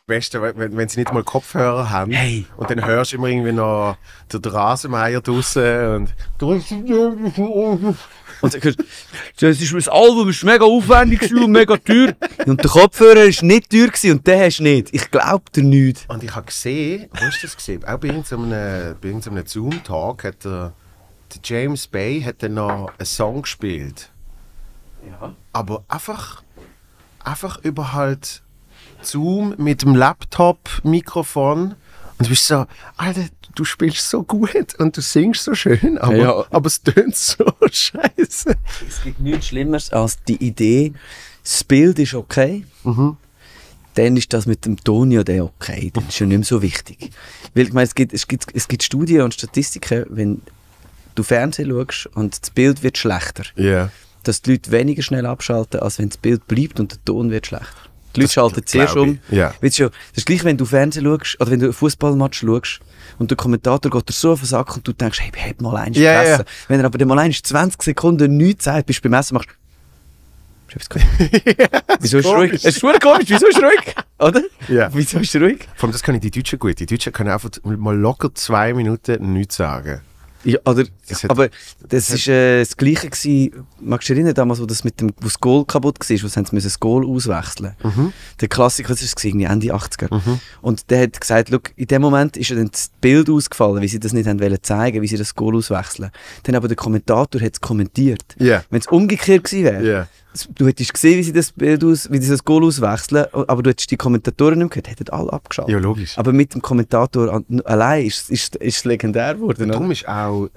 Beste, wenn sie nicht mal Kopfhörer haben. Hey. Und dann hörst du immer irgendwie noch den Rasenmäher draussen und Und dann hörst du, das Album ist mega aufwendig und mega teuer. Und der Kopfhörer war nicht teuer und den hast du nicht. Ich glaube dir nicht. Und ich habe gesehen, wo hast du das gesehen? Auch bei irgendeinem Zoom-Talk hat der James Bay hat dann noch einen Song gespielt. Ja. Aber einfach über halt Zoom mit dem Laptop-Mikrofon. Und du bist so, Alter, du spielst so gut und du singst so schön, aber es tönt so scheiße. Es gibt nichts Schlimmeres als die Idee, das Bild ist okay, dann ist das mit dem Ton ja dann okay, dann ist ja nicht mehr so wichtig. Weil ich meine, es gibt Studien und Statistiken, wenn du Fernsehen schaust und das Bild wird schlechter, dass die Leute weniger schnell abschalten, als wenn das Bild bleibt und der Ton wird schlechter. Die Leute schalten zuerst um. Ja. Weißt du, das ist gleich, wenn du Fernsehen schaust oder wenn du einen Fußballmatch schaust und der Kommentator geht dir so auf den Sack und du denkst, hey, hab mal eins gefressen. Wenn er aber mal 20 Sekunden nichts sagt, bist du beim Essen, machst du etwas komisch. Wieso ist es ruhig? Es ist schon komisch, wieso ist es ruhig? Oder? Ja. Wieso ist es ruhig? Vor allem, das können die Deutschen gut. Die Deutschen können einfach mal locker 2 Minuten nichts sagen. Ja, oder, aber das war das Gleiche gewesen. Magst du dich erinnern, damals, wo das wo das Goal kaputt war, wo sie das Goal auswechseln mussten? Der Klassiker, das war irgendwie Ende 80er. Und der hat gesagt, look, in dem Moment ist dann das Bild ausgefallen, wie sie das nicht haben wollen zeigen, wie sie das Goal auswechseln. Dann aber der Kommentator hat es kommentiert. Yeah. Wenn es umgekehrt gewesen wäre, du hättest gesehen, wie sie das Goal auswechseln, aber du hättest die Kommentatoren nicht gehört, hätten alle abgeschaltet. Ja, logisch. Aber mit dem Kommentator allein ist es legendär geworden. Darum ist auch,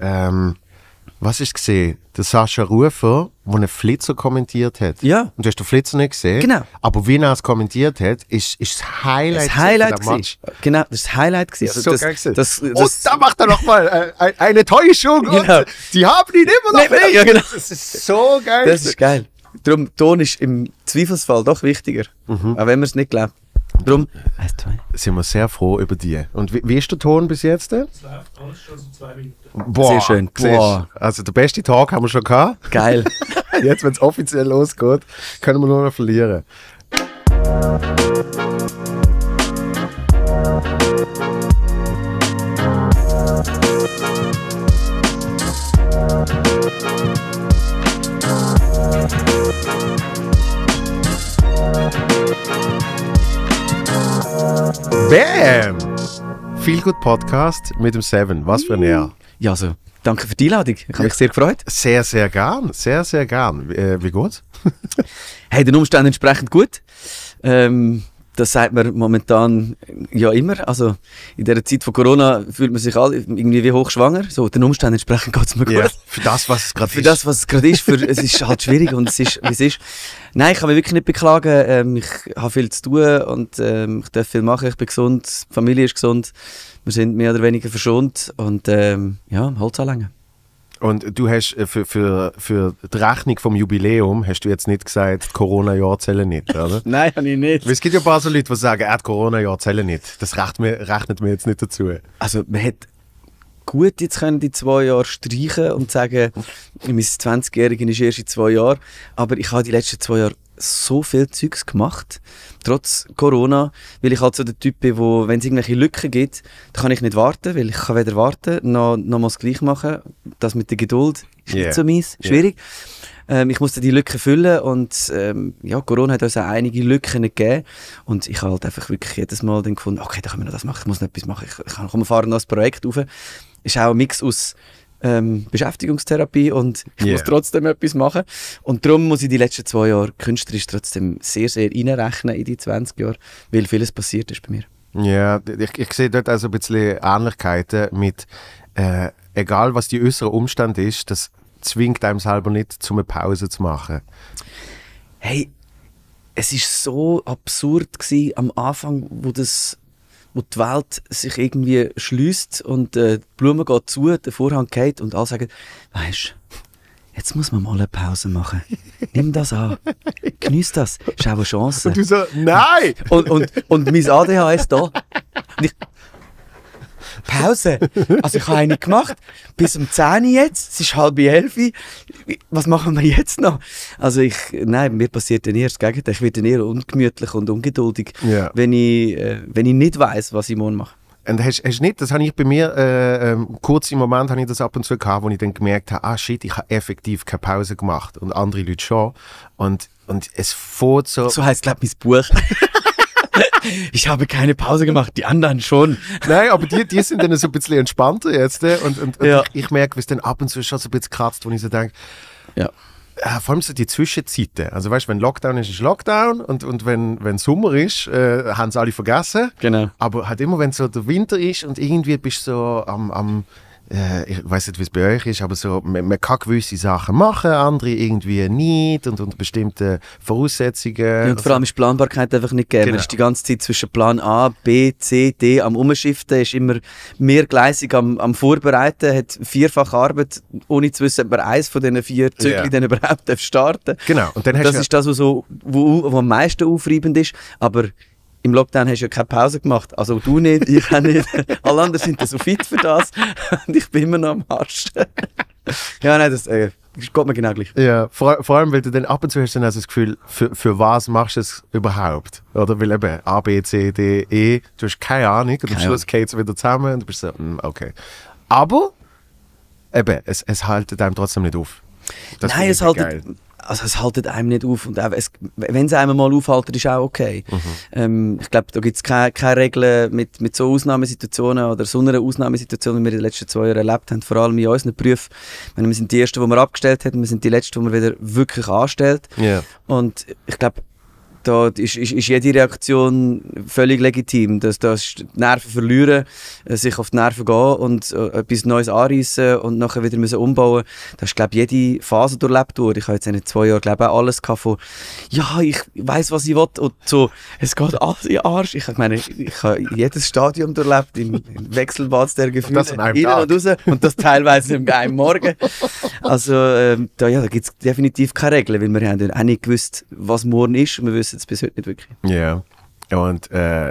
was ist gesehen? Der Sascha Rufer, der einen Flitzer kommentiert hat. Ja. Und du hast den Flitzer nicht gesehen. Genau. Aber wie er es kommentiert hat, ist das Highlight. Das Highlight gewesen. Genau, das ist Highlight gewesen. Das ist so geil gewesen. Und da macht er nochmal eine Täuschung. Genau. Und die haben ihn immer noch nicht. Ja, genau. Das ist so geil. Das ist geil. Darum, Ton ist im Zweifelsfall doch wichtiger. Auch wenn man es nicht glaubt. Darum, sind wir sehr froh über die. Und wie ist der Ton bis jetzt? Es läuft alles schon so 2 Minuten. Boah, sehr schön. Boah. Also der beste Tag haben wir schon gehabt. Geil. Jetzt, wenn es offiziell losgeht, können wir nur noch verlieren. Bam! Viel gut Podcast mit dem Seven. Was für ein Jahr. Ja, also, danke für die Einladung. Ich habe mich sehr gefreut. Sehr, sehr gern. Sehr, sehr gern. Wie geht's? Hey, den Umständen entsprechend gut. Das sagt man momentan ja immer. Also in dieser Zeit von Corona fühlt man sich alle irgendwie wie hochschwanger. So, den Umständen entsprechend geht es mir gut. Ja, für das, was es gerade ist. Für das, was es gerade ist. Es ist halt schwierig und es ist, wie es ist. Nein, ich kann mich wirklich nicht beklagen. Ich habe viel zu tun und ich darf viel machen. Ich bin gesund, die Familie ist gesund. Wir sind mehr oder weniger verschont und ja, Holz anlängen. Und du hast für die Rechnung vom Jubiläum hast du jetzt nicht gesagt, Corona-Jahr zählen nicht, oder? Nein, habe ich nicht. Weil es gibt ja ein paar so Leute, die sagen, Corona-Jahr zählen nicht. Das rechnet mir jetzt nicht dazu. Also man hätte gut jetzt können die 2 Jahre streichen und sagen, mein 20-Jährigen ist erst in 2 Jahren. Aber ich habe die letzten 2 Jahre so viel Zeugs gemacht, trotz Corona, weil ich halt so der Typ bin, wo, wenn es irgendwelche Lücken gibt, dann kann ich nicht warten, weil ich kann weder warten, noch mal das Gleiche machen. Das mit der Geduld ist nicht so mies, schwierig. Ich musste die Lücken füllen und ja, Corona hat uns auch einige Lücken gegeben und ich habe halt einfach wirklich jedes Mal dann gefunden, okay, da können wir noch das machen, ich muss noch etwas machen, wir fahren noch ein Projekt rauf. Ist auch ein Mix aus Beschäftigungstherapie und ich muss trotzdem etwas machen. Und darum muss ich die letzten 2 Jahre künstlerisch trotzdem sehr, sehr reinrechnen in die 20 Jahre, weil vieles passiert ist bei mir. Ja, ich sehe dort also ein bisschen Ähnlichkeiten mit, egal was die äußere Umstände ist, das zwingt einem selber nicht, eine Pause zu machen. Hey, es war so absurd gewesen, am Anfang, wo die Welt sich irgendwie schließt und die Blume geht zu, der Vorhang geht und alle sagen, weisst, jetzt muss man mal eine Pause machen. Nimm das an. Geniess das. Ist auch eine Chance. Und du so, nein! Und mein ADHS da. Pause. Also ich habe eine gemacht, bis um 10 Uhr jetzt, es ist 10:30. Was machen wir jetzt noch? Also nein, mir passiert dann eher das Gegenteil. Ich werde dann eher ungemütlich und ungeduldig, wenn ich nicht weiss, was ich morgen mache. Und hast nicht, das habe ich bei mir, kurz im Moment habe ich das ab und zu gehabt, wo ich dann gemerkt habe, shit, ich habe effektiv keine Pause gemacht und andere Leute schon. Und es fährt so... So heisst, glaube ich, mein Buch. Ich habe keine Pause gemacht, die anderen schon. Nein, aber die sind dann so ein bisschen entspannter jetzt. Und ich merke, wie es dann ab und zu schon so ein bisschen kratzt, wo ich so denke, vor allem so die Zwischenzeiten. Also weißt du, wenn Lockdown ist Lockdown und wenn Sommer ist, haben es alle vergessen. Genau. Aber halt immer, wenn so der Winter ist und irgendwie bist du so am ich weiß nicht, wie es bei euch ist, aber so, man kann gewisse Sachen machen, andere irgendwie nicht und unter bestimmten Voraussetzungen. Ja, und vor allem ist die Planbarkeit einfach nicht gegeben. Man ist die ganze Zeit zwischen Plan A, B, C, D am Umschiften, ist immer mehrgleisig am Vorbereiten, hat vierfach Arbeit, ohne zu wissen, ob man eins von diesen 4 Zügeln dann überhaupt starten darf. Genau. Und dann das ist das, was am meisten aufreibend ist, aber im Lockdown hast du ja keine Pause gemacht. Also du nicht, ich auch nicht. Alle anderen sind so fit für das. Und ich bin immer noch am Arsch. Ja, nein, das geht mir genau gleich. Ja, vor allem, weil du dann ab und zu hast dann also das Gefühl, für was machst du es überhaupt? Oder weil eben A, B, C, D, E, du hast keine Ahnung und am Schluss geht es wieder zusammen und du bist so, okay. Aber eben, es haltet einem trotzdem nicht auf. Das nein, es haltet einem nicht auf. Und wenn es einem mal aufhaltet, ist auch okay. Ich glaube, da gibt es keine Regeln mit so Ausnahmesituationen oder so einer Ausnahmesituation, wie wir in den letzten 2 Jahren erlebt haben, vor allem in unseren Berufen. Wir sind die Ersten, die wir abgestellt haben, wir sind die Letzten, die man wieder wirklich anstellt. Yeah. Und ich glaube, da ist jede Reaktion völlig legitim. Dass die Nerven verlieren, sich auf die Nerven gehen und etwas Neues anreissen und nachher wieder müssen umbauen. Das ist, glaube ich, jede Phase durchlebt worden. Ich habe jetzt in den 2 Jahren, glaube ich, auch alles gehabt von ja, ich weiss, was ich will und so, es geht alles in den Arsch. Ich meine, ich habe jedes Stadium durchlebt, im Wechselbad der Gefühle, rein und raus und das teilweise am geilen Morgen. Also da gibt es definitiv keine Regeln, weil wir haben auch nicht gewusst, was morgen ist und wir wissen es bis heute nicht wirklich. Ja. Und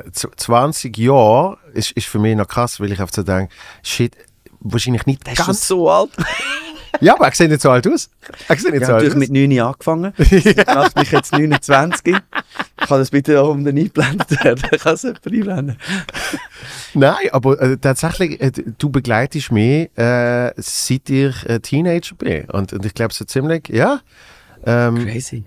20 Jahre ist für mich noch krass, weil ich auf so denke, shit, wahrscheinlich nicht ganz... Ist so alt? Ja, aber er sieht nicht so alt aus. Natürlich mit 9 angefangen. Ich mache mich jetzt 29. Kann das bitte auch um den eingeblendet werden? Kann es jemand einblenden? Nein, aber tatsächlich, du begleitest mich, seit ich Teenager bin. Und ich glaube so ziemlich, ja. Crazy.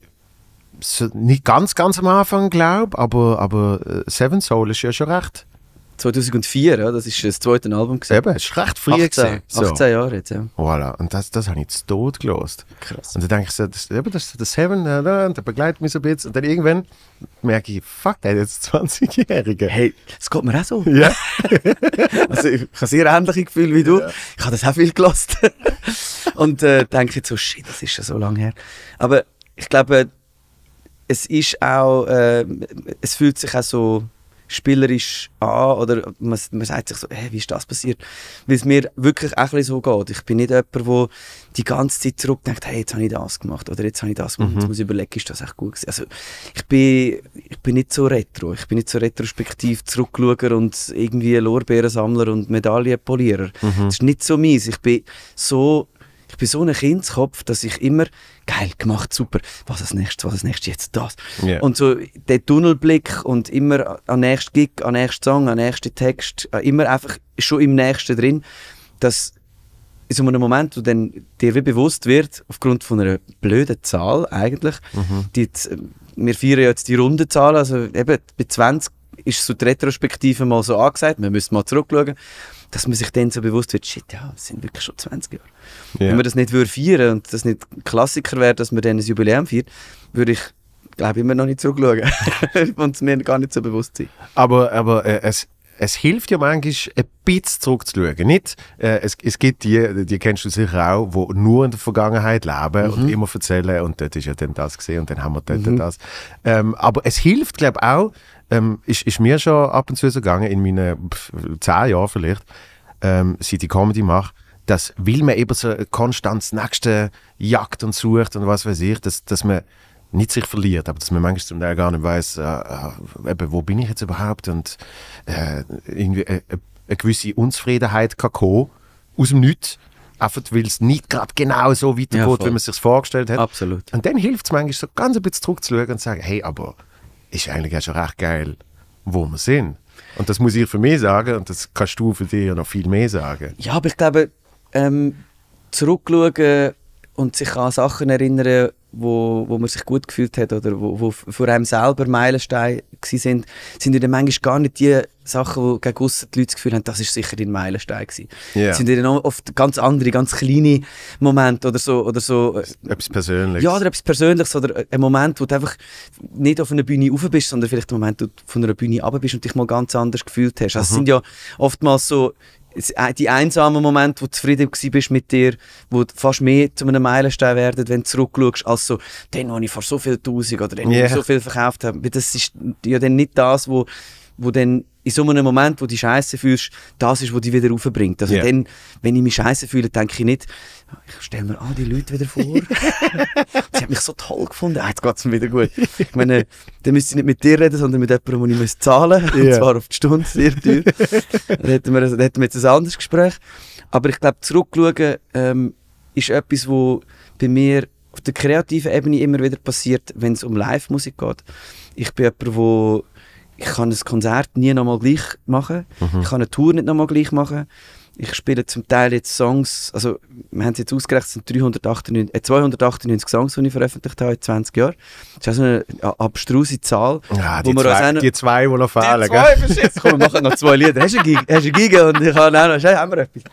So, nicht ganz am Anfang, glaube ich, aber Seven Soul ist ja schon recht. 2004, ja, das ist das zweite Album gewesen. Eben, es ist recht früh 18 Jahre jetzt, ja. Voilà, und das habe ich zu Tod gelost. Krass. Und dann denke ich so, das ist der Seven, und der begleitet mich so ein bisschen. Und dann irgendwann merke ich, fuck, der ist jetzt 20-Jähriger. Hey, das geht mir auch so. Ja. Also ich habe sehr ähnliche Gefühle wie du. Ja. Ich habe das auch viel gelost. Und denke jetzt so, shit, das ist schon so lange her. Aber ich glaube, es ist auch, es fühlt sich auch so spielerisch an, oder man sagt sich so, wie ist das passiert? Weil es mir wirklich auch ein bisschen so geht. Ich bin nicht jemand, der die ganze Zeit zurückdenkt, hey, jetzt habe ich das gemacht, oder jetzt habe ich das gemacht, jetzt muss ich überlegen, ist das echt gut gewesen? Also ich bin nicht so retro, ich bin nicht so retrospektiv Zurückschauer und irgendwie Lorbeerensammler und Medaillenpolierer. Das ist nicht so meins. Ich bin so ein Kindskopf, dass ich immer, geil, gemacht, super, was als nächstes, jetzt das. Yeah. Und so der Tunnelblick und immer an nächsten Gig, an nächsten Song, an nächsten Text, immer einfach schon im Nächsten drin, dass in so einem Moment, wo dann dir wie bewusst wird, aufgrund von einer blöden Zahl eigentlich, wir feiern jetzt die runde Zahl, also eben bei 20 ist so die Retrospektive mal so angesagt, wir müssen mal zurückschauen, dass man sich dann so bewusst wird, shit, ja, das sind wirklich schon 20 Jahre. Yeah. Wenn man das nicht feiern und das nicht Klassiker wäre, dass man dann ein Jubiläum feiert, würde ich, glaube ich, immer noch nicht zurückschauen und es mir gar nicht so bewusst sein. Aber es hilft ja manchmal, ein bisschen zurückzuschauen. Nicht, es gibt die kennst du sicher auch, die nur in der Vergangenheit leben und immer erzählen, und dort ist ja dann das gesehen und dann haben wir dort das. Aber es hilft, glaube ich, auch, ist mir schon ab und zu so gegangen, in meinen 10 Jahren vielleicht, seit ich Comedy mache, dass, weil man eben so konstant das Nächste jagt und sucht und was weiß ich, dass man nicht sich verliert, aber dass man manchmal zum Teil gar nicht weiss, wo bin ich jetzt überhaupt, und irgendwie eine gewisse Unzufriedenheit kommen, aus dem Nichts, einfach weil es nicht gerade genau so weitergeht, wie man es sich vorgestellt hat. Absolut. Und dann hilft es manchmal so ganz ein bisschen zurückzuschauen und zu sagen, hey, aber ist eigentlich auch schon recht geil, wo wir sind. Und das muss ich für mich sagen und das kannst du für dich ja noch viel mehr sagen. Ja, aber ich glaube, zurückschauen und sich an Sachen erinnern, wo man sich gut gefühlt hat oder wo für einem selber Meilensteine waren, sind ja dann manchmal gar nicht die Sachen, wo gegen aussen die Leute das Gefühl haben, das war sicher dein Meilenstein gewesen. Yeah. Sind ja dann auch oft ganz andere, ganz kleine Momente oder so. Etwas Persönliches. Ja, oder etwas Persönliches oder ein Moment, wo du einfach nicht auf einer Bühne rauf bist, sondern vielleicht ein Moment, wo du von einer Bühne runter bist und dich mal ganz anders gefühlt hast. Also es sind ja oftmals so die einsamen Momente, wo du zufrieden bist mit dir, wo fast mehr zu einem Meilenstein werden, wenn du zurückschaust, als so, den, wo ich vor so viel Tausend oder den, wo ich so viel verkauft habe. Das ist ja dann nicht das, wo dann in so einem Moment, wo du dich scheiße fühlst, das ist, was dich wieder raufbringt. Also dann, wenn ich mich scheiße fühle, denke ich nicht, ich stelle mir all die Leute wieder vor. Sie haben mich so toll gefunden. Jetzt geht es mir wieder gut. Ich meine, dann müsste ich nicht mit dir reden, sondern mit jemandem, den ich zahlen muss. Und zwar auf die Stunde, sehr teuer. Dann hätten wir jetzt ein anderes Gespräch. Aber ich glaube, zurückschauen ist etwas, was bei mir auf der kreativen Ebene immer wieder passiert, wenn es um Live-Musik geht. Ich bin jemand, ich kann ein Konzert nie nochmal gleich machen. Ich kann eine Tour nicht nochmal gleich machen. Ich spiele zum Teil jetzt Songs, also wir haben es jetzt ausgerechnet, es sind 298 Songs, die ich veröffentlicht habe in 20 Jahren. Das ist also eine abstruse Zahl. Ja, wo die zwei, die noch fehlen. Die zwei, verstehst du? Komm, wir machen noch 2 Lieder. Hast du eine Giga und ich habe auch noch, haben wir etwas.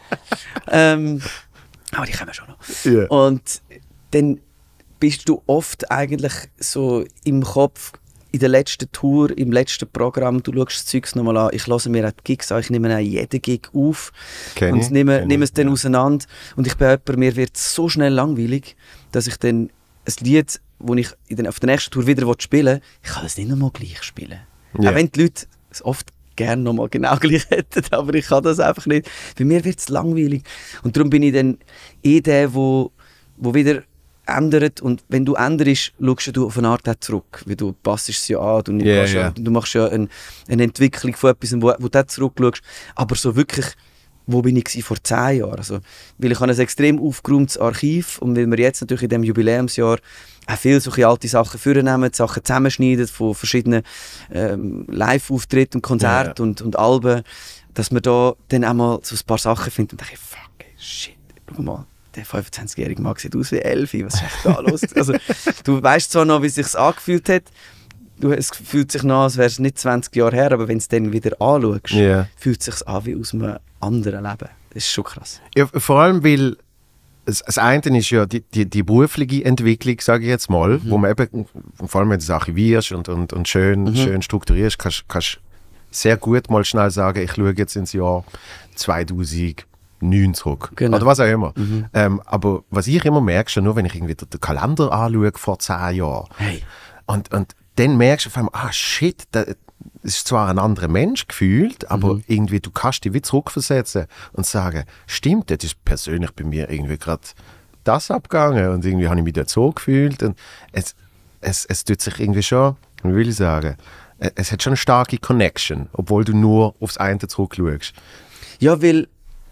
Aber die kommen schon noch. Yeah. Und dann bist du oft eigentlich so im Kopf, in der letzten Tour, im letzten Programm, du schaust das Zeugs nochmal an, ich höre mir auch die Gigs an, ich nehme auch jeden Gig auf und nehme es dann auseinander. Und ich bin jemand, mir wird so schnell langweilig, dass ich dann ein Lied, das ich auf der nächsten Tour wieder spielen will, ich kann es nicht nochmal gleich spielen. Yeah. Auch wenn die Leute es oft gerne nochmal genau gleich hätten, aber ich kann das einfach nicht. Bei mir wird es langweilig. Und darum bin ich dann der, wo wieder ändert, und wenn du änderst, schaust du auf eine Art auch zurück, weil du passt es ja an, du machst ja eine Entwicklung von etwas, wo du auch zurückschaust, aber so wirklich, wo bin ich vor 10 Jahren? Also, weil ich habe ein extrem aufgeräumtes Archiv und weil wir jetzt natürlich in diesem Jubiläumsjahr auch viele solche alte Sachen vornehmen, Sachen zusammenschneiden von verschiedenen Live-Auftritten und Konzerten und Alben, dass man da dann auch mal so ein paar Sachen findet und denke, fuck, shit, schau mal. Der 25-jährige Mann sieht aus wie 11. Was ist da los? Also, du weißt zwar noch, wie es sich angefühlt hat. Es fühlt sich noch, als wäre es nicht 20 Jahre her, aber wenn du es dann wieder anschaust, fühlt es sich an wie aus einem anderen Leben. Das ist schon krass. Ja, vor allem, weil das eine ist ja die berufliche Entwicklung, sage ich jetzt mal, wo man eben, vor allem wenn du es archivierst und schön strukturierst, kannst sehr gut mal schnell sagen, ich schaue jetzt ins Jahr 2009 zurück. Genau. Oder was auch immer. Aber was ich immer merke, schon nur wenn ich irgendwie den Kalender anschaue vor 10 Jahren, hey. und dann merkst du auf einmal, shit, das ist zwar ein anderer Mensch gefühlt, aber irgendwie du kannst dich wie zurückversetzen und sagen, stimmt, das ist persönlich bei mir irgendwie gerade das abgegangen und irgendwie habe ich mich dort so gefühlt und es tut sich irgendwie schon, wie will ich sagen, es hat schon eine starke Connection, obwohl du nur aufs eine zurückschaust. Ja, weil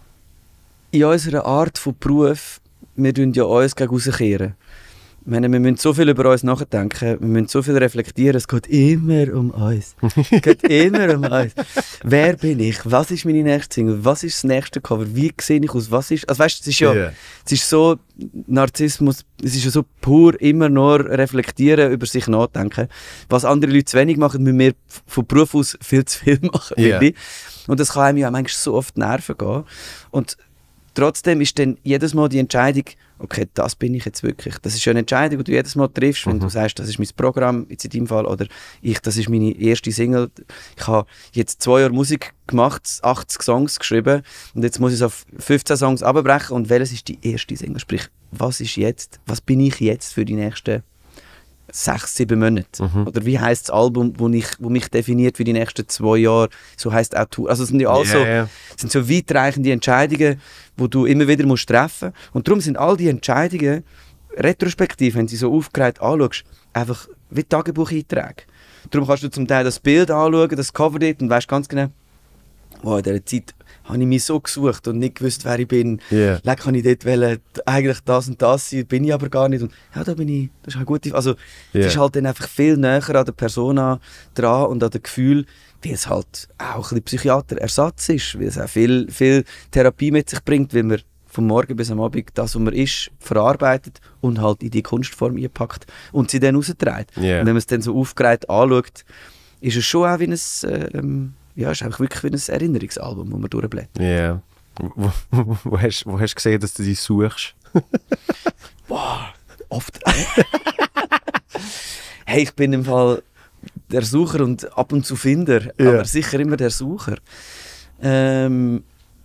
in unserer Art von Beruf, wir tun ja uns gegen rauskehren. Ich meine, wir müssen so viel über uns nachdenken, wir müssen so viel reflektieren, es geht immer um uns. Es geht immer um uns. Wer bin ich? Was ist meine nächste Single? Was ist das nächste Cover? Wie sehe ich aus? Was ist... Also weißt du, es ist so Narzissmus, es ist ja so pur immer nur reflektieren, über sich nachdenken. Was andere Leute zu wenig machen, müssen wir von Beruf aus viel zu viel machen. Und das kann einem ja manchmal so oft Nerven gehen. Und trotzdem ist dann jedes Mal die Entscheidung, okay, das bin ich jetzt wirklich. Das ist ja eine Entscheidung, die du jedes Mal triffst, wenn du sagst, das ist mein Programm, jetzt in deinem Fall, oder das ist meine erste Single. Ich habe jetzt 2 Jahre Musik gemacht, 80 Songs geschrieben und jetzt muss ich es auf 15 Songs abbrechen und welches ist die erste Single? Sprich, was bin ich jetzt für die nächsten 6-7 Monate? Das wie heisst das Album, wo mich definiert für die nächsten 2 Jahre? So heisst auch Tour. Also es sind ja also sind so weitreichende Entscheidungen, die du immer wieder musst treffen. Und darum sind all die Entscheidungen retrospektiv, wenn du sie so aufgereiht anschaust, einfach wie Tagebucheinträge. Darum kannst du zum Teil das Bild anschauen, das Cover dort und weißt ganz genau, in dieser Zeit habe ich mich so gesucht und nicht gewusst, wer ich bin. Yeah. Leck, kann ich dort eigentlich das und das sein, bin ich aber gar nicht. Und ja, da bin ich, das ist eine gute... Also, es ist halt dann einfach viel näher an der Persona dran und an dem Gefühl, weil es halt auch ein bisschen Psychiaterersatz ist, weil es auch viel Therapie mit sich bringt, weil man vom Morgen bis am Abend das, was man ist, verarbeitet und halt in die Kunstform einpackt und sie dann rausträgt. Yeah. Und wenn man es dann so aufgereiht anschaut, ist es schon auch wie ein... ja, es ist einfach wirklich wie ein Erinnerungsalbum, das man durchblättert. Ja. Yeah. Wo hast du gesehen, dass du dich suchst? Boah, oft. Hey, ich bin im Fall der Sucher und ab und zu Finder, aber sicher immer der Sucher. Weil,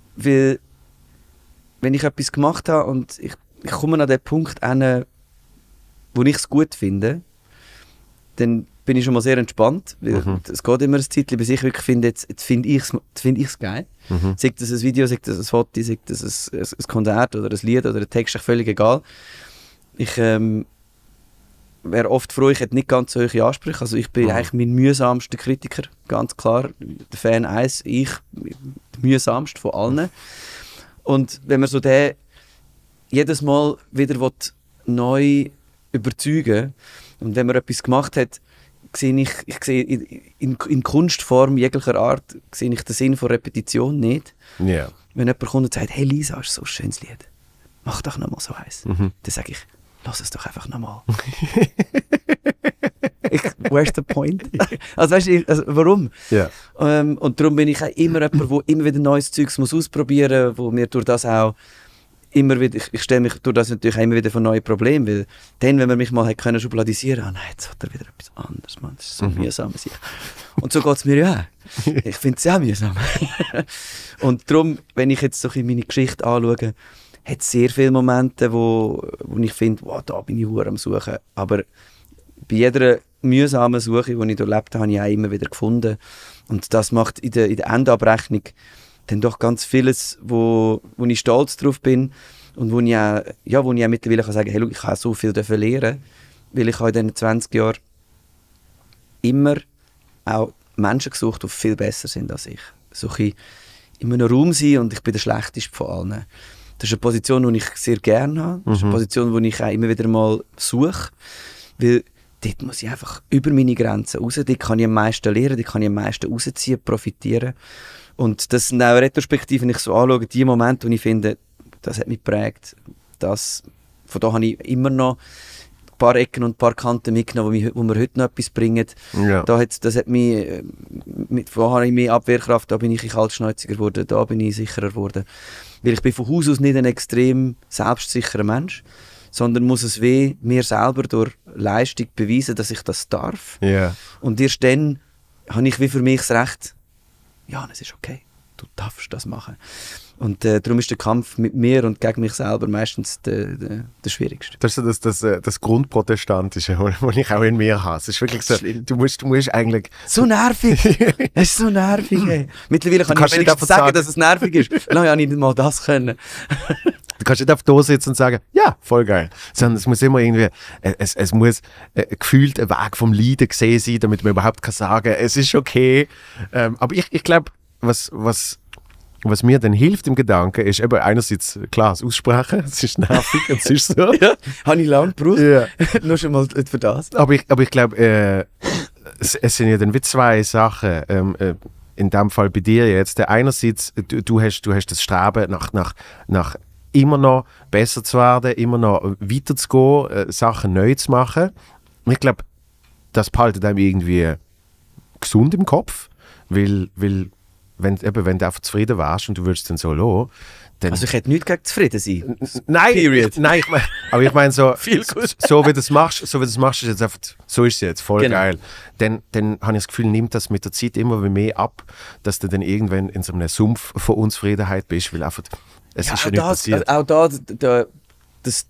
wenn ich etwas gemacht habe und ich komme an den Punkt hin, wo ich es gut finde, dann bin ich schon mal sehr entspannt, weil es geht immer ein Zeitchen, bis ich wirklich finde, jetzt finde ich es geil. Sei das ein Video, sei das ein Foto, sei das ein Konzert oder ein Lied oder ein Text, ist völlig egal. Ich wäre oft froh, ich hätte nicht ganz so hohe Ansprüche. Also ich bin eigentlich mein mühsamster Kritiker, ganz klar. Der Fan 1, ich, der mühsamste von allen. Und wenn man so den jedes Mal wieder neu überzeugen und wenn man etwas gemacht hat, sehe ich sehe in Kunstform jeglicher Art sehe ich den Sinn von Repetition nicht. Yeah. Wenn jemand kommt und sagt, hey Lisa, das ist so ein schönes Lied, mach doch nochmal so eins. Dann sage ich, lass es doch einfach nochmal. Where's the point? Also weißt du, warum? Yeah. Und darum bin ich auch immer jemand, der immer wieder neues Zeugs muss ausprobieren muss, wo mir durch das auch immer wieder, ich stelle mich durch das natürlich auch immer wieder vor neue Probleme, weil dann, wenn man mich mal können schubladisieren konnte, nein, jetzt hat er wieder etwas anderes, Mann, das ist so mühsam. Und so geht es mir ja auch. Ich finde es ja mühsam. Und darum, wenn ich jetzt so in meine Geschichte anschaue, hat es sehr viele Momente, wo ich finde, wow, da bin ich verdammt am Suchen. Aber bei jeder mühsamen Suche, die ich durchlebt habe, habe ich auch immer wieder gefunden. Und das macht in der Endabrechnung dann doch ganz vieles, wo ich stolz drauf bin und wo ich auch mittlerweile kann sagen, hey, look, ich habe so viel lernen, weil ich habe in diesen 20 Jahren immer auch Menschen gesucht, die viel besser sind als ich. So in einem Raum sein und ich bin der Schlechteste von allen. Das ist eine Position, die ich sehr gerne habe. Das ist eine Position, die ich auch immer wieder mal suche, weil dort muss ich einfach über meine Grenzen raus. Dort kann ich am meisten lernen, dort kann ich am meisten rausziehen, profitieren. Und das sind auch retrospektiv, wenn ich so anschaue, die Momente, wo ich finde, das hat mich geprägt. Von da habe ich immer noch ein paar Ecken und ein paar Kanten mitgenommen, wo mir heute noch etwas bringen. Ja. Das hat mich, wo habe ich mehr Abwehrkraft, da bin ich kaltschnäuziger geworden, da bin ich sicherer geworden. Weil ich bin von Haus aus nicht ein extrem selbstsicherer Mensch, sondern muss es mir selber durch Leistung beweisen, dass ich das darf. Yeah. Und erst dann habe ich wie für mich das Recht, ja, es ist okay, du darfst das machen. Und darum ist der Kampf mit mir und gegen mich selber meistens der schwierigste. Das ist das Grundprotestantische, was ich auch in mir habe. Es ist wirklich so, du musst eigentlich... So nervig! Es ist so nervig, ey. Mittlerweile kann ich wenigstens sagen, dass es nervig ist. Nein, habe ich nicht mal das können. Du kannst nicht auf da sitzen und sagen, ja, voll geil. Sondern es muss immer irgendwie, es muss gefühlt ein Weg vom Leiden gesehen sein, damit man überhaupt kann sagen, es ist okay. Aber ich glaube, was mir dann hilft im Gedanken, ist eben einerseits, klar, das Aussprechen, es ist nervig, es ist so. Ja, habe ich lange gebraucht. Ja. Nur schon mal für das. Aber ich glaube, es sind ja dann wie zwei Sachen, in dem Fall bei dir jetzt. Einerseits, du hast das Streben nach immer noch besser zu werden, immer noch weiterzugehen, Sachen neu zu machen. Ich glaube, das behaltet einem irgendwie gesund im Kopf, weil wenn du einfach zufrieden warst und du würdest dann so lassen, dann... Also ich hätte nichts gegen zufrieden sein. Nein, Period. Nein, aber ich meine so, Viel gut. so wie du es machst, ist jetzt einfach, so ist es jetzt, voll Genau. geil. Dann habe ich das Gefühl, nimmt das mit der Zeit immer mehr ab, dass du dann irgendwann in so einem Sumpf von Unzufriedenheit bist, weil einfach, es ist ja nicht passiert. Auch das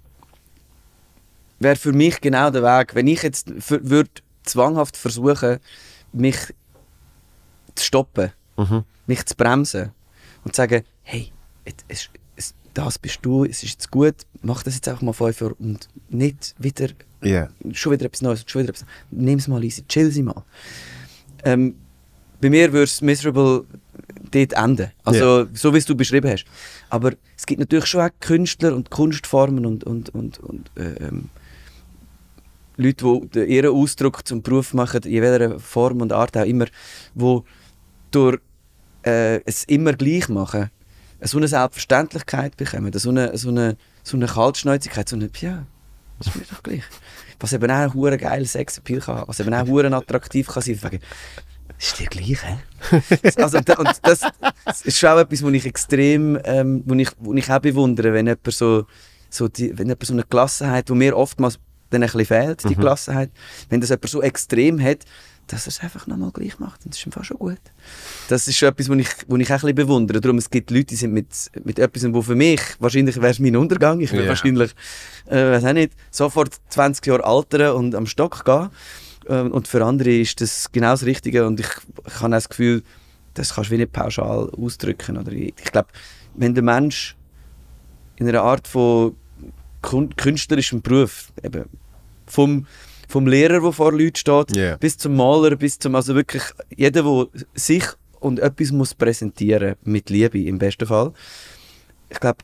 wäre für mich genau der Weg. Wenn ich jetzt würde zwanghaft versuchen, mich zu stoppen, mich zu bremsen und zu sagen, hey, das bist du, es ist jetzt gut, mach das jetzt einfach mal 5 Jahre und nicht wieder, schon wieder etwas Neues, nimm es mal easy, chill sie mal. Bei mir würde es miserable dort enden. Also, so wie es du beschrieben hast. Aber es gibt natürlich schon auch Künstler und Kunstformen und Leute, die ihren Ausdruck zum Beruf machen, in welcher Form und Art auch immer, die durch es immer gleich machen, so eine Selbstverständlichkeit bekommen, so eine Kaltschnäuzigkeit, so eine, ja, das ist mir doch gleich. Was eben auch ein geiler Sexappeal kann haben, was eben auch attraktiv kann sein, wegen, das ist dir gleich, hä? Also, und das ist schon auch etwas, was ich extrem, wo ich auch bewundere, wenn jemand so eine Gelassenheit, die mir oftmals dann ein bisschen fehlt, die Gelassenheit, wenn das jemand so extrem hat, dass er es einfach nochmal gleich macht. Und das ist im Fall schon gut. Das ist schon etwas, was ich auch ein bisschen bewundere. Darum, es gibt Leute, die sind mit etwas, wo für mich, wahrscheinlich wäre es mein Untergang, ich würde wahrscheinlich, weiß auch nicht, sofort 20 Jahre altern und am Stock gehen. Und für andere ist das genau das Richtige. Und ich habe auch das Gefühl, das kannst du wie nicht pauschal ausdrücken. Oder ich glaube, wenn der Mensch in einer Art von künstlerischem Beruf, eben vom Lehrer, der vor Leuten steht, bis zum Maler, bis zum, also wirklich jeder, der sich und etwas muss präsentieren mit Liebe im besten Fall. Ich glaube,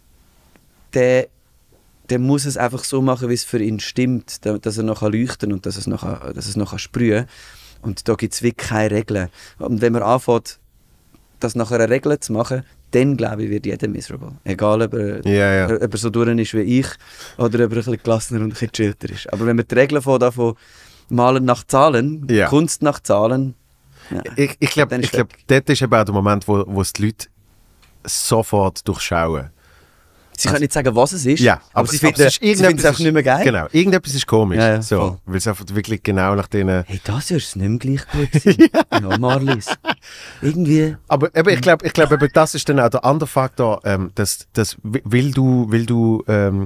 der muss es einfach so machen, wie es für ihn stimmt, dass er noch leuchten kann und dass es noch sprühen kann. Und da gibt es wirklich keine Regeln. Und wenn man anfängt, das nach einer Regel zu machen, dann glaube ich, wird jeder miserable. Egal, ob er so durch ist wie ich oder ob er ein bisschen gelassener und ein bisschen chillter ist. Aber wenn man die Regeln von Malen nach Zahlen, Kunst nach Zahlen, ja, ich glaube, dort ist eben auch der Moment, wo es die Leute sofort durchschauen. Sie können nicht sagen, was es ist, aber sie finden es einfach nicht mehr geil. Genau, irgendetwas ist komisch. Ja, so, weil es einfach wirklich genau nach denen... Hey, das Jahr ist es nicht mehr gleich gut gewesen. Ja, Marlies. Irgendwie... Aber eben, ich glaube, eben, das ist dann auch der andere Faktor, dass will du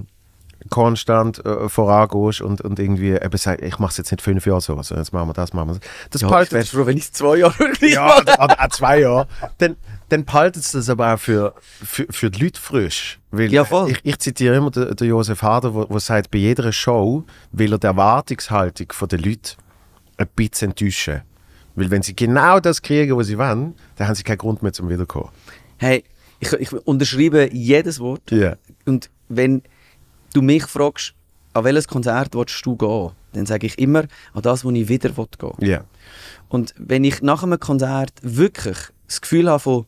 konstant vorangehst und irgendwie eben sagst, ich mache es jetzt nicht 5 Jahre so, also jetzt machen wir das. Das ja, ich wäre froh, wenn ich es 2 Jahre gleich mache. Ja, auch 2 Jahre. Dann behaltet es das aber auch für die Leute frisch. Weil ja, voll. Ich zitiere immer den Josef Hader, der sagt, bei jeder Show will er die Erwartungshaltung der Leute ein bisschen enttäuschen. Weil wenn sie genau das kriegen, was sie wollen, dann haben sie keinen Grund mehr zum Wiederkommen. Hey, ich unterschreibe jedes Wort. Yeah. Und wenn du mich fragst, an welches Konzert willst du gehen, dann sage ich immer an das, wo ich wieder gehen will. Yeah. Und wenn ich nach einem Konzert wirklich das Gefühl habe von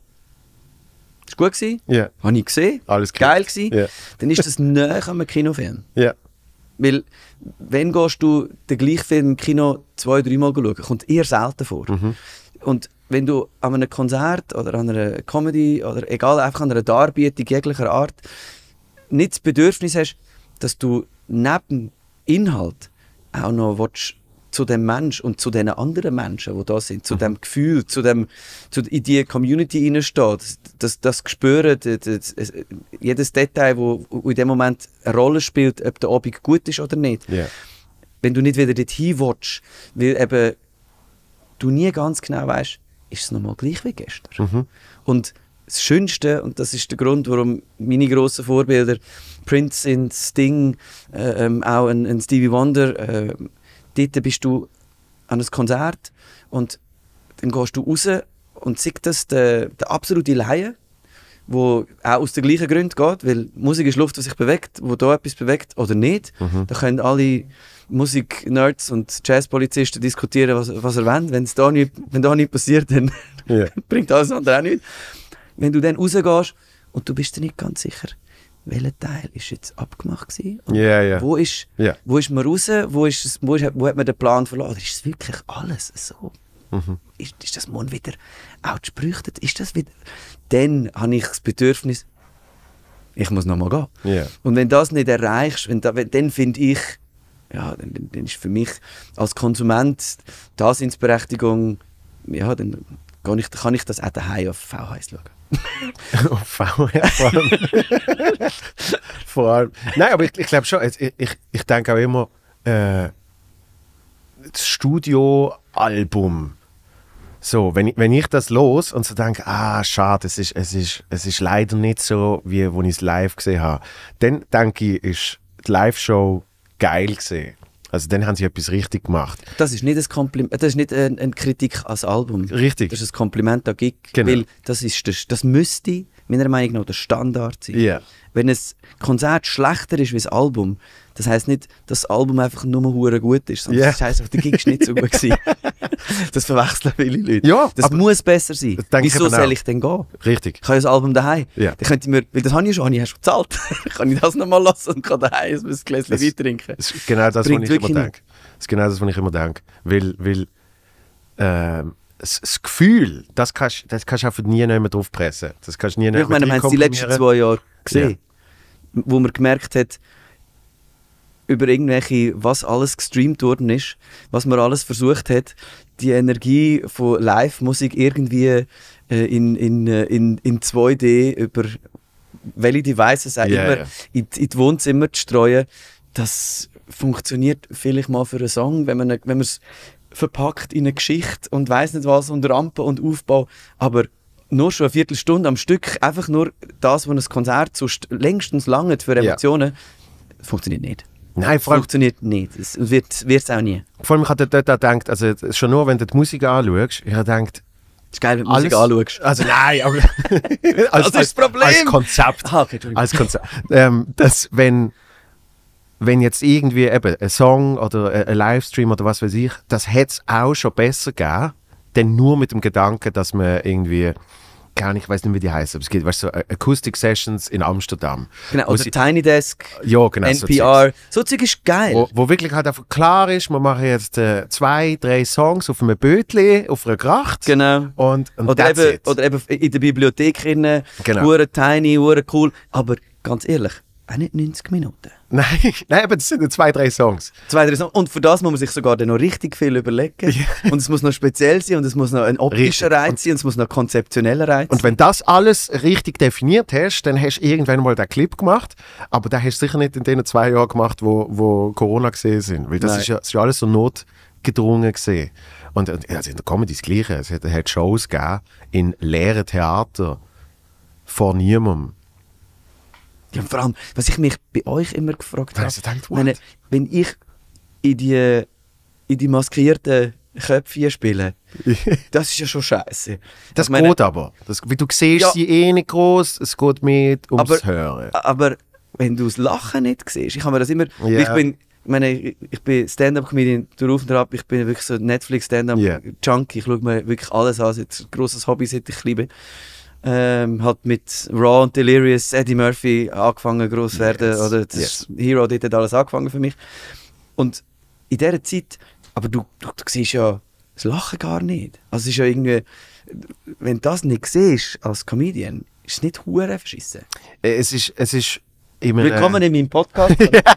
«Es war gut gewesen, habe ich gesehen, alles geil gewesen», dann ist das näher an einem Kinofilm. Yeah. Weil, wenn gehst du den gleichen Film im Kino 2-3 Mal schauen, kommt eher selten vor. Und wenn du an einem Konzert oder an einer Comedy oder egal, einfach an einer Darbietung jeglicher Art nicht das Bedürfnis hast, dass du neben Inhalt auch noch willst, zu dem Mensch und zu den anderen Menschen, die da sind, zu dem Gefühl, in die Community hineinsteht, das Gespüren, jedes Detail, wo in dem Moment eine Rolle spielt, ob der Abend gut ist oder nicht. Yeah. Wenn du nicht wieder dorthin willst, weil eben du nie ganz genau weißt, ist es nochmal gleich wie gestern. Und das Schönste, und das ist der Grund, warum meine grossen Vorbilder, Prince, Sting, auch ein Stevie Wonder, dort bist du an einem Konzert und dann gehst du raus und siehst das der absolute Laie, der auch aus den gleichen Gründen geht, weil Musik ist Luft, die sich bewegt, wo da etwas bewegt oder nicht. Da können alle Musik-Nerds und Jazzpolizisten diskutieren, was er wollen. Wenn da nichts passiert, dann bringt alles andere auch nichts. Wenn du dann rausgehst und du bist dir nicht ganz sicher, welcher Teil ist jetzt abgemacht gewesen? Und wo ist man raus? Wo hat man den Plan verloren? Oder ist es wirklich alles so? Ist das morgen wieder outgesprüchtet? Ist das wieder... Dann habe ich das Bedürfnis, ich muss noch mal gehen. Und wenn du das nicht erreichst, dann finde ich, ja, dann ist für mich als Konsument die Daseinsberechtigung, ja, dann kann ich das auch daheim auf VHS schauen. Auf VHS vor allem. Nein, aber ich glaube schon, ich denke auch immer, das Studioalbum, so, wenn ich das los und so denke, schade, es ist leider nicht so, wie als ich es live gesehen habe, dann denke ich, ist die Live-Show geil gesehen. Also dann haben sie etwas richtig gemacht. Das ist nicht ein Kompliment, das ist nicht eine Kritik als Album. Richtig. Das ist ein Kompliment an Gig, Genau. weil das müsste meiner Meinung nach der Standard sein. Ja. Wenn ein Konzert schlechter ist wie das Album, das heisst nicht, dass das Album einfach nur hure gut ist, sondern das heisst, der Gig ist nicht so gut gewesen. Das verwechseln viele Leute. Ja, das aber muss besser sein. denke Wieso ich eben auch. soll ich denn gehen? Richtig. Ich habe ja das Album daheim. Ja. Dann könnte ich mir, weil das habe ich schon bezahlt. Kann ich das nochmal lassen und kann daheim ein Gläschen Wein trinken. Das ist genau das, was Bringt ich immer wirklich denke. Das ist genau das, was ich immer denke. Weil das Gefühl, das kannst du einfach nie mehr drauf pressen. Das kannst du nie Ich meine, wir haben es die letzten 2 Jahre gesehen, wo man gemerkt hat, über irgendwelche, was alles gestreamt worden ist, was man alles versucht hat, die Energie von Live-Musik irgendwie in 2D über welche Devices auch immer in die Wohnzimmer zu streuen. Das funktioniert vielleicht mal für einen Song, wenn man es verpackt in eine Geschichte und weiss nicht was und Rampe und Aufbau, aber nur schon eine Viertelstunde am Stück, einfach nur das, was ein Konzert sonst längstens langt für Emotionen, funktioniert nicht. Nein, vor allem, Funktioniert nicht. Es wird es auch nie. vor allem, ich habe dort auch gedacht, also schon nur, wenn du die Musik anschaust, ich habe gedacht, Es ist geil, wenn du Musik anschaust. Also nein, aber Das ist das Problem. Als Konzept. Okay, Entschuldigung. Als Konzept. Dass wenn jetzt irgendwie eben ein Song oder ein Livestream oder was weiß ich, das hätte es auch schon besser gegeben, denn nur mit dem Gedanken, dass man irgendwie, ich weiß nicht, wie die heißen, aber es gibt, weißt du, so Acoustic Sessions in Amsterdam. Genau, oder Tiny Desk, ja, genau, NPR. So Zeug ist geil. Wo wirklich halt einfach klar ist, wir machen jetzt 2, 3 Songs auf einem Bötli, auf einer Gracht. Genau. Und Oder eben in der Bibliothek drinnen. Genau. Hure tiny, hure cool. Aber ganz ehrlich, auch nicht 90 Minuten. Nein, aber das sind 2, 3 Songs. 2, 3 Songs. Und für das muss man sich sogar dann noch richtig viel überlegen. Und es muss noch speziell sein und es muss noch ein optischer Reiz sein und es muss noch ein konzeptioneller Reiz sein. Und wenn das alles richtig definiert hast, dann hast du irgendwann mal den Clip gemacht, aber den hast du sicher nicht in den 2 Jahren gemacht, wo Corona gesehen sind, weil das ist ja alles so notgedrungen gesehen. Und also in der Comedy das Gleiche. Es hat Shows gegeben in leeren Theater vor niemandem. Ja, vor allem, was ich mich bei euch immer gefragt habe, Also denkt, meine, wenn ich in die maskierten Köpfe spiele, das ist ja schon scheiße. Das geht aber. Wie du siehst sie eh nicht groß, es geht mehr ums Hören. Aber wenn du das Lachen nicht siehst, ich habe mir das immer... Ja. Ich bin Stand-Up-Comedian durch und ab, ich bin wirklich so Netflix-Stand-Up-Junkie, ich schaue mir wirklich alles an, das ist ein grosses Hobby, seit ich liebe. Hat mit Raw und Delirious, Eddie Murphy angefangen gross werden, oder das Hero, dort hat alles angefangen für mich. Und in dieser Zeit, aber du siehst ja das Lachen gar nicht. Also es ist ja irgendwie, wenn du das nicht siehst als Comedian, ist es nicht hure verschissen. Es ist Willkommen in meinem Podcast.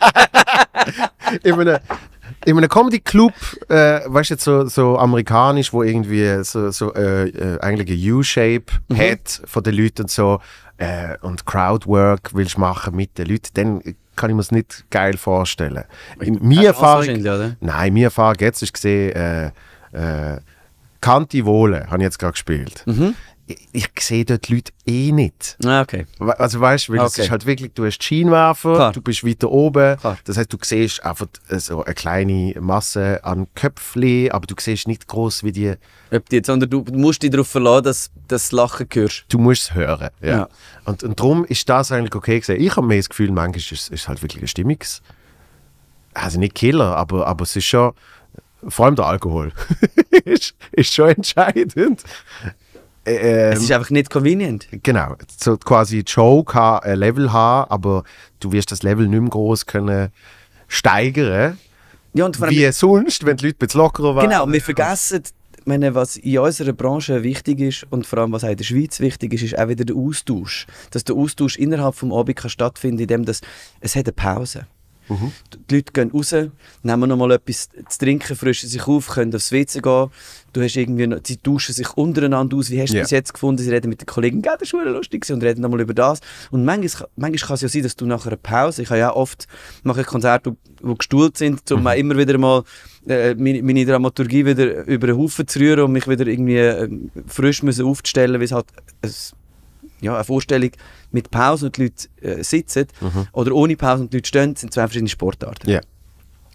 in einem Comedy-Club, weißt du, jetzt so amerikanisch, wo irgendwie eigentlich eine U-Shape hat von den Leuten und so, und Crowdwork willst machen mit den Leuten, dann kann ich mir das nicht geil vorstellen. Meine Erfahrung, nein, meine Erfahrung jetzt ist gesehen, Kanti Wohle habe ich jetzt gerade gespielt. Ich sehe dort die Leute eh nicht. Ah, okay. Also weißt du, weil es ist halt wirklich, du hast Scheinwerfer, Klar. du bist weiter oben. Klar. Das heißt, du siehst einfach so eine kleine Masse an Köpfchen, aber du siehst nicht groß wie die. Sondern du musst dich darauf verlassen, dass du das Lachen hörst. Du musst es hören. Ja. Ja. Und darum ist das eigentlich okay gesehen. Ich habe mir das Gefühl, manchmal ist es halt wirklich ein Stimmungs... Also nicht Killer, aber es ist schon... Vor allem der Alkohol ist schon entscheidend. Es ist einfach nicht convenient. Genau, so quasi Joke haben, ein Level haben, aber du wirst das Level nicht mehr groß können steigern. Ja, und vor allem, wie sonst, wenn die Leute ein bisschen lockerer waren. genau, wir vergessen, was in unserer Branche wichtig ist und vor allem was auch in der Schweiz wichtig ist, ist auch wieder der Austausch. Dass der Austausch innerhalb des Abends kann stattfinden, indem es hat eine Pause. Die Leute gehen raus, nehmen noch mal etwas zu trinken, frischen sich auf, können aufs WC gehen. Du hast irgendwie noch, sie tauschen sich untereinander aus. Wie hast du es bis jetzt gefunden? Sie reden mit den Kollegen, das war schon lustig und reden noch mal über das. Und manchmal kann es ja sein, dass du nach einer Pause, ich habe ja oft mache Konzerte, die gestuhlt sind, um immer wieder mal meine Dramaturgie wieder über den Haufen zu rühren und mich wieder irgendwie frisch müssen aufzustellen, wie es halt eine Vorstellung mit Pause und die Leute sitzen oder ohne Pause und die Leute stehen, sind 2 verschiedene Sportarten. Yeah.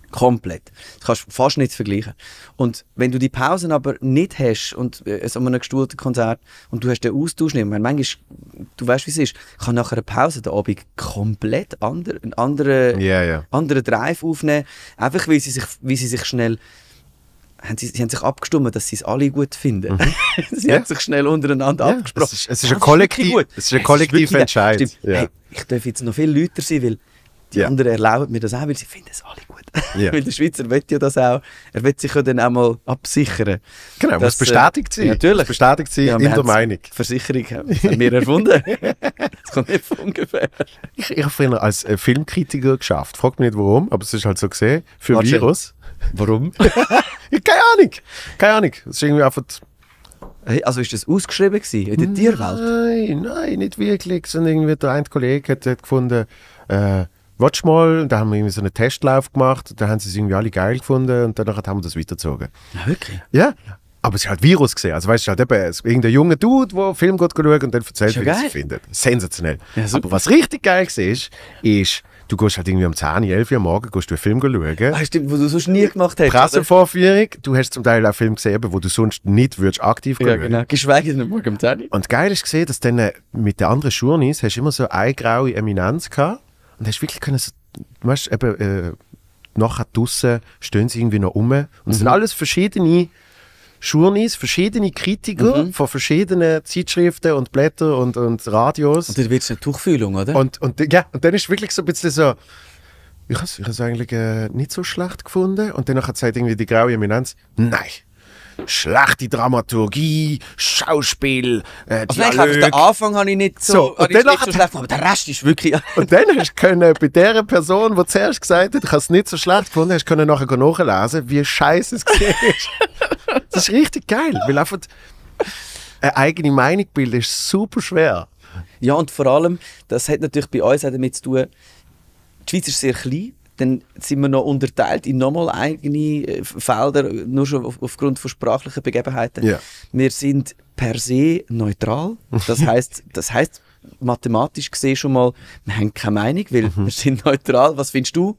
Komplett. Das kannst du fast nicht vergleichen. Und wenn du die Pausen aber nicht hast und so einem gestuhlten Konzert und du hast den Austausch nicht, manchmal, du weißt, wie es ist, kann nach einer Pause der Abend komplett einen anderen Drive aufnehmen, einfach weil sie sich schnell sie haben sich abgestimmt, dass sie es alle gut finden. Sie haben sich schnell untereinander abgesprochen. Es ist ein kollektiver Entscheid. Hey, ich darf jetzt noch viel lauter sein, weil die anderen erlauben mir das auch, weil sie finden es alle gut. Weil der Schweizer will ja das auch. Er will sich ja dann auch mal absichern. Genau, das bestätigt sie. Natürlich. Das bestätigt sie in der Meinung. Versicherung haben wir erfunden. Das kommt nicht von ungefähr. Ich habe früher als Filmkritiker geschafft. Frag mich nicht warum, aber es ist halt so gesehen. Für Virus. Warum? Keine Ahnung. Es ist irgendwie einfach... Hey, also ist das ausgeschrieben gewesen, in der Tierwelt? Nein, nicht wirklich. Sondern irgendwie der eine Kollege hat gefunden, watch mal, und da haben wir irgendwie so einen Testlauf gemacht, da haben sie es irgendwie alle geil gefunden und danach haben wir das weitergezogen. Ja, wirklich? Ja, aber es ist halt Virus gesehen. Also weißt du, halt eben irgendein junger Dude, der Film schaut und dann erzählt, wie er es findet. Sensationell. Ja, aber was richtig geil war, ist, du gehst halt irgendwie um 10, 11 Uhr am Morgen gehst du einen Film schauen. Ah, stimmt, wo du sonst nie gemacht hast. Pressevorführung, du hast zum Teil auch Filme gesehen, wo du sonst nicht würdest aktiv schauen. Ja, genau. Geschweige denn morgen um 10 Uhr. Und geil ist gesehen, dass dann mit den anderen Journeys hast du immer so eine graue Eminenz gehabt und hast wirklich können, so, weißt, eben, nachher draussen stehen sie irgendwie noch rum. Und es sind alles verschiedene Journeys, verschiedene Kritiker von verschiedenen Zeitschriften und Blättern und Radios. Und dann wird es eine Tuchfühlung, oder? Und dann ist wirklich so ein bisschen so, ich habe es eigentlich nicht so schlecht gefunden. Und dann hat irgendwie die graue Eminenz, nein, schlechte Dramaturgie, Schauspiel, Dialog. Den Anfang habe ich nicht so schlecht gefunden, aber der Rest ist wirklich... Und dann hast du bei der Person, die zuerst gesagt hat, ich habe es nicht so schlecht gefunden, hast du nachher nachlesen, wie scheiße es war. Das ist richtig geil, weil einfach eine eigene Meinung bilden ist super schwer. Ja, und vor allem, das hat natürlich bei uns auch damit zu tun, die Schweiz ist sehr klein, dann sind wir noch unterteilt in nochmal eigene Felder, nur schon aufgrund von sprachlichen Begebenheiten. Yeah. Wir sind per se neutral. Das heisst, mathematisch gesehen schon mal, wir haben keine Meinung, weil wir sind neutral. Was findest du?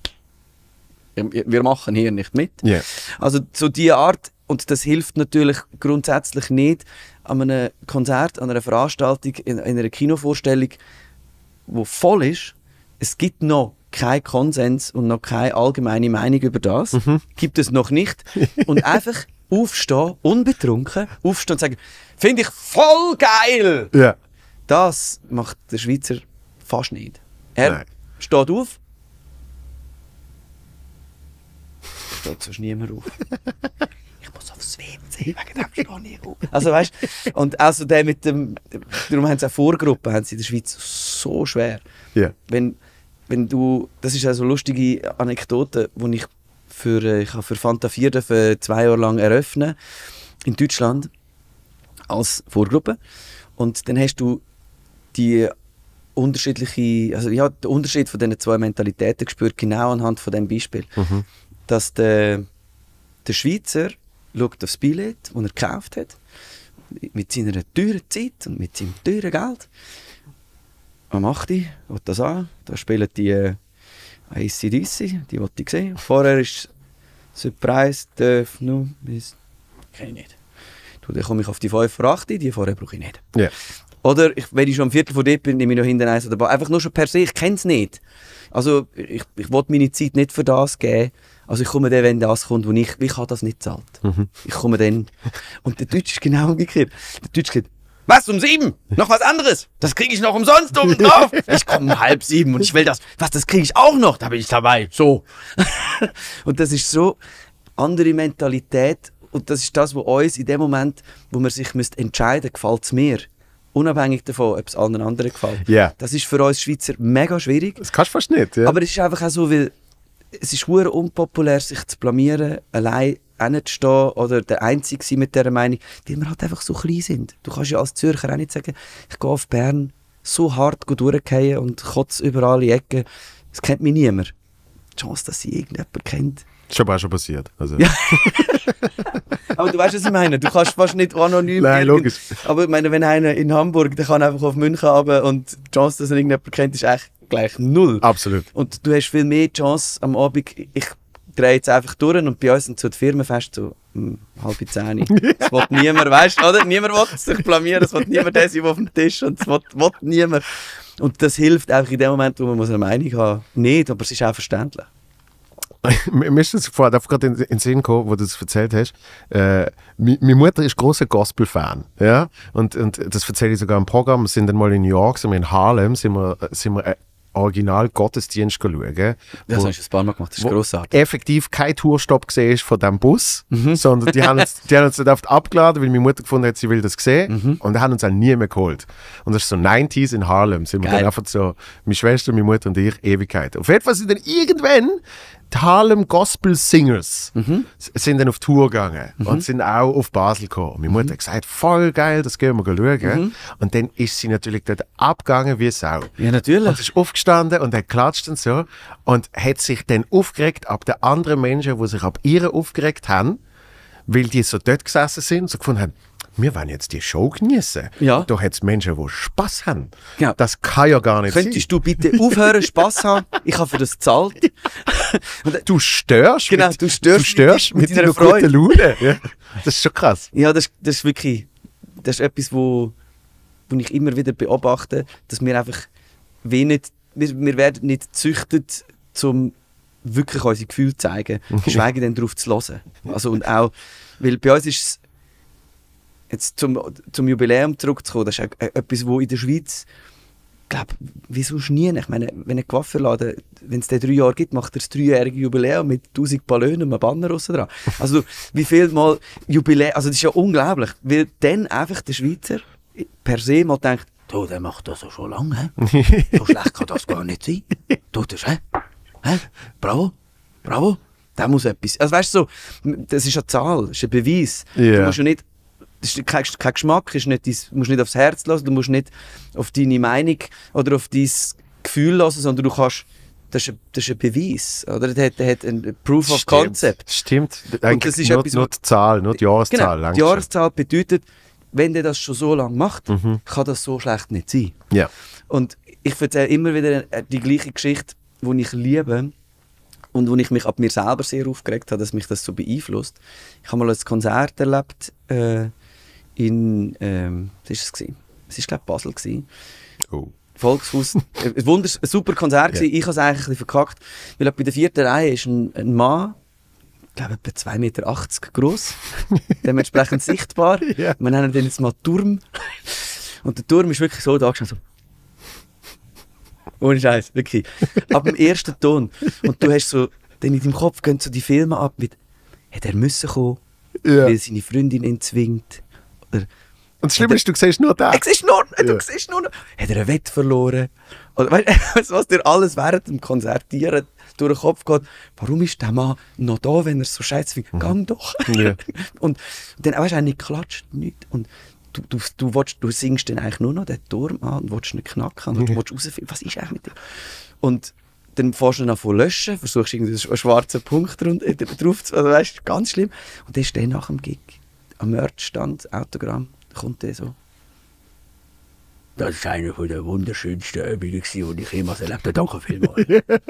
Wir machen hier nicht mit. Yeah. Also so diese Art, und das hilft natürlich grundsätzlich nicht an einem Konzert, an einer Veranstaltung, in einer Kinovorstellung, die voll ist. Es gibt noch kein Konsens und noch keine allgemeine Meinung über das. Gibt es noch nicht. Und einfach aufstehen, unbetrunken, aufstehen und sagen, finde ich voll geil! Ja. Das macht der Schweizer fast nicht. Er steht auf. Steht sonst niemand auf. Ich muss aufs WC, wegen dem stehe ich auf. Also weißt du, und also der mit dem, darum haben sie auch Vorgruppen, haben sie in der Schweiz so schwer. Ja. Wenn du, das ist also eine lustige Anekdote, die ich habe für Fanta 4 für 2 Jahre lang eröffnen in Deutschland als Vorgruppe. Und dann hast du die unterschiedliche, also ja, den Unterschied von diesen zwei Mentalitäten gespürt, genau anhand von diesem Beispiel. Dass der Schweizer schaut aufs Billett, das er gekauft hat, mit seiner teuren Zeit und mit seinem teuren Geld. Am 8. will das an. Da spielen die AC/DC, die wollte ich sehen. Vorher ist Surprise, darf nur bis... Kenne ich nicht. Dann komme ich auf die 5 vor 8, die vorher brauche ich nicht. Yeah. Oder wenn ich schon am Viertel von dort bin, nehme ich noch hinten eins oder dabei. Einfach nur schon per se, ich kenne es nicht. Also ich will meine Zeit nicht für das geben. Also ich komme dann, wenn das kommt, wo ich habe das nicht zahlt. Ich komme dann. Und der Deutsche ist genau umgekehrt. Der Deutsche sagt, was, um 7? Noch was anderes? Das kriege ich noch umsonst oben drauf. Ich komme um 6:30 und ich will das. Was, das kriege ich auch noch? Da bin ich dabei. So. Und das ist so andere Mentalität. Und das ist das, was uns in dem Moment, wo man sich entscheiden müsste, gefällt es mir. Unabhängig davon, ob es allen anderen gefällt. Yeah. Das ist für uns Schweizer mega schwierig. Das kannst du fast nicht. Ja. Aber es ist einfach auch so, weil es ist verdammt unpopulär, sich zu blamieren, allein hinzustehen oder der Einzige sein mit dieser Meinung, weil wir halt einfach so klein sind. Du kannst ja als Zürcher auch nicht sagen, ich gehe auf Bern so hart durchgehen und kotze überall in die Ecken. Das kennt mich niemand. Die Chance, dass sie irgendjemand kennt. Das ist aber auch schon passiert. Also. Ja. Aber du weißt, was ich meine. Du kannst fast nicht anonym... Nein, logisch. Aber ich meine, wenn einer in Hamburg, der kann einfach auf München runter und die Chance, dass er irgendjemand kennt, ist eigentlich gleich 0. Absolut. Und du hast viel mehr Chance am Abend. Ich dreht es einfach durch und bei uns sind so die Firmenfeste so 9:30. Das will niemand, weißt du, oder? Niemand will sich blamieren, es will niemand der sein, der auf dem Tisch und es will niemand. Und das hilft einfach in dem Moment, wo man eine Meinung haben muss, nicht, aber es ist auch verständlich. Mir ist das vorher gerade in den Sinn gekommen, wo du das erzählt hast. Meine Mutter ist großer Gospel-Fan. Ja? Und das erzähle ich sogar im Programm. Wir sind dann mal in New York, sind wir in Harlem, sind wir original Gottesdienst schauen. Das hast du ein paar Mal gemacht, das ist grossartig. Effektiv kein Tourstopp gesehen ist von diesem Bus, sondern die haben uns nicht oft abgeladen, weil meine Mutter gefunden hat, sie will das sehen. Und die haben uns auch nie mehr geholt. Und das ist so 90s in Harlem. Sind wir dann einfach so, meine Schwester, meine Mutter und ich, Ewigkeit. Auf jeden Fall sind dann irgendwann die Harlem Gospel Singers sind dann auf Tour gegangen und sind auch auf Basel gekommen. Und meine Mutter hat gesagt, voll geil, das gehen wir schauen. Und dann ist sie natürlich dort abgegangen wie Sau. Ja, natürlich. Und ist aufgestanden und hat klatscht und so. Und hat sich dann aufgeregt ab den anderen Menschen, die sich ab ihr aufgeregt haben, weil die so dort gesessen sind und so gefunden haben, wir wollen jetzt die Show genießen. Ja. Da hat es Menschen, die Spass haben. Ja. Das kann ja gar nicht Könntest du bitte aufhören, Spass haben? Ich habe für das gezahlt. Du störst, genau, du störst mit deiner guten Laune. Ja. Das ist schon krass. Ja, das ist wirklich, das ist etwas, wo ich immer wieder beobachte, dass wir einfach wir werden nicht gezüchtet, um wirklich unsere Gefühle zu zeigen, geschweige denn darauf zu hören. Also, und auch, weil bei uns ist es, jetzt zum Jubiläum zurückzukommen, das ist etwas, wo in der Schweiz, ich glaube, wie sonst nie. Ich meine, wenn ein Coiffeurladen, wenn es 3 Jahre gibt, macht er das 3-jährige Jubiläum mit 1000 Ballonen und einem Banner aussen dran. Also, wie viel mal Jubiläum, also das ist ja unglaublich, weil dann einfach der Schweizer per se mal denkt, du, der macht das schon lange, so schlecht kann das gar nicht sein. Du, das ist, bravo, der muss etwas. Also weißt du, so, das ist eine Zahl, das ist ein Beweis. Yeah. Du musst ja nicht, das ist kein Geschmack, ist nicht du musst nicht aufs Herz hören, du musst nicht auf deine Meinung oder auf dein Gefühl hören, sondern du kannst, das ist ein Beweis, oder? Der hat ein Proof of Concept. Stimmt, und das ist nur etwas, die Zahl, nur die Jahreszahl. Genau, die Jahreszahl bedeutet, wenn der das schon so lange macht, kann das so schlecht nicht sein. Ja. Und ich erzähle immer wieder die gleiche Geschichte, die ich liebe und wo ich mich ab mir selber sehr aufgeregt habe, dass mich das so beeinflusst. Ich habe mal ein Konzert erlebt in, was war es? Es war, glaube ich, Basel gewesen. Oh. Volkshaus. Ein super Konzert gewesen. Ich habe es eigentlich ein bisschen verkackt, weil bei der 4. Reihe ist ein Mann, ich glaube etwa 2,80 Meter groß, dementsprechend sichtbar. Ja. Wir nennen den jetzt mal Turm. Und der Turm ist wirklich so da gestanden, so. Ohne Scheiß, wirklich. Ab dem ersten Ton. Und du hast so, dann in deinem Kopf gehen so die Filme ab mit, hätte er müssen kommen, weil seine Freundin ihn zwingt. Oder, und das Schlimme ist, du siehst nur das. Du siehst nur, hat er einen Wett verloren? Oder weißt du, was dir alles während dem Konzertieren durch den Kopf geht? Warum ist der Mann noch da, wenn er so scheiße findet? Gang doch! Ja. Und dann weißt du, nicht klatscht, nichts. Und du singst dann eigentlich nur noch den Turm an und willst nicht knacken und willst rausfinden, was ist eigentlich mit dir? Und dann fährst du dann an löschen, versuchst irgendwie einen schwarzen Punkt drauf zu, also weißt du, ganz schlimm. Und dann ist der nach dem Gig am Merchstand, Autogramm, da kommt der so. Das war eine der wunderschönsten Übungen, die ich jemals erlebt habe. Danke vielmals.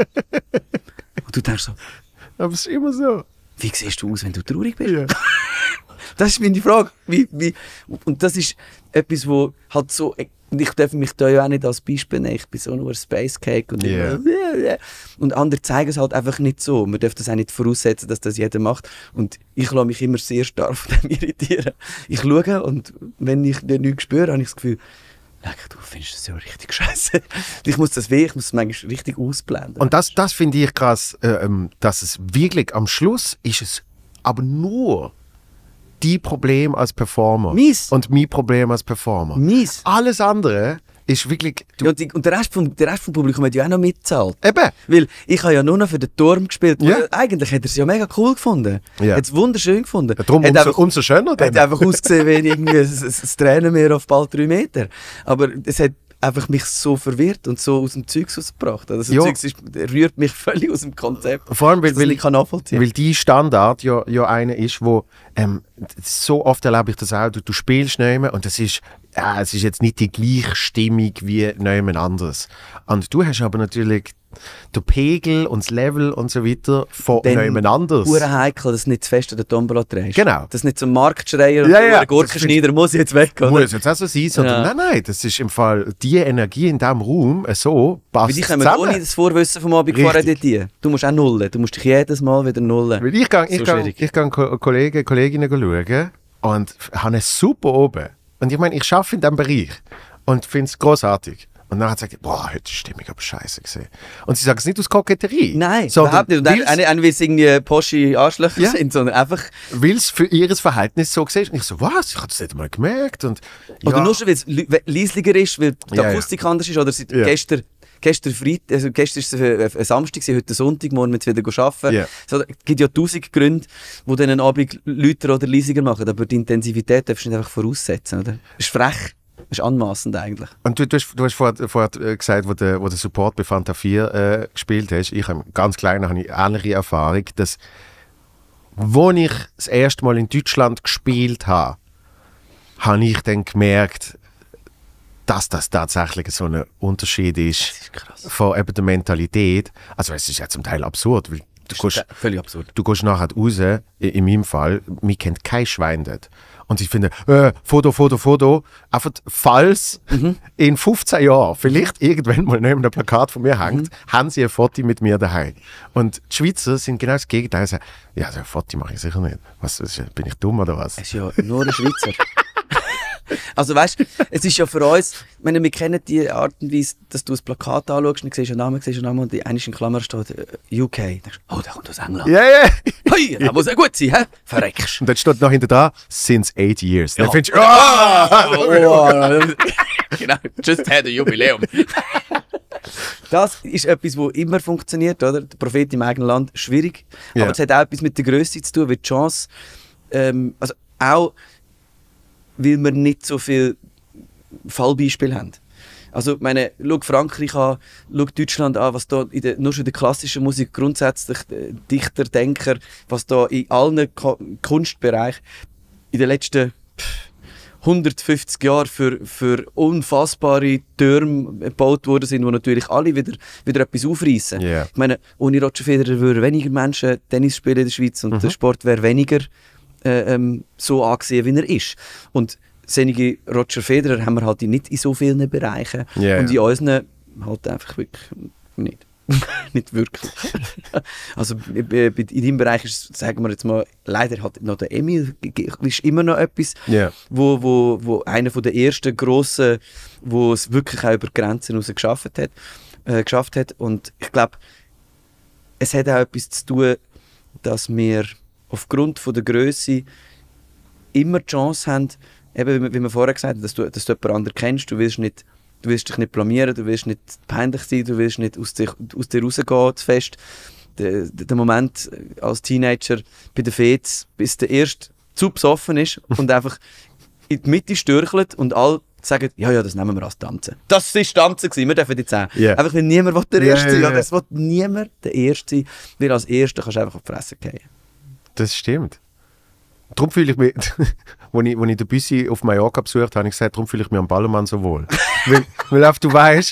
Und du denkst so, aber es ist immer so. wie siehst du aus, wenn du traurig bist? Ja. Das ist meine Frage. Und das ist etwas, wo halt so, ich darf mich da ja auch nicht als Beispiel nehmen, ich bin so nur ein Space Cake und, und andere zeigen es halt einfach nicht so. Man darf das auch nicht voraussetzen, dass das jeder macht. Und ich lasse mich immer sehr stark von dem irritieren. Ich schaue und wenn ich nichts spüre, habe ich das Gefühl, du findest das ja richtig scheiße. Ich muss das manchmal richtig ausblenden. Und das finde ich krass, dass es wirklich am Schluss ist es aber nur die Problem als Performer. Mies. Und mein Problem als Performer. Mies. Alles andere ist wirklich... Ja, und der Rest vom Publikum hat ja auch noch mitgezahlt. Eben. Weil ich habe ja nur noch für den Turm gespielt. Ja. Eigentlich hat er es ja mega cool gefunden. Ja. Hat es wunderschön gefunden. Ja, darum umso schöner. Hat einfach ausgesehen wie irgendwie ein Tränenmeer auf bald 3 Meter. Aber es hat einfach mich so verwirrt und so aus dem Zeugs rausgebracht. Also das Zeugs rührt mich völlig aus dem Konzept. Vor allem, weil ich kann nachvollziehen. Weil die Standard ja einer ist, wo so oft erlebe ich das auch, du spielst nicht mehr und das ist es ist jetzt nicht die gleiche Stimmung wie jemand anderes. Und du hast aber natürlich den Pegel und das Level und so weiter von jemand anderes. Dann heikel, dass du nicht zu fest an der Tombola drehst. Genau. Dass nicht zum Marktschreier und ja, Gurkenschneider muss jetzt weg, oder? Muss jetzt auch so sein, sondern nein, das ist im Fall die Energie in diesem Raum so passt Weil die kommen zusammen. ohne das Vorwissen vom Abend vorher editieren. Du musst auch nullen. Du musst dich jedes Mal wieder nullen. Weil ich gehe Kollegen, Kolleginnen schauen und habe eine super oben. Und ich meine, ich arbeite in diesem Bereich und finde es großartig. Und dann sagt sie, boah, heute ist die Stimmung aber scheiße gesehen. Und sie sagen es nicht aus Koketterie. Nein, sondern überhaupt nicht. Und eine wie es irgendwie Poschi Arschlöcher sind, sondern einfach... Weil es für ihr Verhältnis so gesehen ist. Und ich so, was? Ich habe das nicht mal gemerkt. Und, Oder nur schon, weil es leislicher ist, weil die Akustik anders ist. Oder seit gestern Freitag, also gestern war es ein Samstag, heute Sonntag, morgen müssen wir wieder arbeiten. Yeah. So, es gibt ja 1000 Gründe, die dann einen Abend lauter oder leisiger machen. Aber die Intensität darfst du nicht einfach voraussetzen. Oder? Das ist frech. Das ist anmassend eigentlich. Und du hast vorher gesagt, wo der Support bei Fanta 4 gespielt hast, ich habe ganz klein habe ich ähnliche Erfahrung, dass als ich das erste Mal in Deutschland gespielt habe ich dann gemerkt, dass das tatsächlich so ein Unterschied ist, von eben der Mentalität. Also es ist ja zum Teil absurd, weil völlig absurd. Du gehst nachher raus, in meinem Fall, mich kennt kein Schwein dort. Und ich finde, Foto. Einfach, falls in 15 Jahren vielleicht irgendwann mal neben einem Plakat von mir hängt, haben sie ein Foto mit mir daheim. Und die Schweizer sind genau das Gegenteil. Sie sagen, ja, so ein Foto mache ich sicher nicht. Bin ich dumm oder was? Es ist ja nur ein Schweizer. Also weißt du, es ist ja für uns, ich meine, wir kennen die Art und Weise, dass du ein Plakat anschaust und siehst einen Namen und eine in Klammer steht UK. Dann denkst du, oh, der kommt aus England. Ja, ja. Hey, der muss ja gut sein, hä? Verreckst. Und dann steht noch hinter dran, since 8 years. Dann findest du, genau, just had a Jubiläum. Das ist etwas, das immer funktioniert, oder? Der Prophet im eigenen Land, schwierig. Ja. Aber es hat auch etwas mit der Größe zu tun, weil die Chance, also auch weil wir nicht so viele Fallbeispiele haben. Also, ich meine, schau Frankreich an, schau Deutschland an, was da nur schon in der klassischen Musik grundsätzlich Dichter, Denker, was da in allen Kunstbereichen in den letzten 150 Jahren für unfassbare Türme gebaut worden sind, wo natürlich alle wieder etwas aufreißen. Yeah. Ich meine, ohne Roger Federer würden weniger Menschen Tennis spielen in der Schweiz und der Sport wäre weniger so angesehen, wie er ist. Und solche Roger Federer haben wir halt nicht in so vielen Bereichen und in unseren halt einfach wirklich nicht. Nicht wirklich. Also in deinem Bereich ist, sagen wir jetzt mal, leider hat noch der Emil ist immer noch etwas, wo einer von der ersten grossen, wo es wirklich auch über Grenzen hinaus geschafft hat. Und ich glaube, es hat auch etwas zu tun, dass wir aufgrund von der Grösse immer die Chance haben, eben wie wir vorher gesagt haben, dass du jemanden anderen kennst, du willst dich nicht blamieren, du willst nicht peinlich sein, du willst nicht aus dir rausgehen zu fest. Der Moment als Teenager bei den Fets, bis der erste zu besoffen ist und einfach in die Mitte stürchelt und alle sagen, ja, das nehmen wir als Tanzen. Das war Tanzen, wir dürfen jetzt auch. Yeah. Einfach, weil niemand der Erste sein will. Es will niemand der Erste sein, weil als Erster kannst du einfach auf die Fresse fallen. Das stimmt. Darum fühle ich mich, als ich den Büssi auf Mallorca besucht habe, habe ich gesagt, darum fühle ich mich am Ballermann so wohl. weil du weißt,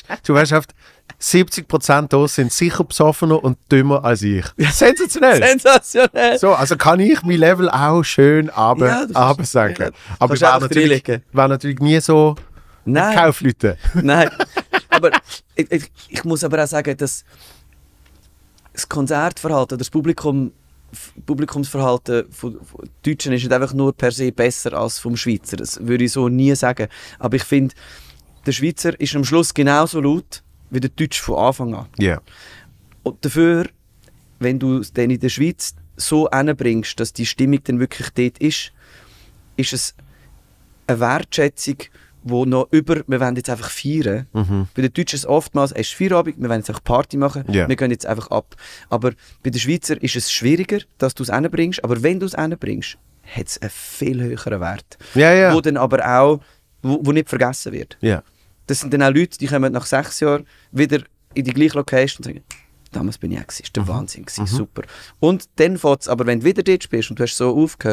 70% da sind sicher besoffener und dümmer als ich. Sensationell! Sensationell! So, also kann ich mein Level auch schön runtersenken. Aber ich war natürlich nie so Kaufleute. Nein, aber ich muss aber auch sagen, dass das Konzertverhalten, das Publikumsverhalten von Deutschen ist nicht einfach nur per se besser als vom Schweizer. Das würde ich so nie sagen. Aber ich finde, der Schweizer ist am Schluss genauso laut wie der Deutsche von Anfang an. Yeah. Und dafür, wenn du es dann in der Schweiz so hinbringst, dass die Stimmung dann wirklich dort ist es eine Wertschätzung, wo noch wir wollen jetzt einfach feiern. Bei den Deutschen ist es oftmals, es ist Feierabend, wir wollen jetzt einfach Party machen, wir gehen jetzt einfach ab. Aber bei den Schweizer ist es schwieriger, dass du es hinbringst, aber wenn du es hinbringst, hat es einen viel höheren Wert. Wo dann aber auch, wo nicht vergessen wird. Das sind dann auch Leute, die kommen nach 6 Jahren wieder in die gleiche Location und sagen, damals bin ich auch, das war der Wahnsinn, super. Und dann fängt es, aber wenn du wieder dort spielst und du hast so aufgehört,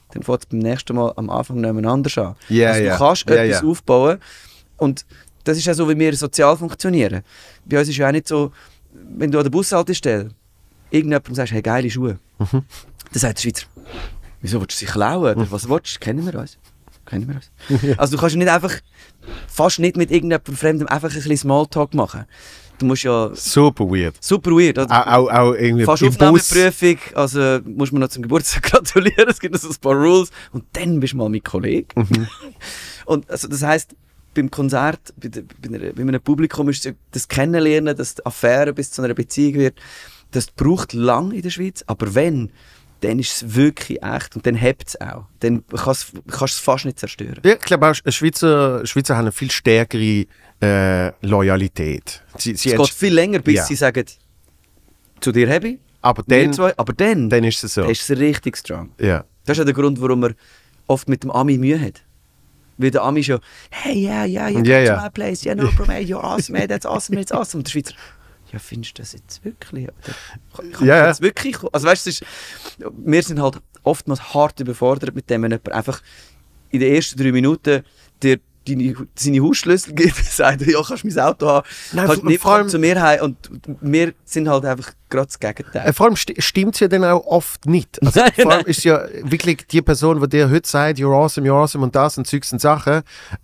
dann fängt es beim nächsten Mal am Anfang nebeneinander an. Ja, also, du ja. kannst Ja, etwas ja. aufbauen und das ist ja so, wie wir sozial funktionieren. Bei uns ist ja auch nicht so, wenn du an der Bushaltestelle irgendjemandem sagst, hey, geile Schuhe, dann sagt der Schweizer, wieso willst du sie klauen? Oder was willst du? Kennen wir uns? Also du kannst ja nicht einfach, fast nicht mit irgendjemandem Fremdem einfach ein bisschen Smalltalk machen. Du musst ja... Super weird. Super weird. Also, Auch irgendwie fast im Bus. Aufnahmeprüfung, also musst du mir noch zum Geburtstag gratulieren, es gibt so ein paar Rules und dann bist du mal mein Kollege. Und also das heisst, beim Konzert, bei einem Publikum ist das Kennenlernen, dass die Affäre bis zu einer Beziehung wird, das braucht lang in der Schweiz, aber wenn, dann ist es wirklich echt und dann hebt es auch. Dann kannst du es fast nicht zerstören. Ja, ich glaube auch, Schweizer haben eine viel stärkere Loyalität. Sie Es geht viel länger, bis Ja. sie sagen, zu dir habe ich, aber wir dann, zwei, aber dann ist es so. ist es richtig strong. Ja. Das ist ja der Grund, warum man oft mit dem Ami Mühe hat. Weil der Ami ist ja, hey, yeah, you Ja, come ja. to my place, yeah, no problem, you're awesome, man, that's awesome, that's awesome. Und der Schweizer, ja, findest du das jetzt wirklich? Oder kann Ja. das jetzt wirklich kommen? Also weißt du, wir sind halt oftmals hart überfordert mit dem, wenn jemand einfach in den ersten 3 Minuten dir seine Hausschlüssel gibt, sagt, ja, kannst du mein Auto haben, Nein, kannst nicht vor allem- zu mir heim und wir sind halt einfach gerade das Gegenteil. Vor allem stimmt es ja dann auch oft nicht. Also, Nein, vor allem ist ja wirklich die Person, die dir heute sagt, you're awesome und das und Zeugs und Sachen,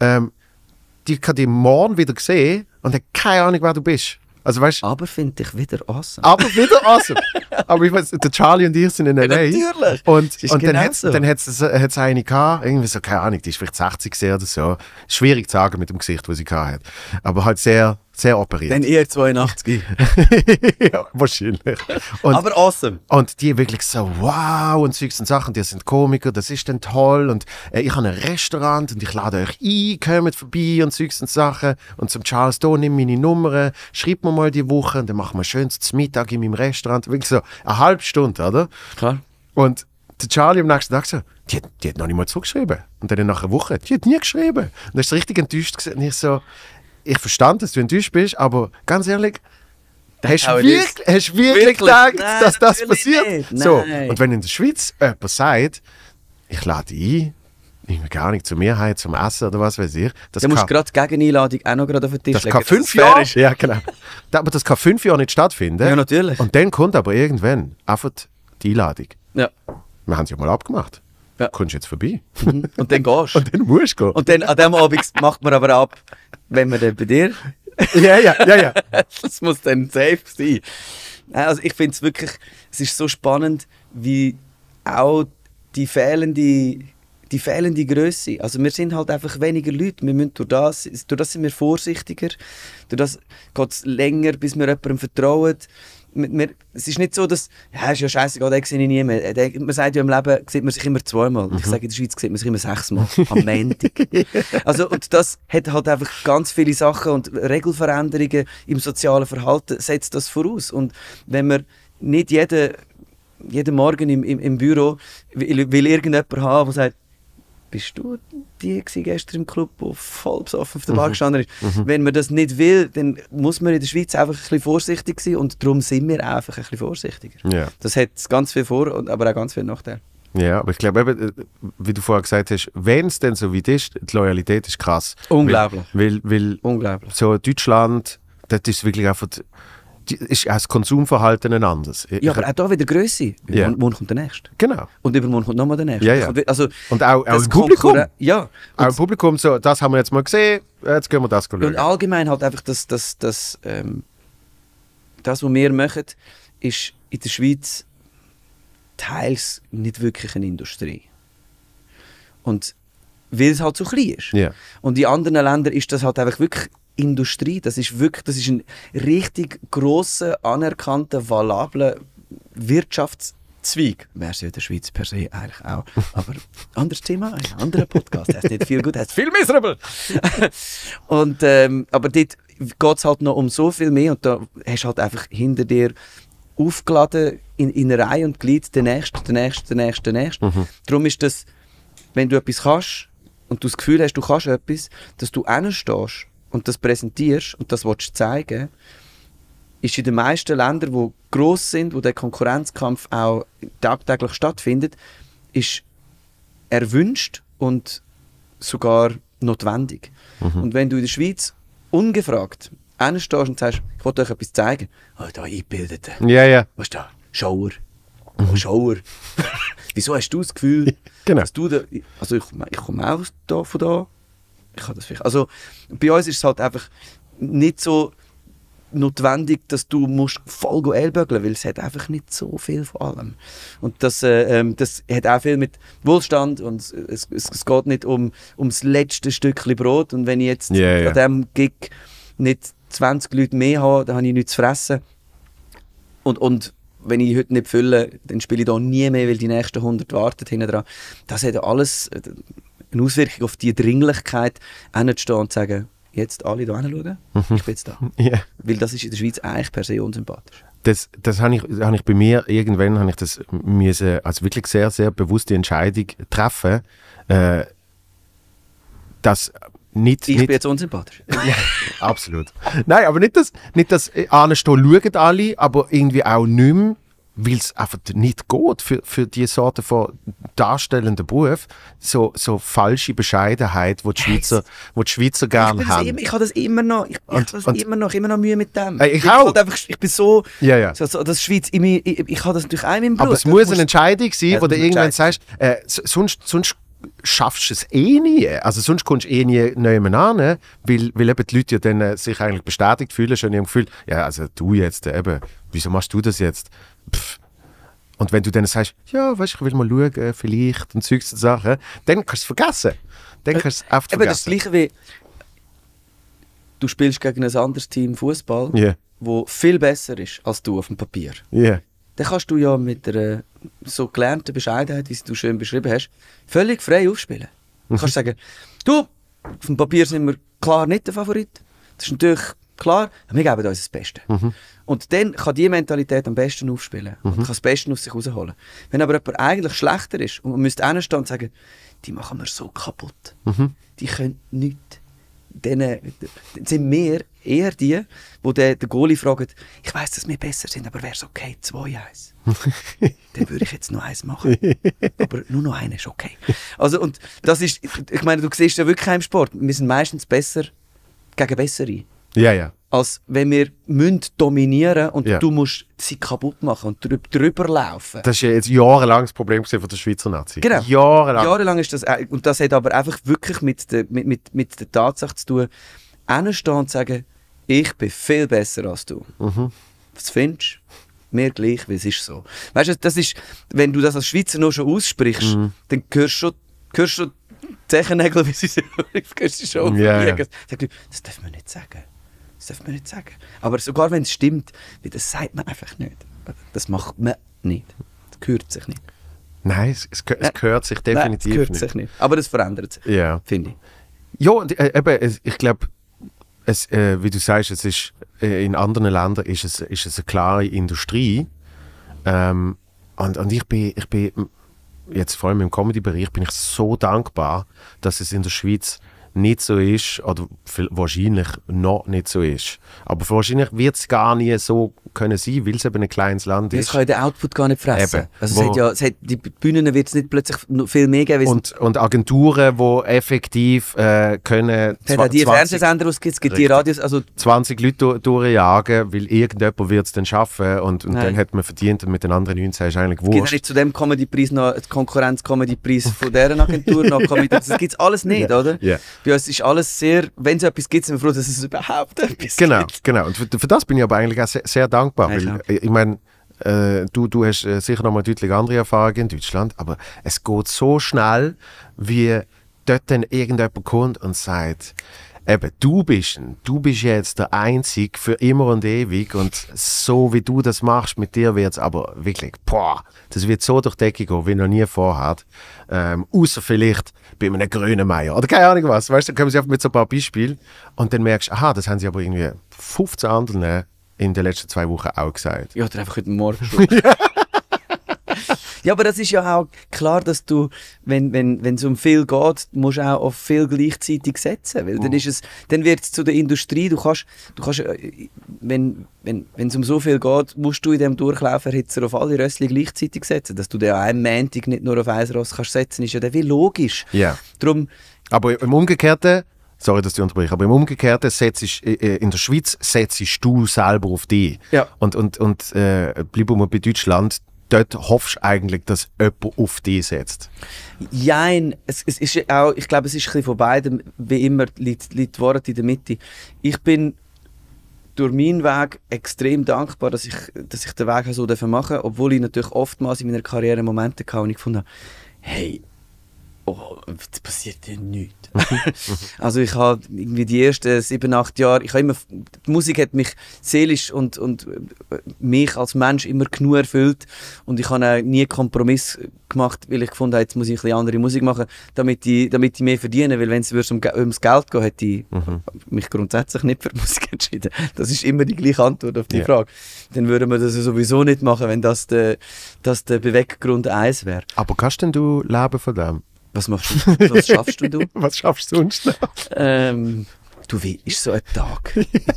die kann dich morgen wieder sehen und hat keine Ahnung, wer du bist. Also weißt Aber finde ich wieder awesome. aber wieder awesome. Aber ich weiß, der Charlie und ich sind in L.A. Natürlich. Und Das ist dann genau hat so. es eine gehabt, irgendwie so, keine Ahnung, die ist vielleicht 60 gesehen oder so. Schwierig zu sagen mit dem Gesicht, das sie gehabt hat. Aber halt sehr, sehr operiert. Dann eher 82. Ja, wahrscheinlich. Und, Aber awesome. und die wirklich so, wow, und Zeugs und Sachen, die sind Komiker, das ist dann toll. Und ich habe ein Restaurant und ich lade euch ein, kommt vorbei und Zeugs und Sachen. Und zum Charles, da nimm meine Nummer, schreib mir mal die Woche und dann machen wir schön zum Mittag in meinem Restaurant. Wirklich so eine halbe Stunde, oder? Klar. Und der Charlie am nächsten Tag so, die hat noch nicht mal zurückgeschrieben. Und dann nach einer Woche, die hat nie geschrieben. Und dann ist sie richtig enttäuscht gewesen. Und ich so, ich verstand, dass du enttäuscht bist, aber ganz ehrlich, hast how du it is. wirklich gedacht, Nein, dass das natürlich passiert? nicht. So. Nein. Und wenn in der Schweiz jemand sagt, ich lade ein, ich gar nicht zur Mehrheit, zum Essen oder was weiß ich, das Dann musst kann, du gerade die Gegeneinladung auch noch gerade auf den Tisch das legen. kann 5 fair Jahre, ist. ja, genau. Aber das kann 5 Jahre nicht stattfinden. Ja, natürlich. Und dann kommt aber irgendwann einfach die Einladung. Ja. Wir haben es ja mal abgemacht. Ja. Kommst jetzt vorbei. Und dann gehst du. Und dann musst du gehen. Und dann an dem Abend macht man aber ab, wenn man dann bei dir... Ja. Das muss dann safe sein. Nein, also ich finde es wirklich, es ist so spannend, wie auch die fehlende Grösse. Also wir sind halt einfach weniger Leute. Wir müssen durch das sind wir vorsichtiger. Durch das geht es länger, bis wir jemandem vertrauen. Es ist nicht so, dass, ja, ist ja scheißegal, den sehe ich nie mehr. Man sagt ja im Leben, sieht man sich immer 2-mal. Ich sage, in der Schweiz sieht man sich immer 6-mal, am Montag. Also, und das hat halt einfach ganz viele Sachen und Regelveränderungen im sozialen Verhalten setzt das voraus. Und wenn wir nicht jeden Morgen im Büro will irgendjemand haben, der sagt, bist du die gestern im Club, die voll besoffen auf der Bar gestanden ist? Wenn man das nicht will, dann muss man in der Schweiz einfach ein bisschen vorsichtig sein und darum sind wir einfach ein bisschen vorsichtiger. Ja. Das hat ganz viel Vor- aber auch ganz viel Nachteile. Ja, aber ich glaube eben, wie du vorher gesagt hast, wenn es denn so weit ist, die Loyalität ist krass. Unglaublich. Weil Unglaublich. so Deutschland, das ist wirklich einfach, ist auch das Konsumverhalten ein anderes. Ja, aber auch da wieder Grösse. Ja. Morgen kommt der Nächste. Genau. Und übermorgen kommt nochmal der Nächste. Ja, ja. Also, Und auch das im Publikum. Ja. Auch im Publikum so, das haben wir jetzt mal gesehen, jetzt gehen wir das schauen. Und allgemein halt einfach das, was wir machen, ist in der Schweiz teils nicht wirklich eine Industrie. Und weil es halt so klein ist. Ja. Und in anderen Ländern ist das halt einfach wirklich Industrie. Das ist ein richtig grosser, anerkannter, valabler Wirtschaftszweig. Wäre es ja in der Schweiz per se eigentlich auch. Aber anderes Thema, ein anderer Podcast. Er ist nicht viel gut, er ist viel miserable. Und, aber dort geht es halt noch um so viel mehr und da hast du halt einfach hinter dir aufgeladen in Reihe und Glied den nächsten. Darum ist das, wenn du etwas kannst und du das Gefühl hast, du kannst etwas, dass du hinstehst und das präsentierst und das willst zeigen, ist in den meisten Ländern, die gross sind, wo der Konkurrenzkampf auch tagtäglich stattfindet, ist erwünscht und sogar notwendig. Und wenn du in der Schweiz ungefragt hinstehst und sagst, ich wollte euch etwas zeigen, da Eingebildete. Ja, ja. Was ist da? Schauer. Schauer. Wieso hast du das Gefühl, Genau. dass du da... Also ich komme auch da, von da. Ich kann das vielleicht... Also bei uns ist es halt einfach nicht so notwendig, dass du musst voll ellbögeln, weil es hat einfach nicht so viel von allem. Und das hat auch viel mit Wohlstand und es geht nicht ums letzte Stückchen Brot. Und wenn ich jetzt an diesem Gig nicht 20 Leute mehr habe, dann habe ich nichts zu fressen. Und wenn ich heute nicht fülle, dann spiele ich da nie mehr, weil die nächsten 100 warten hinten dran. Das hat alles eine Auswirkung auf die Dringlichkeit, hinzustehen und zu sagen, jetzt alle da hinschauen, ich bin jetzt da. Yeah. Weil das ist in der Schweiz eigentlich per se unsympathisch. Das habe ich bei mir, irgendwann habe ich das müssen, also wirklich sehr, sehr bewusste Entscheidung treffen, dass nicht... Ich bin jetzt unsympathisch. Ja, absolut. Nein, aber nicht, dass anstehen schauen alle, aber irgendwie auch nicht mehr, weil es einfach nicht geht für diese Sorte von darstellenden Beruf. So falsche Bescheidenheit, die die Schweizer gerne haben. Ich habe das immer noch. Ich habe immer noch Mühe mit dem. Ich auch. Ich bin so... Ja. So das Schweiz, ich habe das natürlich auch in meinem Blut. Aber es muss eine Entscheidung sein, wo du irgendwann sagst, sonst schaffst du es eh nie. Also sonst kommst du eh nie niemand an, weil eben die Leute ja dann sich eigentlich bestätigt fühlen, schon im Gefühl, ja, also du jetzt eben, wieso machst du das jetzt? Pff. Und wenn du dann sagst, ja, weißt du, ich will mal schauen, vielleicht und solche Sachen, dann kannst du es vergessen. Dann kannst du es einfach vergessen. Das ist das Gleiche wie, du spielst gegen ein anderes Team Fußball, wo viel besser ist als du auf dem Papier. Yeah. Dann kannst du ja mit einer so gelernten Bescheidenheit, wie du schön beschrieben hast, völlig frei aufspielen. Du kannst sagen, du, auf dem Papier sind wir klar nicht der Favorit. Das ist natürlich klar, wir geben uns das Beste. Und dann kann die Mentalität am besten aufspielen und kann das Beste aus sich rausholen. Wenn aber jemand eigentlich schlechter ist und man müsste hinstehen und sagen, die machen wir so kaputt, die können nichts. Dann sind wir eher die, die den Goalie fragen, ich weiss, dass wir besser sind, aber wäre es okay, 2-1? Dann würde ich jetzt noch eins machen. Aber nur noch einer ist okay. Also, und das ist, ich meine, du siehst ja wirklich im Sport, wir sind meistens besser gegen Bessere. Ja. Als wenn wir dominieren und du musst sie kaputt machen und drüber laufen. Das ist ja jetzt jahrelang das Problem von der Schweizer Nazi. Genau. Jahrelang ist das. Und das hat aber einfach wirklich mit der Tatsache zu tun, hinstehen und sagen, ich bin viel besser als du. Was findest du? Mir gleich, weil es ist so. Weißt du, das ist, wenn du das als Schweizer noch schon aussprichst, dann hörst du die Zechennägel, wie sie schon fliegen. Das dürfen wir nicht sagen. Aber sogar wenn es stimmt, das sagt man einfach nicht. Das macht man nicht. Das gehört sich nicht. Nein, es gehört sich definitiv nicht. Es gehört sich nicht. Aber das verändert sich, finde ich. Ja, eben, ich glaube, wie du sagst, es ist, in anderen Ländern ist es eine klare Industrie. Und ich bin jetzt vor allem im Comedy-Bereich bin ich so dankbar, dass es in der Schweiz nicht so ist, oder wahrscheinlich noch nicht so ist. Aber wahrscheinlich wird es gar nie so können sein, weil es eben ein kleines Land ist. Das kann ja den Output gar nicht fressen. Eben, also die Bühnen wird es nicht plötzlich noch viel mehr geben. Und Agenturen, die effektiv können... Es hat auch die Fernsehsender, es gibt die Radios... Also 20 Leute durchjagen, weil irgendjemand wird es dann schaffen und dann hat man verdient und mit den anderen 19 ist eigentlich wurscht. Es gibt nicht zu dem Comedy-Preis noch einen Konkurrenz-Comedy-Preis von deren Agentur noch Comedy. Das gibt es alles nicht, oder? Yeah. Bei uns ist alles sehr... Wenn es etwas gibt, sind wir froh, dass es überhaupt etwas gibt. Genau. Und für das bin ich aber eigentlich auch sehr, sehr dankbar. Weil, ich meine, du hast sicher noch mal deutlich andere Erfahrungen in Deutschland, aber es geht so schnell, wie dort dann irgendjemand kommt und sagt, eben, du bist jetzt der Einzige für immer und ewig und so wie du das machst, mit dir wird es aber wirklich, das wird so durch die Decke gehen, wie noch nie vorher. Außer vielleicht bei einem Grönemeyer oder keine Ahnung was. Weißt du, dann kommen sie einfach mit so ein paar Beispielen und dann merkst du, aha, das haben sie aber irgendwie 15 anderen in den letzten 2 Wochen auch gesagt. Ja, oder einfach heute Morgen Ja, aber das ist ja auch klar, dass du, wenn es um viel geht, musst du auch auf viel gleichzeitig setzen, weil dann wird es zu der Industrie, du kannst wenn es um so viel geht, musst du in diesem Durchlauferhitzer auf alle Rössli gleichzeitig setzen, dass du den an einem Montag nicht nur auf ein Ross kannst setzen, ist ja dann wie logisch. Ja. Drum, Aber im Umgekehrten, sorry, dass ich unterbreche, aber im Umgekehrten in der Schweiz setzt du selber auf dich. Ja. Und bleiben wir bei Deutschland, dort hoffst du eigentlich, dass jemand auf dich setzt. Jein, es ist auch, ich glaube, es ist ein bisschen von beidem, wie immer, liegt die Wahrheit in der Mitte. Ich bin durch meinen Weg extrem dankbar, dass ich den Weg so machen durfte, obwohl ich natürlich oftmals in meiner Karriere Momente hatte, wo ich gefunden habe, hey, das passiert ja nichts. Also ich habe irgendwie die ersten 7, 8 Jahre, die Musik hat mich seelisch und mich als Mensch immer genug erfüllt und ich habe auch nie Kompromiss gemacht, weil ich gefunden habe, jetzt muss ich ein bisschen andere Musik machen, damit ich mehr verdiene, weil wenn es ums Geld geht, hätte ich mich grundsätzlich nicht für die Musik entschieden. Das ist immer die gleiche Antwort auf die Frage. Dann würden wir das sowieso nicht machen, wenn das der Beweggrund 1 wäre. Aber kannst denn du leben von dem? Was machst du? Was schaffst du? Was schaffst du sonst noch? Du, wie ist so ein Tag? Das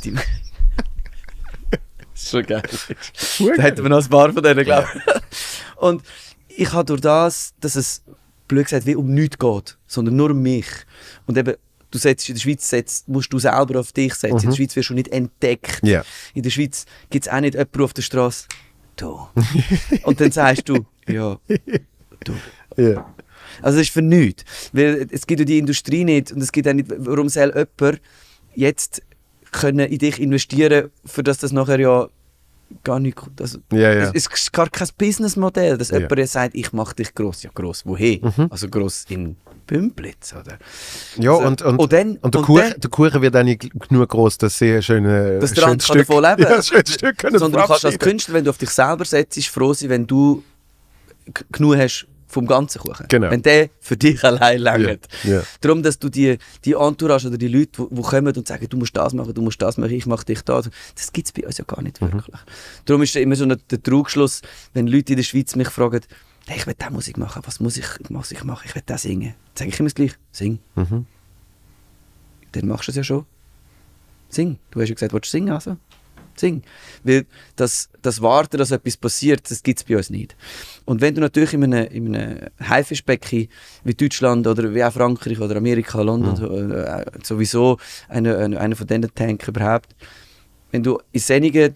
ist schon geil. Da hätten wir noch ein paar von denen, glaube ich. Und ich habe durch das, dass es, blöd gesagt, wie um nichts geht, sondern nur um mich. Und eben, du setzt in der Schweiz, musst du selber auf dich setzen. In der Schweiz wirst du nicht entdeckt. Yeah. In der Schweiz gibt es auch nicht jemanden auf der Straße. Du. Und dann sagst du, ja, du. Yeah. Also das ist für nichts. Weil es gibt ja die Industrie nicht und es gibt auch nicht, warum soll jemand jetzt können in dich investieren, für das nachher ja gar nicht... Also, Es ist gar kein Businessmodell, dass jemand sagt, ich mache dich gross. Ja, gross, woher? Also gross in Bümplitz, oder? Ja, also, und der Kuchen wird auch nicht genug gross, dass sie ein schönes Rand kann davon leben. Ja, Stück können. Sondern du kannst als Künstler, wenn du auf dich selber setzt, froh sein, wenn du genug hast vom ganzen Kuchen. Genau. Wenn der für dich allein langt. Yeah. Darum, dass du die Entourage oder die Leute, die kommen und sagen, du musst das machen, ich mache dich da. Das gibt es bei uns ja gar nicht wirklich. Darum ist immer so der Trugschluss, wenn Leute in der Schweiz mich fragen, hey, ich will diese Musik machen, was muss ich machen? Ich will das singen. Dann sage ich immer das Gleiche, sing. Dann machst du es ja schon. Sing. Du hast ja gesagt, willst du singen, also? Sing. Weil das Warten, dass etwas passiert, das gibt es bei uns nicht. Und wenn du natürlich in einem Haifischbecken wie Deutschland oder wie auch Frankreich oder Amerika, London, sowieso einer von diesen Tanks überhaupt, wenn du in solchen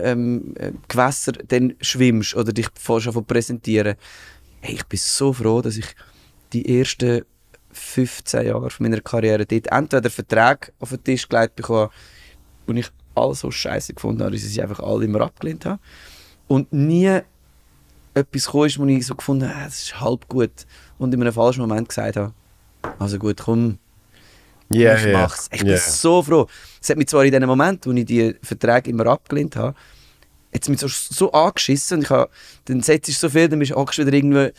Gewässern dann schwimmst oder dich schon präsentieren, hey, ich bin so froh, dass ich die ersten 15 Jahre von meiner Karriere dort entweder Verträge auf den Tisch gelegt bekommen, wo ich alles so scheiße gefunden habe, dass ich sie einfach alle immer abgelehnt habe. Und nie etwas kam, wo ich so gefunden habe, das ist halb gut. Und in einem falschen Moment gesagt habe, also gut, komm, ich mach's. Ich bin so froh. Es hat mich zwar in dem Moment, wo ich die Verträge immer abgelehnt habe, jetzt mich so angeschissen und dann setzt du so viel, dann bist du wieder irgendwo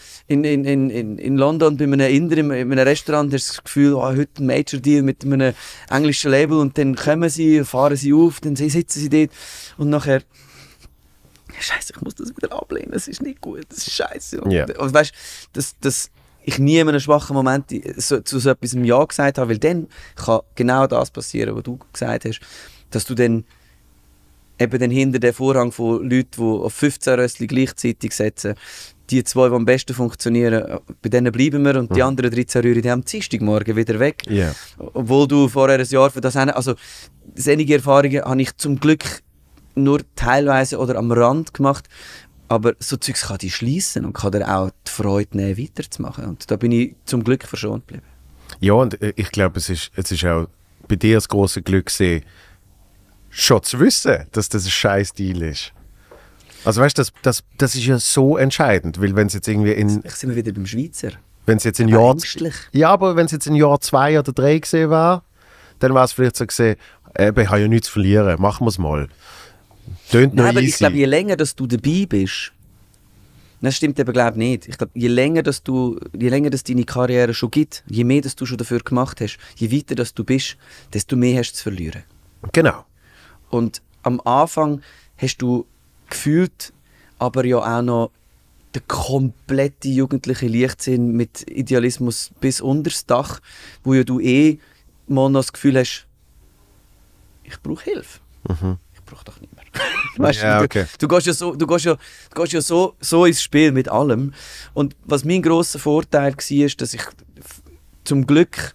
in London bei einem Inder in einem Restaurant, hast du das Gefühl, heute ein Major-Deal mit einem englischen Label und dann kommen sie, fahren sie auf, dann sitzen sie dort und nachher Scheiße, ich muss das wieder ablehnen, das ist nicht gut, das ist scheiße. Und weißt du, dass ich nie in einem schwachen Moment zu so etwas Ja gesagt habe, weil dann kann genau das passieren, was du gesagt hast, dass du dann eben dann hinter den Vorhang von Leuten, die auf 15 Rössli gleichzeitig setzen, die 2, die am besten funktionieren, bei denen bleiben wir und die anderen 13 Rühren, die haben am Dienstagmorgen wieder weg. Yeah. Obwohl du vorher ein Jahr für das hast. Also solche Erfahrungen habe ich zum Glück nur teilweise oder am Rand gemacht, aber so Zeugs kann dich schliessen und kann dir auch die Freude nehmen, weiterzumachen. Und da bin ich zum Glück verschont geblieben. Ja, und ich glaube, es ist auch bei dir das große Glück gesehen, schon zu wissen, dass das ein scheiß Deal ist. Also weißt du, das ist ja so entscheidend, weil wenn es jetzt irgendwie Ich sind wir wieder beim Schweizer. Wenn es jetzt aber wenn es jetzt in Jahr 2 oder 3 gesehen war, dann war es vielleicht so gesehen, ich habe ja nichts zu verlieren, machen wir es mal. Tönt noch aber easy. Ich glaube, je länger dass du dabei bist, das stimmt eben glaube nicht. Ich glaube, je länger dass deine Karriere schon gibt, je mehr dass du schon dafür gemacht hast, je weiter dass du bist, desto mehr hast du zu verlieren. Genau. Und am Anfang hast du gefühlt, aber ja auch noch der komplette jugendliche Leichtsinn mit Idealismus bis unter das Dach, wo ja du mal noch das Gefühl hast, ich brauche Hilfe. Ich brauche doch nicht mehr. Weißt ja, okay. du gehst ja so ins Spiel mit allem. Und was mein grosser Vorteil war, ist, dass ich zum Glück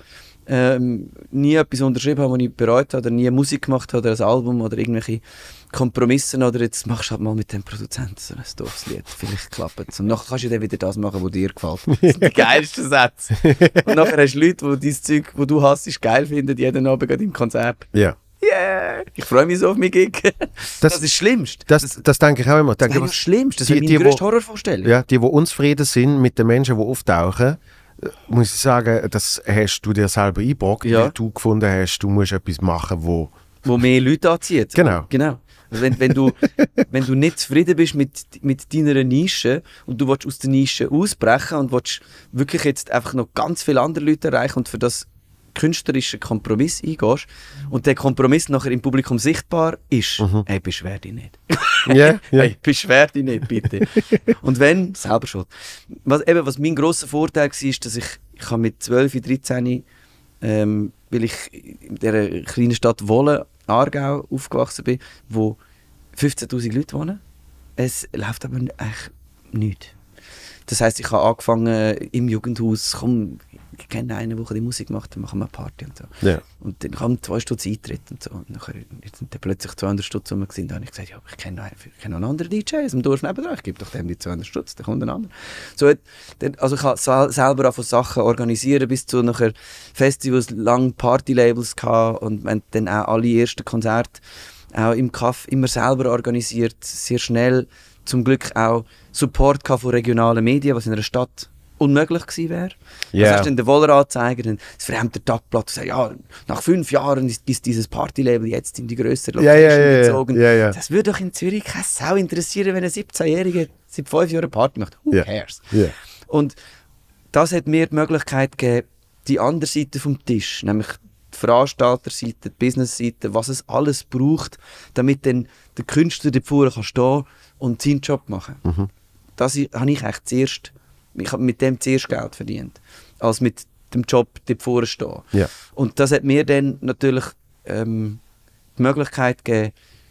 nie etwas unterschrieben habe, was ich bereut habe, oder nie Musik gemacht habe, oder ein Album, oder irgendwelche Kompromisse, oder jetzt machst du halt mal mit dem Produzenten so ein doofes Lied, vielleicht klappt es. Und nachher kannst du dann wieder das machen, was dir gefällt. Das sind die geilsten Sätze. Und nachher hast du Leute, die dein Zeug, das du hasst, geil finden, jeden Abend im Konzert. Ja. Yeah! Ich freue mich so auf meinen Gig. Das ist das Schlimmste. Das denke ich auch immer. Das ist das Schlimmste. Das ist meine grösste Horrorvorstellung. Ja, die unzufrieden sind mit den Menschen, die auftauchen, muss ich sagen, das hast du dir selber eingebrockt, weil du gefunden hast, du musst etwas machen, wo mehr Leute anzieht. Genau. Also wenn du nicht zufrieden bist mit deiner Nische und du willst aus der Nische ausbrechen und willst wirklich jetzt einfach noch ganz viele andere Leute erreichen und für das künstlerischen Kompromiss eingehst und der Kompromiss nachher im Publikum sichtbar ist, hey, beschwer dich nicht. Hey, beschwer dich nicht, bitte. Und wenn, selber schuld. Was mein grosser Vorteil war, ist, dass ich mit 12, 13, weil ich in dieser kleinen Stadt Wohlen, Aargau, aufgewachsen bin, wo 15'000 Leute wohnen. Es läuft aber eigentlich nichts. Das heisst, ich habe angefangen im Jugendhaus, ich kenne einen, der die Musik macht, dann machen wir eine Party und so. Ja. Und dann kam 2 Stutz Eintritt und so. Und nachher sind dann plötzlich 200 Stutz rum gewesen. Dann habe ich gesagt, ja, ich kenne noch einen anderen DJ aus dem Dorf nebenan, ich gebe doch dem die 200 Stutz, dann kommt ein anderer. So, also ich habe selber auch Sachen organisieren, bis zu nachher Festivals, lange Partylabels gehabt und wir haben dann auch alle ersten Konzerte auch im Kaff immer selber organisiert, sehr schnell. Zum Glück auch Support von regionalen Medien, was in einer Stadt unmöglich gewesen wäre. Yeah. Was hast du denn den Wohler-Anzeiger, das verhemmte Tagblatt, sagt, ja, nach 5 Jahren ist dieses Partylabel jetzt in die grössere Location gezogen. Das würde doch in Zürich keine Sau interessieren, wenn ein 17-Jähriger seit 5 Jahren Party macht. Who cares? Und das hat mir die Möglichkeit gegeben, die andere Seite vom Tisch, nämlich die Veranstalterseite, die Businessseite, was es alles braucht, damit dann der Künstler dort vorne kann stehen und seinen Job machen. Das habe ich eigentlich zuerst, ich habe mit dem zuerst Geld verdient, als mit dem Job dort vorne stehen. Und das hat mir dann natürlich die Möglichkeit gegeben,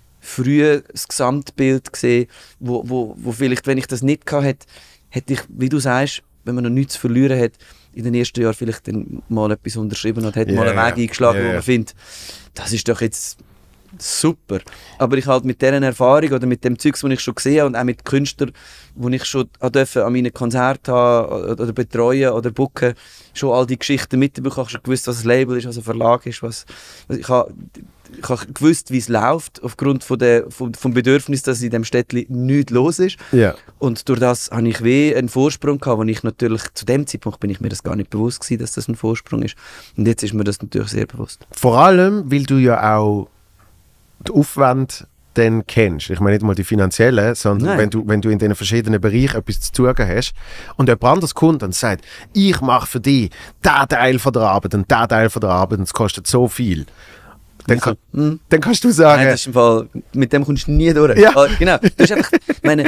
früh das Gesamtbild gesehen, wo vielleicht, wenn ich das nicht gehabt hätte ich, wie du sagst, wenn man noch nichts zu verlieren hat, in den ersten Jahren vielleicht dann mal etwas unterschrieben und hat mal einen Weg eingeschlagen, wo man findet, das ist doch jetzt super. Aber ich halt mit dieser Erfahrung oder mit dem Zeugs, das ich schon gesehen habe und auch mit Künstlern, die ich schon an meinen Konzerten oder betreuen oder booken, schon all die Geschichten mitbekommen. Ich habe schon gewusst, was ein Label ist, was ein Verlag ist. Ich habe gewusst, wie es läuft, aufgrund vom Bedürfnis, dass in diesem Städtchen nichts los ist. Und durch das habe ich einen Vorsprung gehabt, wo ich natürlich, zu dem Zeitpunkt bin ich mir das gar nicht bewusst gewesen, dass das ein Vorsprung ist. Und jetzt ist mir das natürlich sehr bewusst. Vor allem, weil du ja auch den Aufwand dann kennst. Ich meine nicht mal die finanziellen, sondern wenn du in den verschiedenen Bereichen etwas zu tun hast und jemand anderes kommt und sagt, ich mache für dich diesen Teil von der Arbeit und diesen Teil von der Arbeit und es kostet so viel. Dann kannst du sagen... Nein, das ist im Fall, mit dem kommst du nie durch. Ja. Genau. Du hast einfach,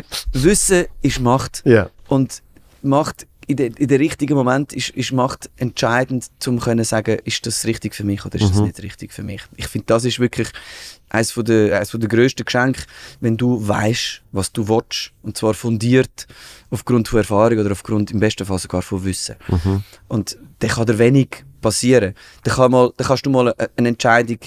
Wissen ist Macht. Und Macht in der richtigen Moment ist Macht entscheidend, um zu sagen, ist das richtig für mich oder ist das nicht richtig für mich. Ich finde, das ist wirklich eines der grössten Geschenke, wenn du weißt, was du willst, und zwar fundiert aufgrund von Erfahrung oder aufgrund im besten Fall sogar von Wissen. Und dann kann dir wenig passieren. Dann kannst du mal eine Entscheidung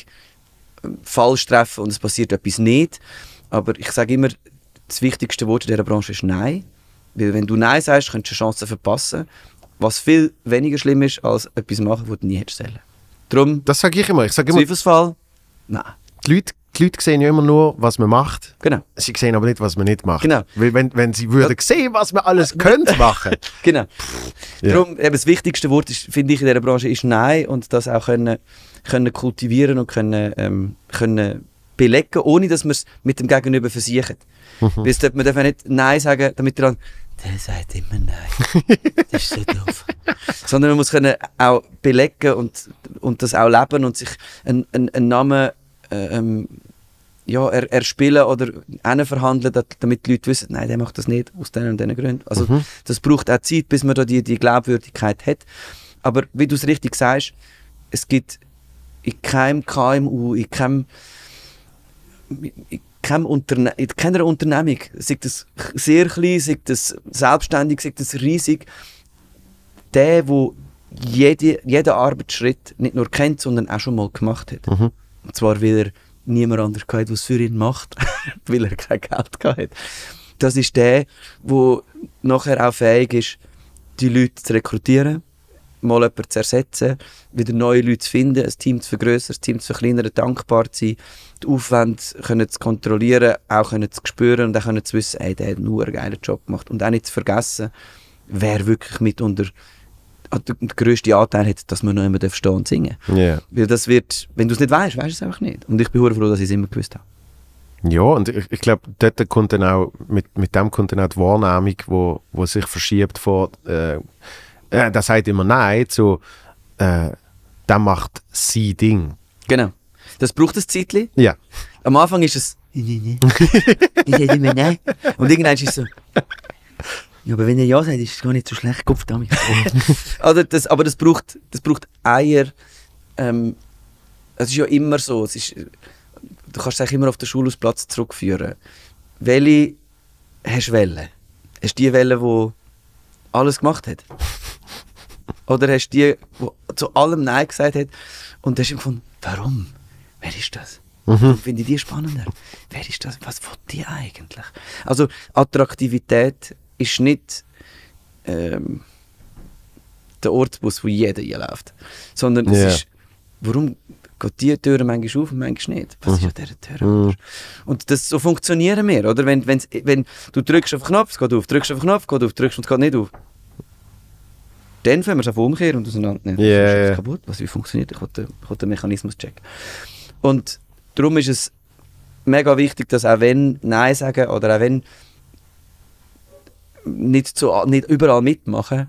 falsch treffen und es passiert etwas nicht. Aber ich sage immer, das wichtigste Wort in dieser Branche ist Nein. Weil wenn du Nein sagst, könntest du Chancen verpassen, was viel weniger schlimm ist, als etwas machen, was du nie hättest sollen. Darum, das sage ich immer. Zweifelsfall, nein. Die Leute sehen ja immer nur, was man macht. Genau. Sie sehen aber nicht, was man nicht macht. Genau. Weil wenn sie würden sehen, was man alles könnte machen. Genau. Darum, das wichtigste Wort, finde ich, in dieser Branche ist Nein, und das auch können kultivieren und können belegen, ohne dass man es mit dem Gegenüber versichert. Weil man darf nicht Nein sagen, damit der sagt immer Nein. Das ist so doof. Sondern man muss können auch belegen und das auch leben und sich einen Namen er spielen oder verhandeln, damit die Leute wissen, nein, der macht das nicht aus diesen und diesen Gründen. Also das braucht auch Zeit, bis man da die Glaubwürdigkeit hat. Aber wie du es richtig sagst, es gibt in keinem KMU, in keiner Unternehmung, sei das sehr klein, sei das selbstständig, sei das riesig, der jeden Arbeitsschritt nicht nur kennt, sondern auch schon mal gemacht hat. Und zwar, weil er niemand anders hatte, der es für ihn macht, weil er kein Geld hatte. Das ist der nachher auch fähig ist, die Leute zu rekrutieren, mal jemanden zu ersetzen, wieder neue Leute zu finden, ein Team zu vergrössern, ein Team zu verkleinern, dankbar zu sein, die Aufwände können zu kontrollieren, auch können zu spüren und auch können zu wissen, ey, der hat nur einen geilen Job gemacht. Und auch nicht zu vergessen, wer wirklich mitunter den grössten Anteil hat, dass man noch immer stehen und singen darf. Yeah. Weil das wird, wenn du es nicht weißt, weißt du es einfach nicht. Und ich bin froh, dass ich es immer gewusst habe. Ja, und ich glaube, dort kommt dann auch, mit dem kommt dann auch die Wahrnehmung, wo sich verschiebt von, der sagt immer Nein zu, der macht sein Ding. Genau. Das braucht ein Zeitchen. Ja. Am Anfang ist es, ich sage immer Nein. Und irgendwann ist es so, ja, aber wenn er Ja sagt, ist es gar nicht so schlecht, Kopf damit. Aber das braucht Eier. Es ist ja immer so. Du kannst es eigentlich immer auf den Schulhausplatz zurückführen. Welche hast du Welle? Hast du die Welle, die alles gemacht hat? Oder hast du die, die zu allem Nein gesagt hat und hast gefunden, warum? Wer ist das? Finde ich die spannender? Wer ist das? Was will die eigentlich? Also Attraktivität ist nicht der Ortsbus, wo jeder einläuft, sondern es ist, warum geht die Tür manchmal auf und manchmal nicht? Was ist an dieser Tür anders? Und so funktionieren wir, oder? Wenn du drückst auf den Knopf, es geht auf, drückst auf den Knopf, geht auf, drückst und es geht nicht auf. Dann fangen wir es auf Umkehren und auseinandernehmen. Ist kaputt? Wie funktioniert? Ich will den Mechanismus checken. Und darum ist es mega wichtig, dass auch wenn Nein sagen oder auch wenn nicht überall mitmachen,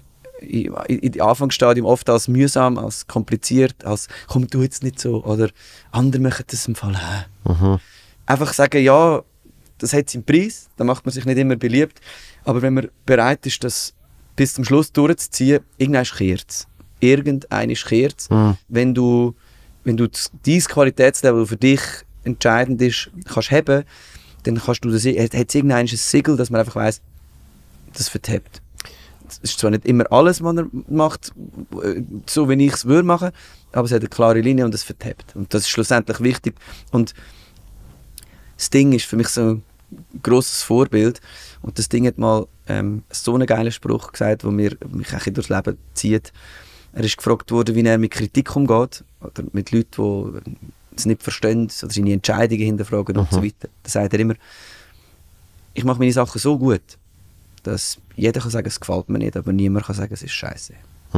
im Anfangsstadium oft als mühsam, als kompliziert, als «komm, tu jetzt nicht so» oder «andere machen das im Fall Einfach sagen, ja, das hat seinen Preis, da macht man sich nicht immer beliebt, aber wenn man bereit ist, das bis zum Schluss durchzuziehen, irgendwann kehrt es. Irgendwann kehrt es. Wenn du dein Qualitätslevel für dich entscheidend ist, kannst haben, dann kannst du das, hat es irgendwann ein Siegel, dass man einfach weiss, das vertappt. Es ist zwar nicht immer alles, was er macht, so wie ich es würde machen, aber es hat eine klare Linie und es vertappt. Und das ist schlussendlich wichtig. Und das Ding ist für mich so ein grosses Vorbild. Und das Ding hat mal so einen geilen Spruch gesagt, der mich auch durchs Leben zieht. Er ist gefragt worden, wie er mit Kritik umgeht, oder mit Leuten, die es nicht verstehen, oder seine Entscheidungen hinterfragen und so weiter. Da sagt er immer, ich mache meine Sachen so gut, dass jeder kann sagen, es gefällt mir nicht, aber niemand kann sagen, es ist scheiße.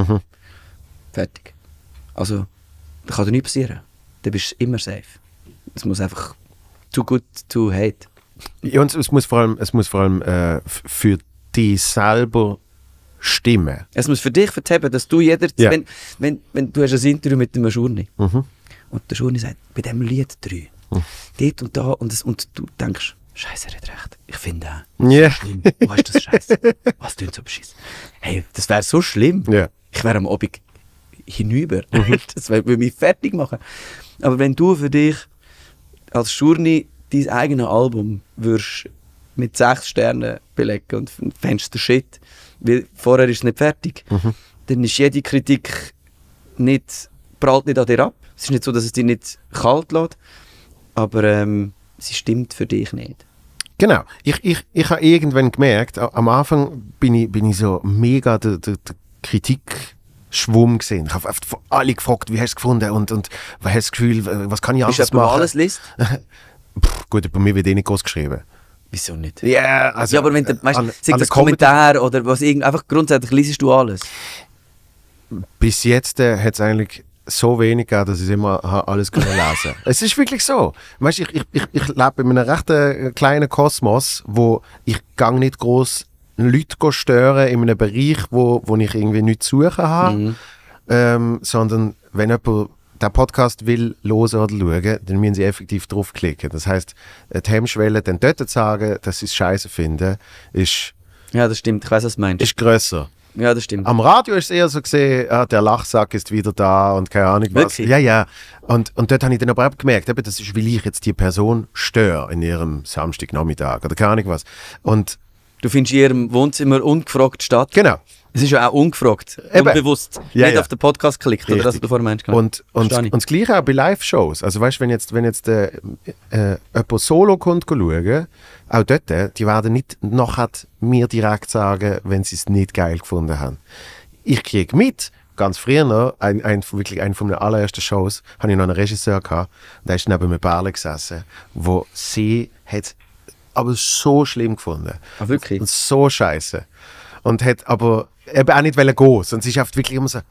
Fertig. Also, da kann dir nichts passieren. Du bist immer safe. Es muss einfach too good to hate. Ja, und es muss vor allem für dich selber stimmen. Es muss für dich verteben, dass du wenn du hast ein Interview mit dem Schurni und der Schurni sagt, bei diesem Lied 3, dort und da und du denkst, Scheiße, er hat recht. Ich finde auch. Yeah. So schlimm. Was ist das Scheiße? Was tut so beschissen? Hey, das wäre so schlimm. Yeah. Ich wäre am Abend hinüber. Das würde mich fertig machen. Aber wenn du für dich als Schurni dein eigenes Album würdest mit 6 Sternen belegen und fändest du Shit, weil vorher ist es nicht fertig, dann ist jede Kritik prallt nicht an dir ab. Es ist nicht so, dass es dich nicht kalt lässt, aber sie stimmt für dich nicht. Genau. Ich habe irgendwann gemerkt, am Anfang bin ich so mega der Kritikschwumm gesehen. Ich habe alle gefragt, wie hast du es gefunden und was hast du das Gefühl, was kann ich anders machen? Bist du alles liest? Gut, bei mir wird nicht groß geschrieben. Wieso nicht? Yeah, also, ja, aber wenn du, weißt, das Kommentar oder was einfach grundsätzlich liest du alles? Bis jetzt hat es eigentlich so wenig gegeben, dass ich immer alles lesen konnte. Es ist wirklich so. Weißt, ich lebe in einem recht kleinen Kosmos, wo ich gang nicht groß Leute stören in einem Bereich, wo ich irgendwie nichts zu suchen habe, sondern wenn jemand der Podcast will hören oder schauen, dann müssen sie effektiv draufklicken. Das heisst, die Hemmschwelle dann dort zu sagen, dass sie es scheiße finden, ist... Ja, das stimmt. Ich weiss, was du meinst. Ist grösser. Ja, das stimmt. Am Radio ist es eher so gesehen, der Lachsack ist wieder da und keine Ahnung was. Wirklich? Ja. Und dort habe ich dann aber auch gemerkt, eben, das ist, weil ich jetzt die Person störe in ihrem Samstagnachmittag oder keine Ahnung was. Und Du findest in ihrem Wohnzimmer ungefragt statt. genau. Es ist ja auch ungefragt. Eben. Unbewusst. Ja, Nicht ja. auf den Podcast geklickt, oder das, was du vorhin meinst. Genau. Und das Gleiche auch bei Live-Shows. Also weißt du, wenn jetzt jemand Solo kommt schauen, auch dort, die werden nicht nachher mir direkt sagen, wenn sie es nicht geil gefunden haben. Ich kriege mit, ganz früher noch, wirklich eine von den allerersten Shows, habe ich noch einen Regisseur gehabt, der ist neben mir Bärle gesessen, wo sie hat aber so schlimm gefunden. Ah, wirklich? Und so scheiße. Und hat aber eben auch nicht gehen wollen. Und sie ist oft wirklich immer so,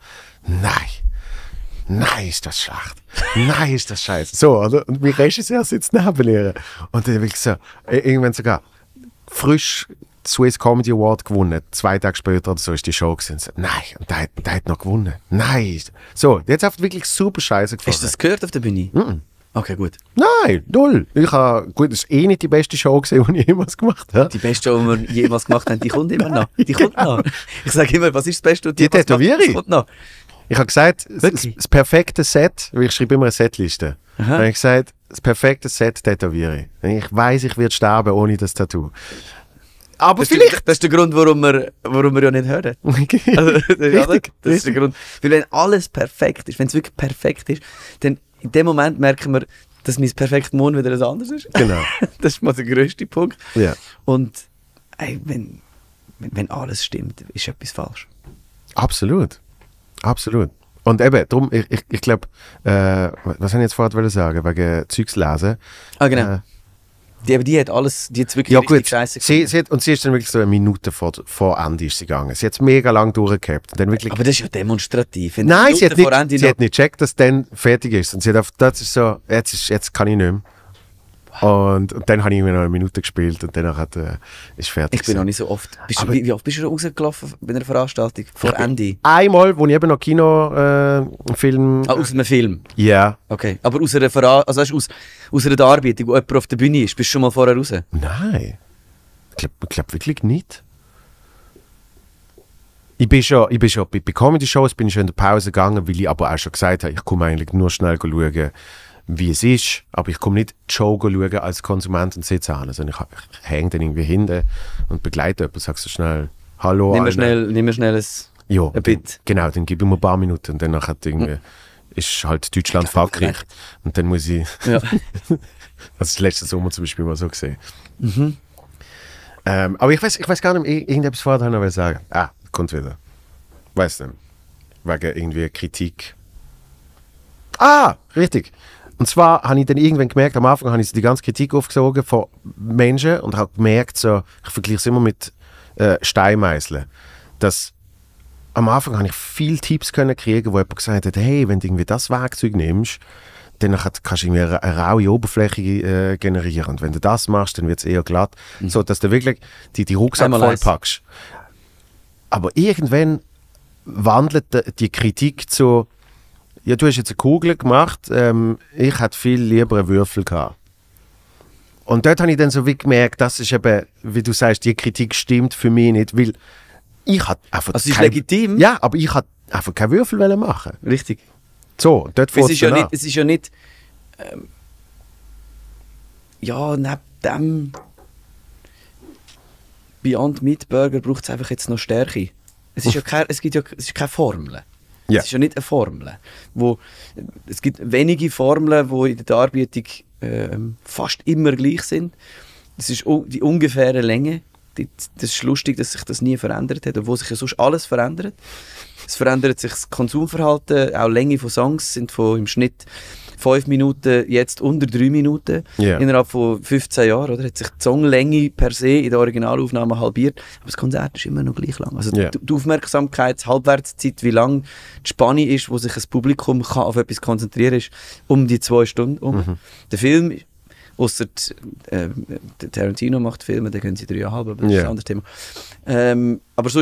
nein, ist das schlecht. Nein, ist das scheiße. So, oder? Und mein Regisseur sitzt neben ihr. Und dann wirklich so, irgendwann sogar frisch Swiss Comedy Award gewonnen. 2 Tage später oder so ist die Show gewesen. So, nein, und der hat noch gewonnen. Nein. So, jetzt hat wirklich super scheiße gefunden. Hast du das gehört auf der Bühne? Mhm. Okay, gut. Nein, null. Gut, das war eh nicht die beste Show gewesen, die ich jemals gemacht habe. Die beste Show, die wir jemals gemacht haben, die kommt immer noch. Die kommt noch. Ich sage immer, was ist das Beste, was du Die jemals gemacht hast? Tätowierung? Das kommt noch. Ich habe gesagt, Wirklich? das perfekte Set, weil ich schreibe immer eine Setliste. Aha. Dann habe ich gesagt, das perfekte Set tätowiere ich. Ich weiss, ich werde sterben ohne das Tattoo. Aber Das vielleicht... ist der Grund, warum wir ja nicht hören. Also, Richtig, das ist der Grund. Weil wenn alles perfekt ist, wenn es wirklich perfekt ist, dann in dem Moment merken wir, dass mein perfekter Mond wieder etwas anderes ist. Genau. Das ist mal der grösste Punkt. Ja. Und ey, wenn alles stimmt, ist etwas falsch. Absolut. Und eben, darum, ich glaube, was habe ich jetzt vorher sagen, wegen Zeugs lesen. Ah, genau. Die hat alles, die hat wirklich Ja richtig gut, scheiße sie ist dann wirklich so eine Minute vor Ende ist sie gegangen. Sie hat es mega lang durchgehabt. Und dann wirklich, Aber das ist ja demonstrativ. Wenn nein, sie hat Minuten vor Ende nicht gecheckt, dass es dann fertig ist. Und sie hat auf, das ist so, jetzt kann ich nicht mehr. Und dann habe ich mir noch eine Minute gespielt und danach ist fertig. Ich bin noch nicht so oft. Wie oft bist du rausgelaufen bei einer Veranstaltung? Vor Ende? Einmal, wo ich eben noch Kinofilm... Aus einem Film? Ja. Okay. Aber aus einer aus einer Darbietung, wo jemand auf der Bühne ist, bist du schon mal vorher raus? Nein. Ich glaube wirklich nicht. Ich bin schon bei Comedy-Shows bin ich schon in der Pause gegangen, weil ich aber auch schon gesagt habe, ich komme eigentlich nur schnell schauen, wie es ist, aber ich komme nicht die Show schauen als Konsument und sitze an, sondern ich hänge dann irgendwie hinten und begleite jemanden, sagst so schnell «Hallo». Nimm mir schnell ein Bit. Genau, dann gebe ich mir ein paar Minuten und danach ist halt Deutschland, Frankreich und dann muss ich... Ja. Das ist letzten Sommer zum Beispiel mal so gesehen. Mhm. Aber ich weiß gar nicht, irgendetwas vorher noch sagen. Kommt wieder. Weißt du, wegen irgendwie Kritik. Richtig. Und zwar habe ich dann irgendwann gemerkt, am Anfang habe ich so die ganze Kritik aufgesogen von Menschen und habe gemerkt, so, ich vergleiche es immer mit Steinmeißeln, dass am Anfang habe ich viele Tipps können kriegen, wo jemand gesagt hat, hey, wenn du irgendwie das Werkzeug nimmst, dann kannst du irgendwie eine raue Oberfläche generieren. Und wenn du das machst, dann wird es eher glatt. So, dass du wirklich die Rucksack vollpackst. Aber irgendwann wandelt die Kritik zu, ja, du hast jetzt eine Kugel gemacht, ich hätte viel lieber einen Würfel gehabt. Und dort habe ich dann so wie gemerkt, das ist eben, wie du sagst, die Kritik stimmt für mich nicht, weil ich hatte einfach... Also es ist legitim? Ja, aber ich hatte einfach keinen Würfel machen. Richtig. So, dort es ist ja nicht neben dem Beyond Meat Burger braucht es einfach jetzt noch Stärke. Es ist keine Formel. Ja. Es ist ja nicht eine Formel. Es gibt wenige Formeln, die in der Darbietung fast immer gleich sind. Es ist die ungefähre Länge. Das ist lustig, dass sich das nie verändert hat, obwohl sich ja sonst alles verändert. Es verändert sich das Konsumverhalten, auch Länge von Songs sind im Schnitt 5 Minuten, jetzt unter 3 Minuten. Yeah. Innerhalb von 15 Jahren hat sich die Songlänge per se in der Originalaufnahme halbiert, aber das Konzert ist immer noch gleich lang. Also die Aufmerksamkeit, die Halbwertszeit, wie lang die Spanne ist, wo sich ein Publikum kann auf etwas konzentrieren ist, um die 2 Stunden. Der Film, ausser Tarantino macht Filme, dann können sie 3,5, aber das ist ein anderes Thema. Aber sonst ist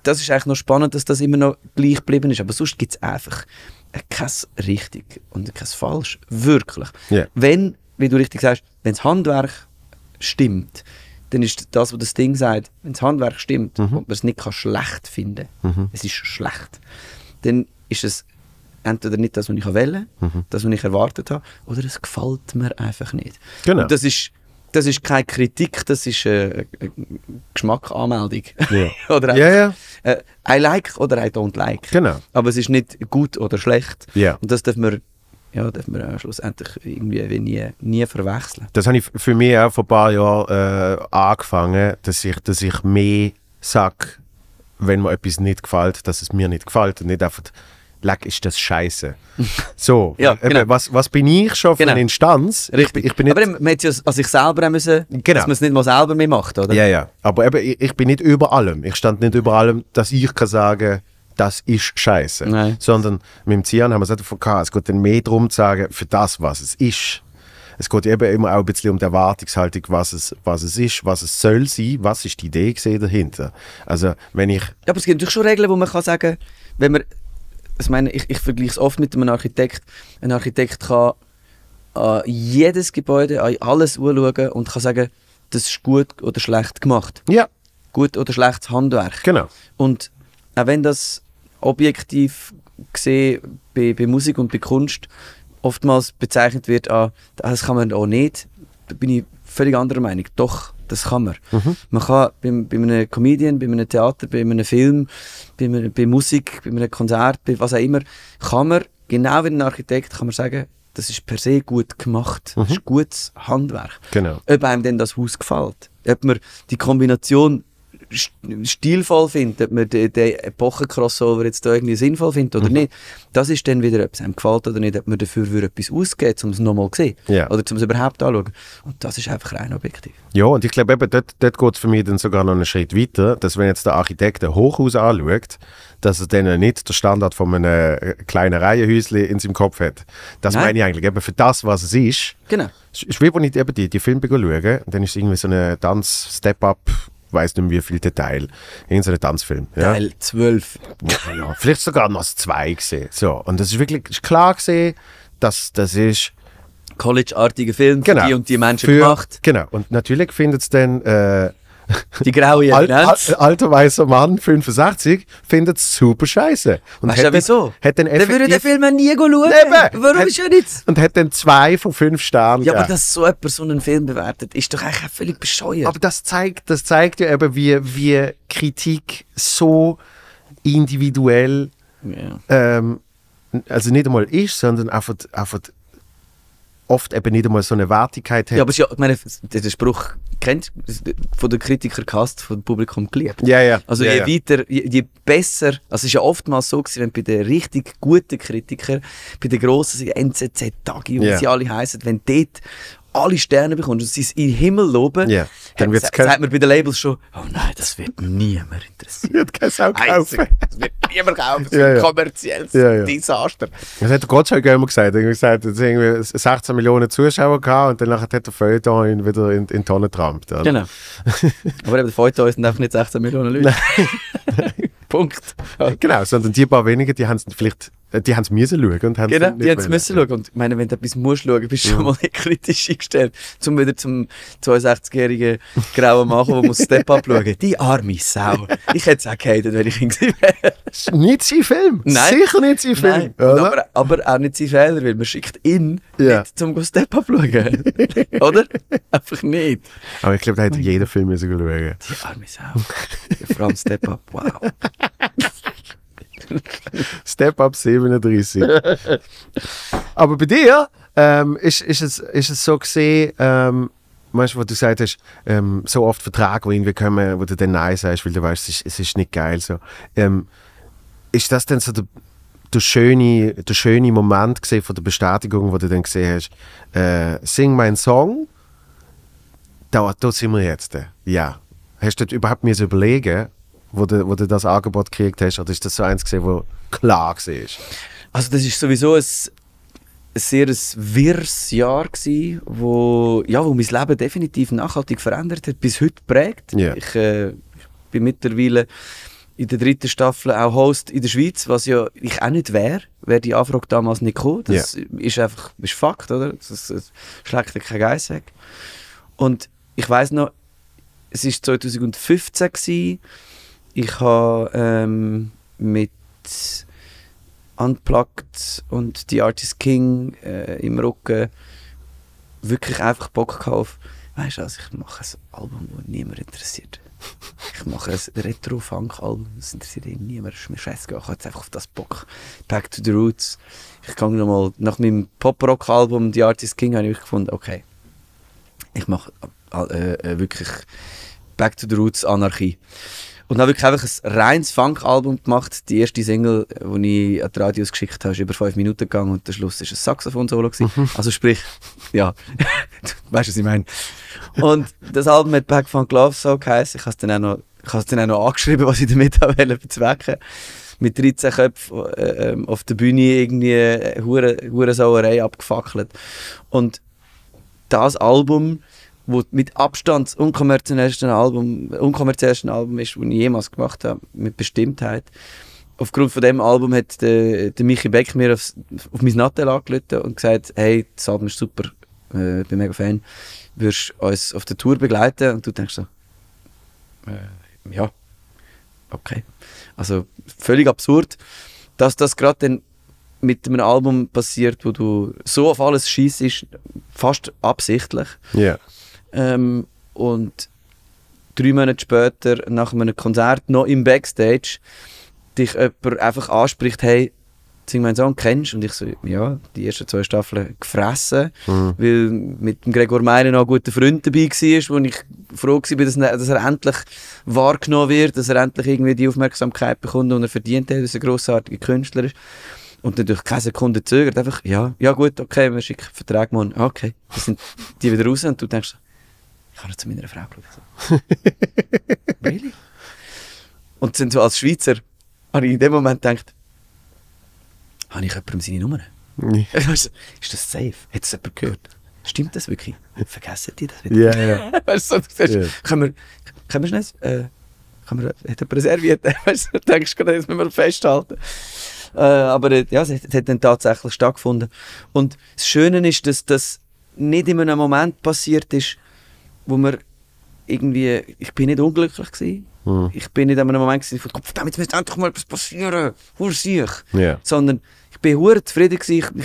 das ist eigentlich noch spannend, dass das immer noch gleich geblieben ist. Aber sonst gibt es einfach kein richtig und kein falsch. Wirklich. Yeah. Wenn, wie du richtig sagst, wenn das Handwerk stimmt, dann ist das, was das Ding sagt, wenn das Handwerk stimmt und man es nicht schlecht finden kann, es ist schlecht, dann ist es entweder nicht das, was ich wählen will, das, was ich erwartet habe, oder es gefällt mir einfach nicht. Genau. Und das ist keine Kritik, das ist eine Geschmackanmeldung. Ja. Oder Ja. I like oder I don't like. Genau. Aber es ist nicht gut oder schlecht. Ja. Und das darf man schlussendlich irgendwie nie verwechseln. Das habe ich für mich auch vor ein paar Jahren angefangen, dass ich mehr sage, wenn mir etwas nicht gefällt, dass es mir nicht gefällt und nicht einfach «Leck, ist das scheiße». So, Ja, genau. was bin ich schon für Genau. eine Instanz? Richtig. Ich bin nicht, aber man hätte ja an sich selber auch müssen, Genau. dass man es nicht mal selber mehr macht, oder? ja. Aber eben, ich bin nicht über allem. Ich stand nicht über allem, dass ich kann sagen, das ist scheiße. Nein. Sondern mit dem Zian haben wir es nicht davon gehabt. Es geht dann mehr darum zu sagen, für das, was es ist. Es geht eben immer auch ein bisschen um die Erwartungshaltung, was es ist, was es soll sein, was ist die Idee gesehen dahinter. Also, wenn ich... Ja, aber es gibt natürlich schon Regeln, wo man kann sagen, wenn man, ich vergleiche es oft mit einem Architekt. Ein Architekt kann an jedes Gebäude, an alles anschauen und kann sagen, das ist gut oder schlecht gemacht. Ja, Gut oder schlechtes Handwerk. genau. Und auch wenn das objektiv gesehen bei Musik und bei Kunst oftmals bezeichnet wird, das kann man auch nicht, da bin ich völlig anderer Meinung. Doch, das kann man. Man kann bei einem Comedian, bei einem Theater, bei einem Film, bei Musik, bei einem Konzert, bei was auch immer, kann man, genau wie ein Architekt, kann man sagen, das ist per se gut gemacht. Das ist gutes Handwerk. Genau. Ob einem denn das Haus gefällt. Ob man die Kombination stilvoll findet, ob man den Epochen-Crossover jetzt da irgendwie sinnvoll findet oder nicht, das ist dann wieder, ob es einem gefällt oder nicht, ob man dafür etwas ausgeht, um es nochmal zu sehen. Ja. Oder um es überhaupt anzuschauen. Und das ist einfach rein objektiv. Ja, und ich glaube, eben, dort geht es für mich dann sogar noch einen Schritt weiter, dass wenn jetzt der Architekt ein Hochhaus anschaut, dass er dann nicht den Standard von einem kleinen Reihenhäuschen in seinem Kopf hat. Das Nein. meine ich eigentlich eben für das, was es ist. Genau. Es ist wie, wenn ich eben die Filme schaue, dann ist es irgendwie so ein Tanz-Step-Up, ich weiss nicht mehr wie viel Detail, irgend so ein Tanzfilm. Ja? Teil 12. Ja, vielleicht sogar noch 2 gesehen. So, und das ist wirklich klar gesehen, dass das ist College-artiger Film für die und die Menschen gemacht. Genau, und natürlich findet es dann Die graue Evidenz. alter weißer Mann, 65, findet es super scheiße. Und Weißt du wieso? Hat dann Der würde den effektiv, Film nie schauen. Eben. Warum Hat- ist er nicht? und hat dann 2 von 5 Sternen Ja, aber gegeben. dass so jemand so einen Film bewertet, ist doch eigentlich auch völlig bescheuert. Aber das zeigt ja eben, wie Kritik so individuell ja. also nicht einmal ist, sondern einfach oft eben nicht einmal so eine Wertigkeit hat. Ja, aber es ist ja, ich meine, der Spruch kennt von den Kritikern gehasst, vom Publikum geliebt. Ja. Also ja, je weiter, je besser, also es ist ja oftmals so gewesen, wenn bei den richtig guten Kritikern, bei den grossen NZZ, Tagi und wie sie alle heissen, wenn dort alle Sterne bekommst und sie es in den Himmel loben, Ja, dann wird's sagt man bei den Labels schon, oh nein, das wird niemand interessieren. Wird keine Sau kaufen. Das wird niemand kaufen, das Ja, ist ja. ein kommerzielles Ja. Desaster. Das hat der Gottschalk immer gesagt. Er hat gesagt, es irgendwie 16 Millionen Zuschauer gehabt und danach hat der Feuilleton ihn wieder in die Tonne getrampt. Oder? Genau. Aber eben, der Feuilleton sind einfach nicht 16 Millionen Leute. Punkt. Genau, sondern die paar wenigen, die haben es vielleicht, die haben es müssen schauen und haben Genau, nicht die haben es wollen. müssen schauen. Und ich meine, wenn du etwas musst schauen, bist du schon mal nicht kritisch eingestellt. Zum wieder zum 62-jährigen grauen Mann, der muss Step-Up schauen. Die arme Sau. Ich hätte es auch gehatet, wenn ich ihn gewesen wäre. Nicht sein Film. Nein. Sicher nicht sein Film. Nein, und oder? aber auch nicht sein Fehler, weil man schickt ihn Ja. nicht zum Step-Up schauen. Oder? Einfach nicht. Aber ich glaube, da hätte jeder Film müssen schauen. Die arme Sau. Vor allem Step-Up, wow. Step Up 37. Aber bei dir ist es so gesehen, weißt du, was du gesagt hast, so oft Verträge, die irgendwie kommen, wo du dann Nein sagst, weil du weißt, es ist nicht geil. So. Ist das dann so der schöne Moment gesehen von der Bestätigung, wo du dann gesehen hast, sing meinen Song, da sind wir jetzt. Ja. Hast du das überhaupt mir überlegen, wo du das Angebot gekriegt hast, oder ist das so eins gesehen, wo klar war? Also das ist sowieso ein sehr wirres Jahr gsi, wo mein Leben definitiv nachhaltig verändert hat, bis heute prägt. Ja. Ich bin mittlerweile in der 3. Staffel auch Host in der Schweiz, was ja ich auch nicht wäre die Anfrage damals nicht gekommen. Das ist einfach ist Fakt, oder? Das schlägt dir kein Geiss weg. Und ich weiss noch, es war 2015 gewesen. Ich habe mit Unplugged und The Artist King im Rücken wirklich einfach Bock gehabt auf, weißt du, also ich mache ein Album, das niemand interessiert. Ich mache ein Retro-Funk-Album, das interessiert niemand, das ist mir scheißegal, ich habe jetzt einfach auf das Bock. Back to the Roots. Ich gehe nochmal, nach meinem Pop-Rock-Album The Artist King habe ich gefunden, okay, ich mache wirklich Back to the Roots Anarchie. Und habe wirklich einfach ein reines Funk-Album gemacht. Die erste Single, die ich an die Radios geschickt habe, ist über 5 Minuten gegangen und der Schluss war ein Saxophon-Solo. Also sprich, ja, du weißt, was ich meine. Und das Album hat Back Funk Love Song geheißen. Ich habe es dann auch noch angeschrieben, was ich damit bezwecken. Mit 13 Köpfen auf der Bühne irgendwie hure Sauerei abgefackelt. Und das Album, wo mit Abstand das unkommerziellste Album ist, das ich jemals gemacht habe, mit Bestimmtheit. Aufgrund von dem Album hat der Michi Beck mir auf mein Nattel angerufen und gesagt, hey, das Album ist super, ich bin mega Fan, würdest du uns auf der Tour begleiten? Und du denkst so, ja, okay. Also völlig absurd, dass das gerade dann mit einem Album passiert, wo du so auf alles schießt, fast absichtlich. Yeah. Und 3 Monate später, nach einem Konzert, noch im Backstage, dich jemand einfach anspricht, hey, sing meinen Song, kennst du? Und ich so, ja, die ersten 2 Staffeln gefressen, weil mit dem Gregor Meyer noch ein guter Freund dabei war, wo ich froh war, dass er endlich wahrgenommen wird, dass er endlich irgendwie die Aufmerksamkeit bekommt, die er verdient hat, dass er ein grossartiger Künstler ist. Und natürlich keine Sekunde zögert, einfach, ja gut, okay, wir schicken den Vertrag morgen. Okay, dann sind die wieder raus und du denkst, ich habe zu meiner Frau geschaut. Really? Und sind so als Schweizer, habe ich in dem Moment gedacht, habe ich jemandem seine Nummer? Ist das safe? Hat es jemand gehört? Stimmt das wirklich? Vergessen die das wieder? Ja. Weißt du, du sagst, können wir schnell, hat jemand eine Serviette? Weißt du, denkst gerade, jetzt müssen wir festhalten. Aber ja, es hat dann tatsächlich stattgefunden. Und das Schöne ist, dass das nicht in einem Moment passiert ist, wo man irgendwie, ich bin nicht unglücklich gewesen. Ich bin nicht in einem Moment gewesen, verdammt, jetzt müsste endlich mal etwas passieren, sondern ich bin hure zufrieden gewesen.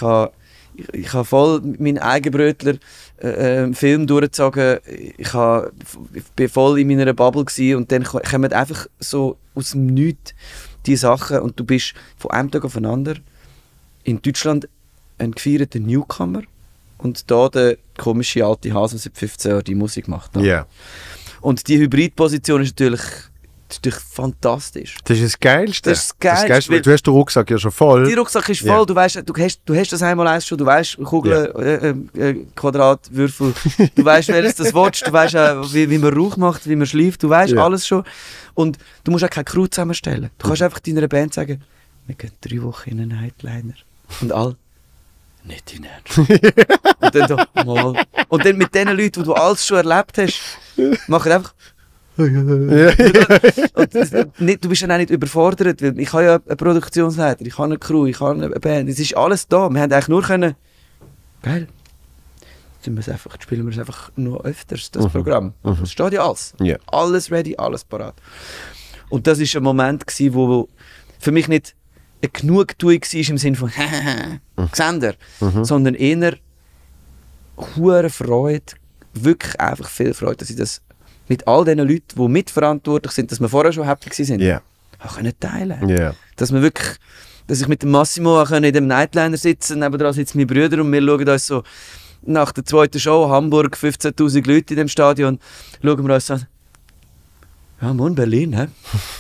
Ich habe voll meinen Eigenbrötler Film durchgezogen. Ich bin voll in meiner Bubble gewesen und dann kommen einfach so aus dem Nichts die Sachen und du bist von einem Tag auf den anderen in Deutschland ein gefeierter Newcomer und da der komische alte Hase, der seit 15 Jahren die Musik macht. Yeah. Und die Hybridposition ist natürlich fantastisch. Das ist das Geilste. Das ist das Geilste. Weil du hast den Rucksack ja schon voll. Der Rucksack ist voll, yeah. Du weißt, du hast das einmal eins schon, du weißt Kugeln, Quadrat, Würfel, du weißt, welches das willst, du weißt auch, wie man Rauch macht, wie man schläft, du weißt alles schon. Und du musst auch keine Crew zusammenstellen. Du kannst einfach deiner Band sagen, wir gehen 3 Wochen in einen Nightliner. Und all nicht in Ernst. Und dann doch mal. Und dann mit den Leuten, die du alles schon erlebt hast, machen einfach. Und du bist dann auch nicht überfordert, weil ich habe ja einen Produktionsleiter, ich habe eine Crew, ich habe eine Band, es ist alles da. Wir haben eigentlich nur können, geil, jetzt spielen wir es einfach noch öfters, das Programm. Es steht ja alles. Yeah. Alles ready, alles parat. Und das war ein Moment, wo für mich nicht eine Genugtuung war im Sinne von Gesender, sondern eher hohe Freude, wirklich einfach viel Freude, dass ich das mit all den Leuten, die mitverantwortlich sind, dass wir vorher schon happy waren, können teilen. Yeah. Dass wir wirklich, dass ich mit dem Massimo in dem Nightliner sitzen, nebenan sitzen meine Brüder und wir schauen uns so nach der 2. Show, Hamburg, 15'000 Leute in dem Stadion, schauen wir uns an. Ja, morgen Berlin, hä?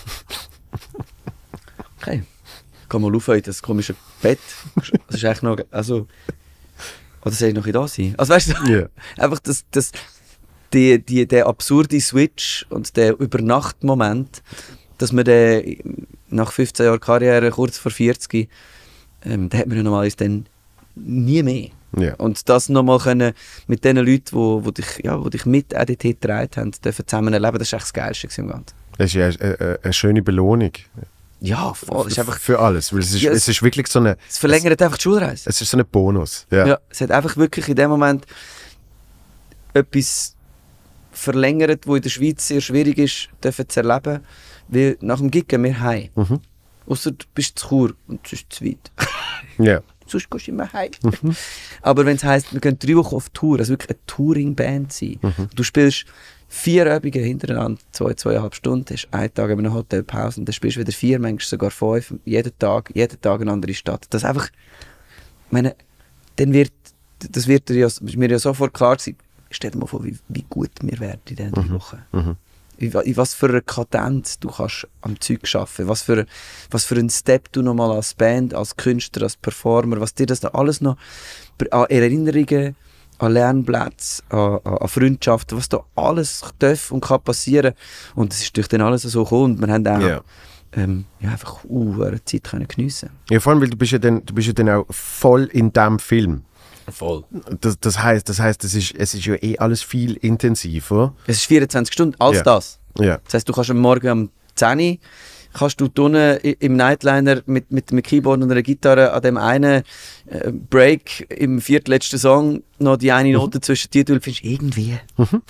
Okay. Kann mal rauf in das komische Bett. Das ist eigentlich noch, also, oder soll ich noch da sein? Also weißt du, einfach der absurde Switch und der Übernachtmoment, dass man den nach 15 Jahren Karriere, kurz vor 40, den hat man ja normalerweise dann nie mehr. Yeah. Und das nochmal können mit den Leuten, die dich mit ADT getragen haben, dürfen zusammen erleben, das war echt das Geilste im Ganzen. Das ist ja eine schöne Belohnung. Ja, voll. Ist einfach, für alles. Weil es ist wirklich so eine... Es verlängert einfach die Schulreise. Es ist so ein Bonus. Ja. Ja, es hat einfach wirklich in dem Moment etwas verlängert, wo in der Schweiz sehr schwierig ist, dürfen zu erleben. Weil nach dem Gig gehen wir heim. Ausser du bist zu Chur und es ist zu weit. Ja. Sonst gehst du immer heim. Aber wenn es heisst, wir gehen 3 Wochen auf Tour, also wirklich eine Touring-Band sein. Du spielst 4 Übungen hintereinander, 2,5 Stunden, hast 1 Tag in einem Hotel Pause und dann spielst du wieder 4, manchmal sogar 5, jeden Tag eine andere Stadt. Das einfach, ich meine, dann wird mir ja sofort klar sein, stell dir mal vor, wie gut wir werden in diesen 3 Wochen. In was für eine Kadenz du kannst am Zeug arbeiten, was für einen Step du nochmal als Band, als Künstler, als Performer, was dir das da alles noch an Erinnerungen, an Lernplätze, an Freundschaften, was da alles darf und kann passieren. Und es ist durch dann alles so gekommen und wir haben auch einfach eine Zeit können geniessen. Ja, vor allem, weil du bist ja dann auch voll in diesem Film. Voll. Das heisst, es ist ja alles viel intensiver. Es ist 24 Stunden, alles das. Ja. Das heisst, du kannst am Morgen um 10 Uhr kannst du unten im Nightliner mit einem Keyboard und einer Gitarre an dem einen Break im viertletzten Song noch die eine Note zwischen dir, du findest irgendwie.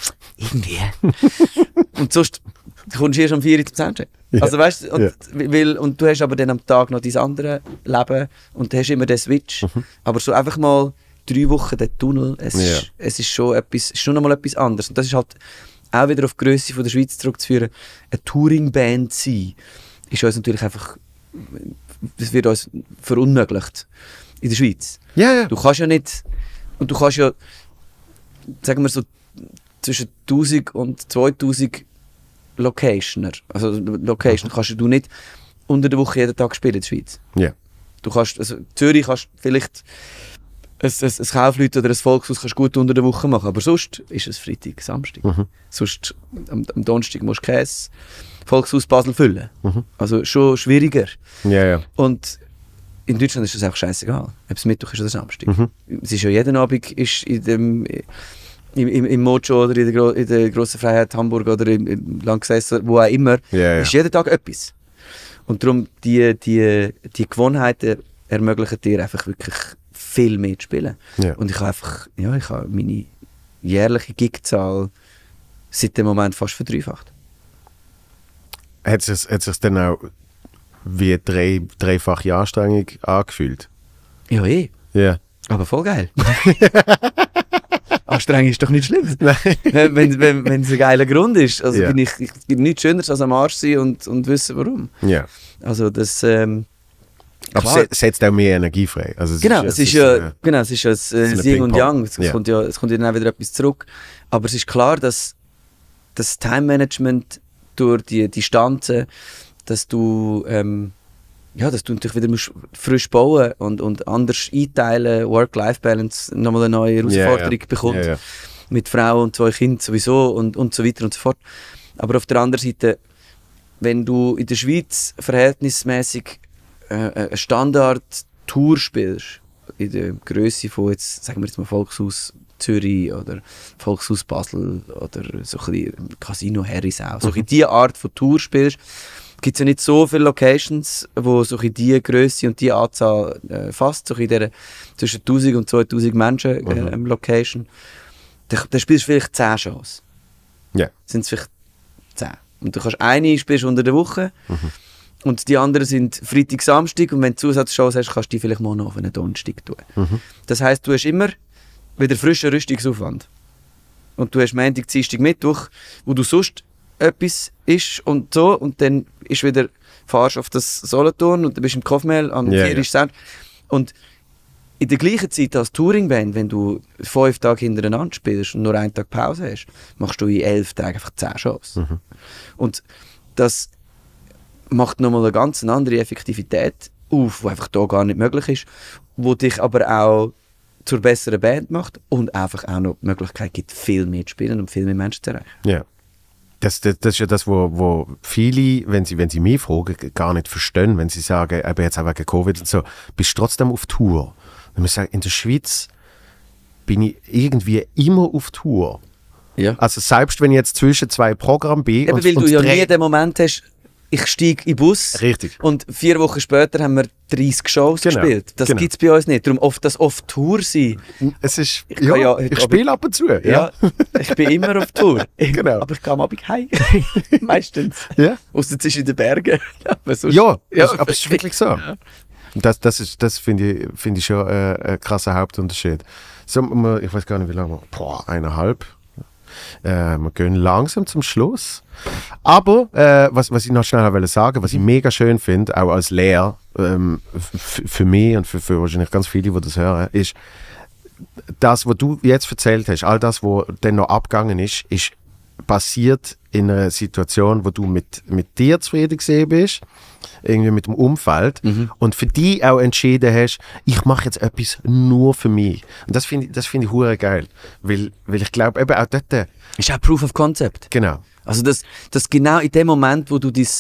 Und sonst kommst du erst um 4 Uhr zum Soundcheck. Ja. Also weißt du, und du hast aber dann am Tag noch dein andere Leben und du hast immer den Switch. Aber so einfach mal 3 Wochen der Tunnel, es ist schon noch mal etwas anderes. Und das ist halt auch wieder auf die Grösse von der Schweiz zurückzuführen. Eine Touring-Band sein, ist uns natürlich einfach, das wird uns verunmöglicht in der Schweiz. Ja. Du kannst ja nicht, und du kannst ja, sagen wir so, zwischen 1000 und 2000 Locationer kannst du nicht unter der Woche jeden Tag spielen in der Schweiz. Ja. Du kannst, also Zürich kannst vielleicht ein Kaufleute oder ein Volkshaus kannst gut unter der Woche machen, aber sonst ist es Freitag, Samstag. Sonst am Donnerstag musst du kein Volkshaus Basel füllen. Also schon schwieriger. Ja. Und in Deutschland ist das einfach scheißegal, ob es Mittwoch ist oder Samstag. Es ist ja jeden Abend ist im Mojo oder in der Grossen Freiheit Hamburg oder im Lanxess, wo auch immer, ist jeden Tag etwas. Und darum, die Gewohnheiten ermöglichen dir einfach wirklich viel mehr zu spielen. Ja. Und ich habe meine jährliche Gigzahl seit dem Moment fast verdreifacht. Hat es sich dann auch wie dreifache Anstrengung angefühlt? Ja, Ja. Aber voll geil. Anstrengung ist doch nicht schlimm. Wenn es ein geiler Grund ist. Also ich gibt nichts Schöneres als am Arsch sein und wissen warum. Ja. Also das... aber es setzt auch mehr Energie frei. Also es ist ja ein Yin und Yang. Es kommt ja dann auch wieder etwas zurück. Aber es ist klar, dass das Time-Management durch die Distanzen, dass du natürlich wieder musst frisch bauen und anders einteilen, Work-Life-Balance nochmal eine neue Herausforderung bekommt. Ja. Mit Frau und 2 Kindern sowieso und so weiter und so fort. Aber auf der anderen Seite, wenn du in der Schweiz verhältnismäßig eine Standard-Tour spielst, in der Grösse von jetzt, sagen wir jetzt mal Volkshaus Zürich oder Volkshaus Basel oder so ein bisschen Casino Herisau, so in diese Art von Tour spielst, gibt es ja nicht so viele Locations, wo so in diese Grösse und diese Anzahl fasst, so in der zwischen 1000 und 2000 Menschen Location. Da spielst du vielleicht 10 Shows. Ja. Sind es vielleicht 10. Und du kannst eine spielst unter der Woche. Und die anderen sind Freitag, Samstag und wenn du Zusatzshows hast, kannst du die vielleicht mal noch auf einen Donnerstag tun. Das heisst, du hast immer wieder frischen Rüstungsaufwand. Und du hast Montag, Dienstag, Mittwoch, wo du sonst etwas isst und so und dann ist wieder, fahrst auf das Solothurn und dann bist du im Kaufmehl am 4. Sound. Und in der gleichen Zeit als Touringband, wenn du 5 Tage hintereinander spielst und nur 1 Tag Pause hast, machst du in 11 Tagen einfach 10 Shows. Und das macht nochmal eine ganz andere Effektivität auf, die einfach hier gar nicht möglich ist, wo dich aber auch zur besseren Band macht und einfach auch noch die Möglichkeit gibt, viel mehr zu spielen und viel mehr Menschen zu erreichen. Ja. Das ist ja das, wo viele, wenn sie mich fragen, gar nicht verstehen, wenn sie sagen, eben jetzt auch wegen Covid und so, bist du trotzdem auf Tour. Dann muss ich sagen, in der Schweiz bin ich irgendwie immer auf Tour. Ja. Also selbst wenn ich jetzt zwischen 2 Programmen bin... Eben, weil du ja nie den Moment hast, ich steige in den Bus Richtig. und 4 Wochen später haben wir 30 Shows gespielt. Das gibt es bei uns nicht. Darum das oft Tour sein. Es ist... Ich spiele ab und zu. Ja, ich bin immer auf Tour. Genau. Aber ich gehe am Abend heim. Meistens. Ja. Ausser es ist in den Bergen. Aber sonst, aber es ist wirklich so. Ja. Das finde ich schon ein krasser Hauptunterschied. So, ich weiß gar nicht, wie lange. 1,5. Wir gehen langsam zum Schluss. Aber was ich noch schnell wollte sagen, was ich mega schön finde, auch als Lehrer, für mich und für wahrscheinlich ganz viele, die das hören, ist, das, was du jetzt erzählt hast, all das, was dann noch abgegangen ist passiert in einer Situation, wo du mit dir zufrieden gewesen bist, irgendwie mit dem Umfeld und für dich auch entschieden hast, ich mache jetzt etwas nur für mich. Und das finde ich hure geil, weil ich glaube eben auch dort... Ist auch Proof of Concept. Genau. Also das genau in dem Moment, wo du dein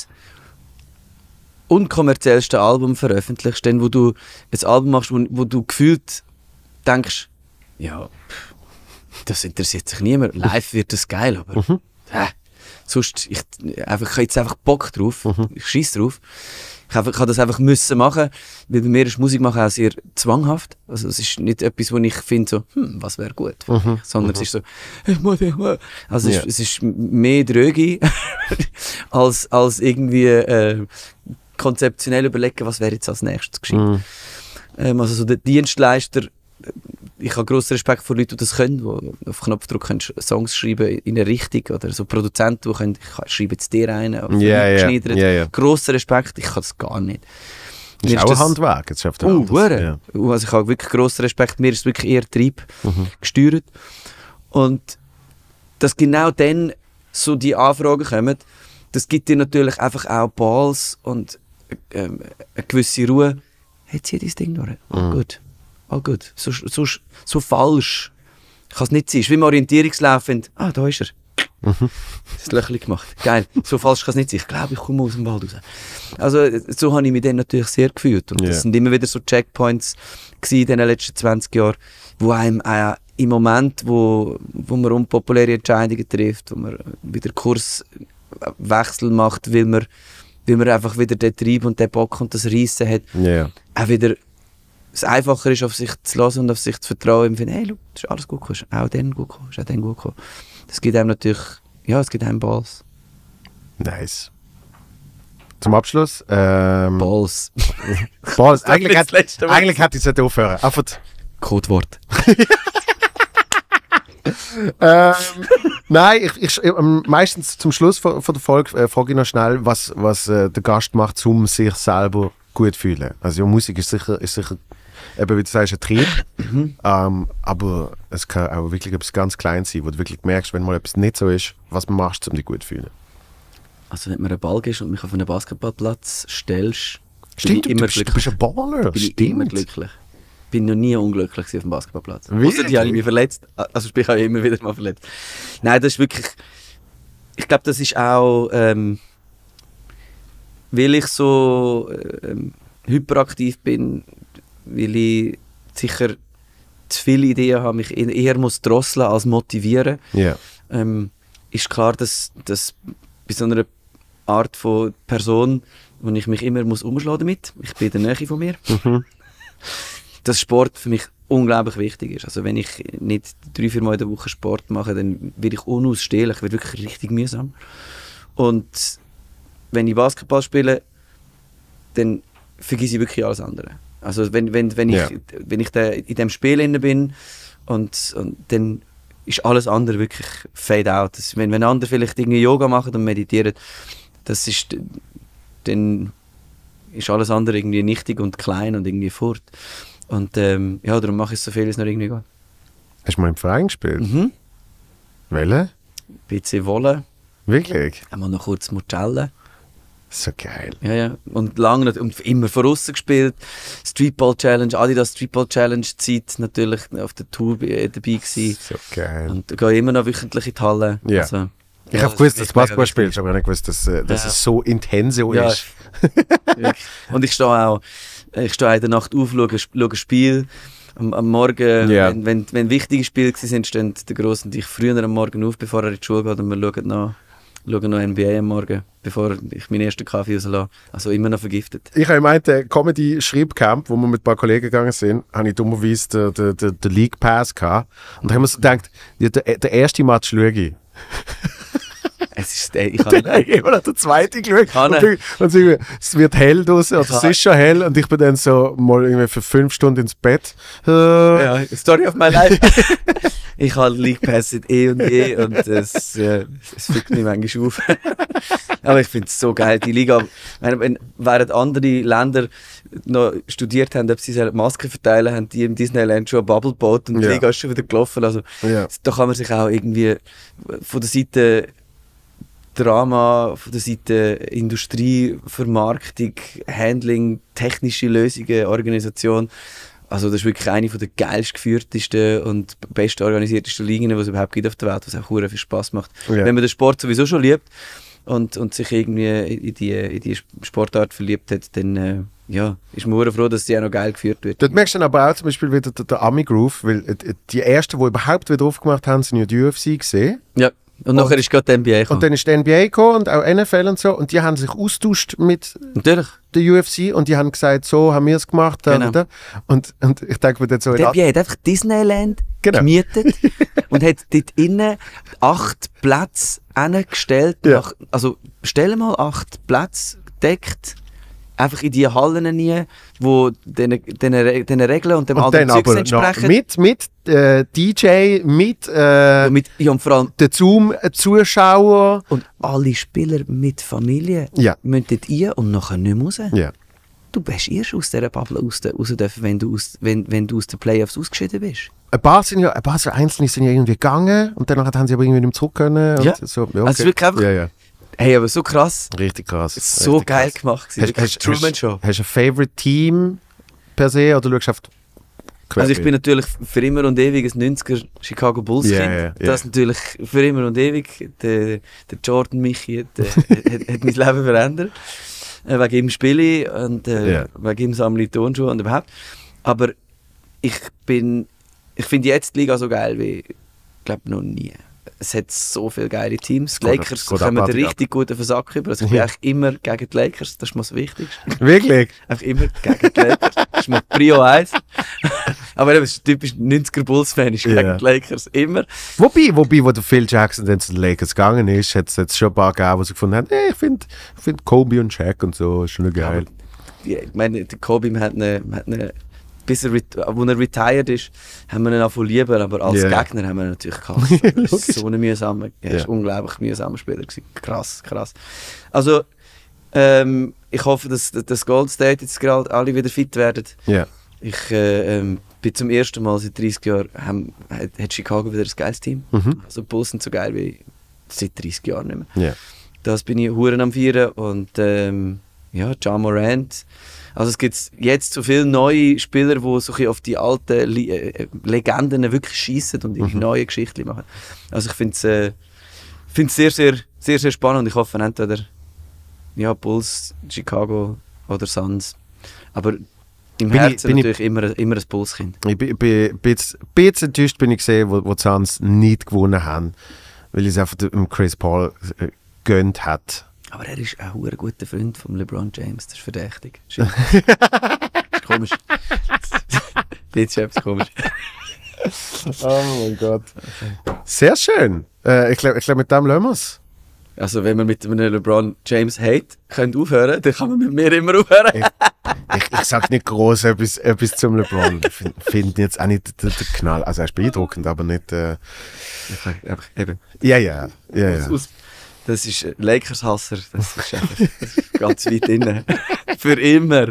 unkommerziellste Album veröffentlichst, dann wo du ein Album machst, wo du gefühlt denkst, ja, das interessiert sich niemand, live wird das geil, aber sonst, ich habe jetzt einfach Bock drauf, ich scheiss drauf. Ich habe das einfach müssen machen, weil bei mir ist Musik machen auch sehr zwanghaft. Also es ist nicht etwas, wo ich finde, so, was wäre gut, sondern es ist so, ich muss. Also es ist mehr Drögi als irgendwie konzeptionell überlegen, was wäre jetzt als nächstes geschehen. Also so der Dienstleister, ich habe grossen Respekt vor Leuten, die das können, die auf Knopfdruck können Songs schreiben in eine Richtung, oder so Produzenten, die können, ich schreibe jetzt dir einen, oder geschneidert. Grosser Respekt, ich kann das gar nicht. Das ist auch ein Handwerk. Jetzt schafft also ich habe wirklich grossen Respekt, mir ist es wirklich eher Trieb gesteuert. Und dass genau dann so die Anfragen kommen, das gibt dir natürlich einfach auch Balls und eine gewisse Ruhe. Hey, zieh dein Ding durch. Gut. Oh gut, so falsch kann es nicht sein. Es ist wie im Orientierungslauf, da ist er. Das Löchchen gemacht. Geil, so falsch kann es nicht sein. Ich glaube, ich komme aus dem Wald raus. Also so habe ich mich dann natürlich sehr gefühlt. Und das sind immer wieder so Checkpoints in den letzten 20 Jahren, wo einem im Moment, wo man unpopuläre Entscheidungen trifft, wo man wieder Kurswechsel macht, weil man einfach wieder den Trieb und den Bock und das Reissen hat, auch wieder es einfacher ist, auf sich zu hören und auf sich zu vertrauen, und hey, look, das ist alles gut gekommen, ist auch dann gut gekommen, ist auch dann gut gekommen. Das gibt einem natürlich, es gibt einem Balls. Nice. Zum Abschluss, Balls. Balls. Eigentlich hätte ich es aufhören. Einfach Codewort. Nein, ich meistens zum Schluss von der Folge frage ich noch schnell, was der Gast macht, um sich selber gut zu fühlen. Also Musik ist sicher eben, wie du sagst, ein Trieb, aber es kann auch wirklich etwas ganz Kleines sein, wo du wirklich merkst, wenn mal etwas nicht so ist, was machst du, um dich gut zu fühlen. Also wenn du mir einen Ball gibst und mich auf einen Basketballplatz stellst, stimmt, du bist ein Baller. Bin ich immer glücklich. Bin noch nie unglücklich auf dem Basketballplatz. Außer die habe ich mich verletzt. Also ich habe immer wieder mal verletzt. Nein, das ist wirklich... Ich glaube, das ist auch... weil ich so hyperaktiv bin, weil ich sicher zu viele Ideen habe, mich eher muss drosseln als motivieren. Ist klar, dass bei so einer Art von Person, wo ich mich immer muss umschlagen damit, ich bin in der Nähe von mir, dass Sport für mich unglaublich wichtig ist. Also wenn ich nicht 3-4 Mal in der Woche Sport mache, dann werde ich unausstehlich, ich werde wirklich richtig mühsam. Und wenn ich Basketball spiele, dann vergesse ich wirklich alles andere. Also wenn ich in dem Spiel inne bin und dann ist alles andere wirklich fade out. Wenn andere vielleicht irgendwie Yoga machen und meditieren, dann ist alles andere irgendwie nichtig und klein und irgendwie fort. Und darum mache ich so viel, es noch irgendwie geht. Hast du mal im Verein gespielt? Welche? BC Wolle. Wirklich? Einmal noch kurz Murcelle. So geil. Ja. Und lange und immer von außen gespielt. Streetball Challenge, Adidas Streetball Challenge Zeit natürlich auf der Tour dabei gewesen. So geil. Und gehe immer noch wöchentlich in die Halle. Ja. Also, ich habe gewusst, dass du Basketball spielst, aber ich habe nicht gewusst, dass es so intens ist. Und ich stehe in der Nacht auf, schaue ein Spiel am Morgen, Ja. wenn wichtige Spiele waren, stehen der Grosse und ich früher am Morgen auf, bevor er in die Schule geht, und wir schauen noch NBA am Morgen, bevor ich meinen ersten Kaffee rauslasse. Also immer noch vergiftet. Ich habe gemeint, der Comedy-Schreibcamp, wo wir mit ein paar Kollegen gegangen sind, habe ich dummerweise den League Pass gehabt. Und da haben wir so gedacht, der erste Match schaue ich. Ich Dann habe ich immer noch den zweiten geschaut. Und es wird hell draußen, oder es ist schon hell, und ich bin dann so mal irgendwie für 5 Stunden ins Bett. Ja, Story of my life. Ich habe League Pass seit und je und es fickt mich manchmal auf. Aber ich finde es so geil, die Liga. Während andere Länder noch studiert haben, ob sie Masken verteilen, haben die im Disneyland schon ein Bubble gebaut und die Liga ist schon wieder gelaufen. Also, da kann man sich auch irgendwie von der Seite Drama, von der Seite Industrie, Vermarktung, Handling, technische Lösungen, Organisation. Also das ist wirklich eine der geilst geführtesten und best organisiertesten Ligen, die es überhaupt gibt auf der Welt, was auch sehr viel Spass macht. Ja. Wenn man den Sport sowieso schon liebt und sich irgendwie in die Sportart verliebt hat, dann ist man froh, dass sie auch noch geil geführt wird. Dort merkst du dann aber auch zum Beispiel wieder der Ami-Groove, weil die ersten, die überhaupt wieder aufgemacht haben, sind ja die UFC gesehen. Ja. Und nachher ist gerade die NBA gekommen. Und dann ist die NBA gekommen und auch NFL und so. Und die haben sich austauscht mit Natürlich. der UFC und die haben gesagt, so haben wir es gemacht. Genau. Und ich denke mir dann so... Die NBA hat einfach Disneyland gemietet und hat dort innen 8 Plätze hingestellt. Ja. Also stell mal 8 Plätze gedeckt. Einfach in die Hallen rein, die den Regeln und dem anderen Zeugs entsprechen. Mit DJ, mit und vor allem den Zoom-Zuschauer. Und alle Spieler mit Familie müssen dort rein und nachher nicht mehr raus. Ja. Du bist erst aus dieser Bubble raus dürfen, wenn du aus den Playoffs ausgeschieden bist. Ein paar so Einzelne sind ja irgendwie gegangen und danach haben sie aber irgendwie nicht mehr zurück können. Ja. Und so. Okay. Also wirklich einfach... Hey, aber so krass. Richtig krass. So richtig geil krass gemacht. Truman Show. Hast du ein Favorite Team per se oder schaust du auf die Also ich bin natürlich für immer und ewig ein 90er Chicago Bulls Kind. Das ist natürlich für immer und ewig. Der Jordan Michi hat mein Leben verändert. Wegen ihm spiele ich und wegen ihm sammle ich Turnschuhe und überhaupt. Aber ich finde jetzt die Liga so geil wie, ich glaube, noch nie. Es hat so viele geile Teams. Die Lakers kommen richtig gut auf den Sack über. Also ich bin eigentlich immer gegen die Lakers. Das ist mir das Wichtigste. Wirklich? Einfach immer gegen die Lakers. Das ist mal Prio 1. Aber das ist typisch 90er Bulls-Fan, ist gegen die Lakers immer. Wobei, wo der Phil Jackson dann zu den Lakers gegangen ist, hat es jetzt schon ein paar gegeben, die sie gefunden haben, ich finde Kobe und Shaq und so, ist schon geil. Ja, ich meine, der Kobe hat eine bis er retired ist, haben wir ihn auch lieber, aber als Gegner haben wir ihn natürlich gehasst. Er ist so ein unglaublich mühsamer Spieler gewesen. Krass. Also, ich hoffe, dass das Gold State jetzt gerade alle wieder fit werden. Yeah. Ich bin zum ersten Mal seit 30 Jahren, hat Chicago wieder ein geiles Team. Also Bulls sind so geil wie seit 30 Jahren nicht mehr. Yeah. Das bin ich Huren am Feiern und Ja Morant. Also es gibt jetzt so viele neue Spieler, die so ein bisschen auf die alten Legenden wirklich schiessen und ihre neue Geschichten machen. Also ich finde es sehr, sehr, sehr, sehr spannend. Ich hoffe entweder Bulls, Chicago oder Suns. Aber im Herzen natürlich immer ein Bulls-Kind. Ich bin ein bisschen enttäuscht, bin ich gesehen, wo die Suns nicht gewonnen haben, weil es einfach dem Chris Paul gönnt hat. Aber er ist auch ein guter Freund von LeBron James, das ist verdächtig. Das ist komisch. Jetzt ist etwas komisch. Oh mein Gott. Sehr schön. Ich glaube, mit dem lassen wir es. Also wenn man mit einem LeBron James Hate aufhören, dann kann man mit mir immer aufhören. Ich sage nicht groß etwas zum LeBron. Ich finde jetzt auch nicht den Knall. Also er ist beeindruckend, aber nicht... Eben. Ja. Das ist Lakers-Hasser, das ist ganz weit inne. Für immer.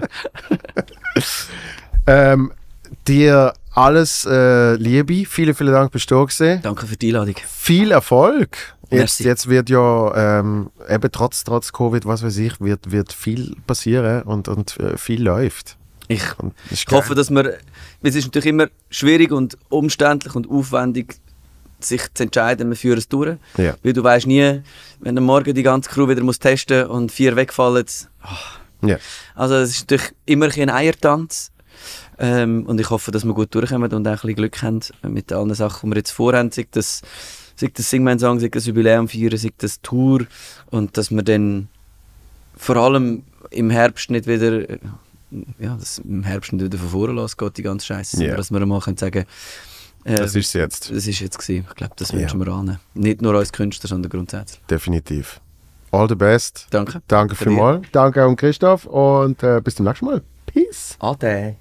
Dir alles Liebe, vielen Dank, bist du da gewesen. Danke für die Einladung. Viel Erfolg. Merci. Jetzt wird ja eben trotz Covid, was weiß ich, wird viel passieren und viel läuft. Ich hoffe, dass es ist natürlich immer schwierig und umständlich und aufwendig, sich zu entscheiden, wir führen es durch. Ja. Weil du weißt nie, wenn am Morgen die ganze Crew wieder muss testen und 4 wegfallen. Oh. Ja. Also es ist natürlich immer ein Eiertanz. Und ich hoffe, dass wir gut durchkommen und auch ein bisschen Glück haben mit allen Sachen, die wir jetzt vorhaben. Sei das Sing mein Song, sei das Jubiläum feiern, sei das Tour. Und dass wir dann vor allem im Herbst nicht wieder... dass im Herbst nicht wieder von vorne losgeht, die ganze Scheiße. Yeah. Dass wir mal sagen können, das ist jetzt. Das ist jetzt gewesen. Ich glaube, das wünschen wir allen. Nicht nur als Künstler, sondern grundsätzlich. Definitiv. All the best. Danke. Danke vielmals. Danke auch an Christoph und bis zum nächsten Mal. Peace. Ade.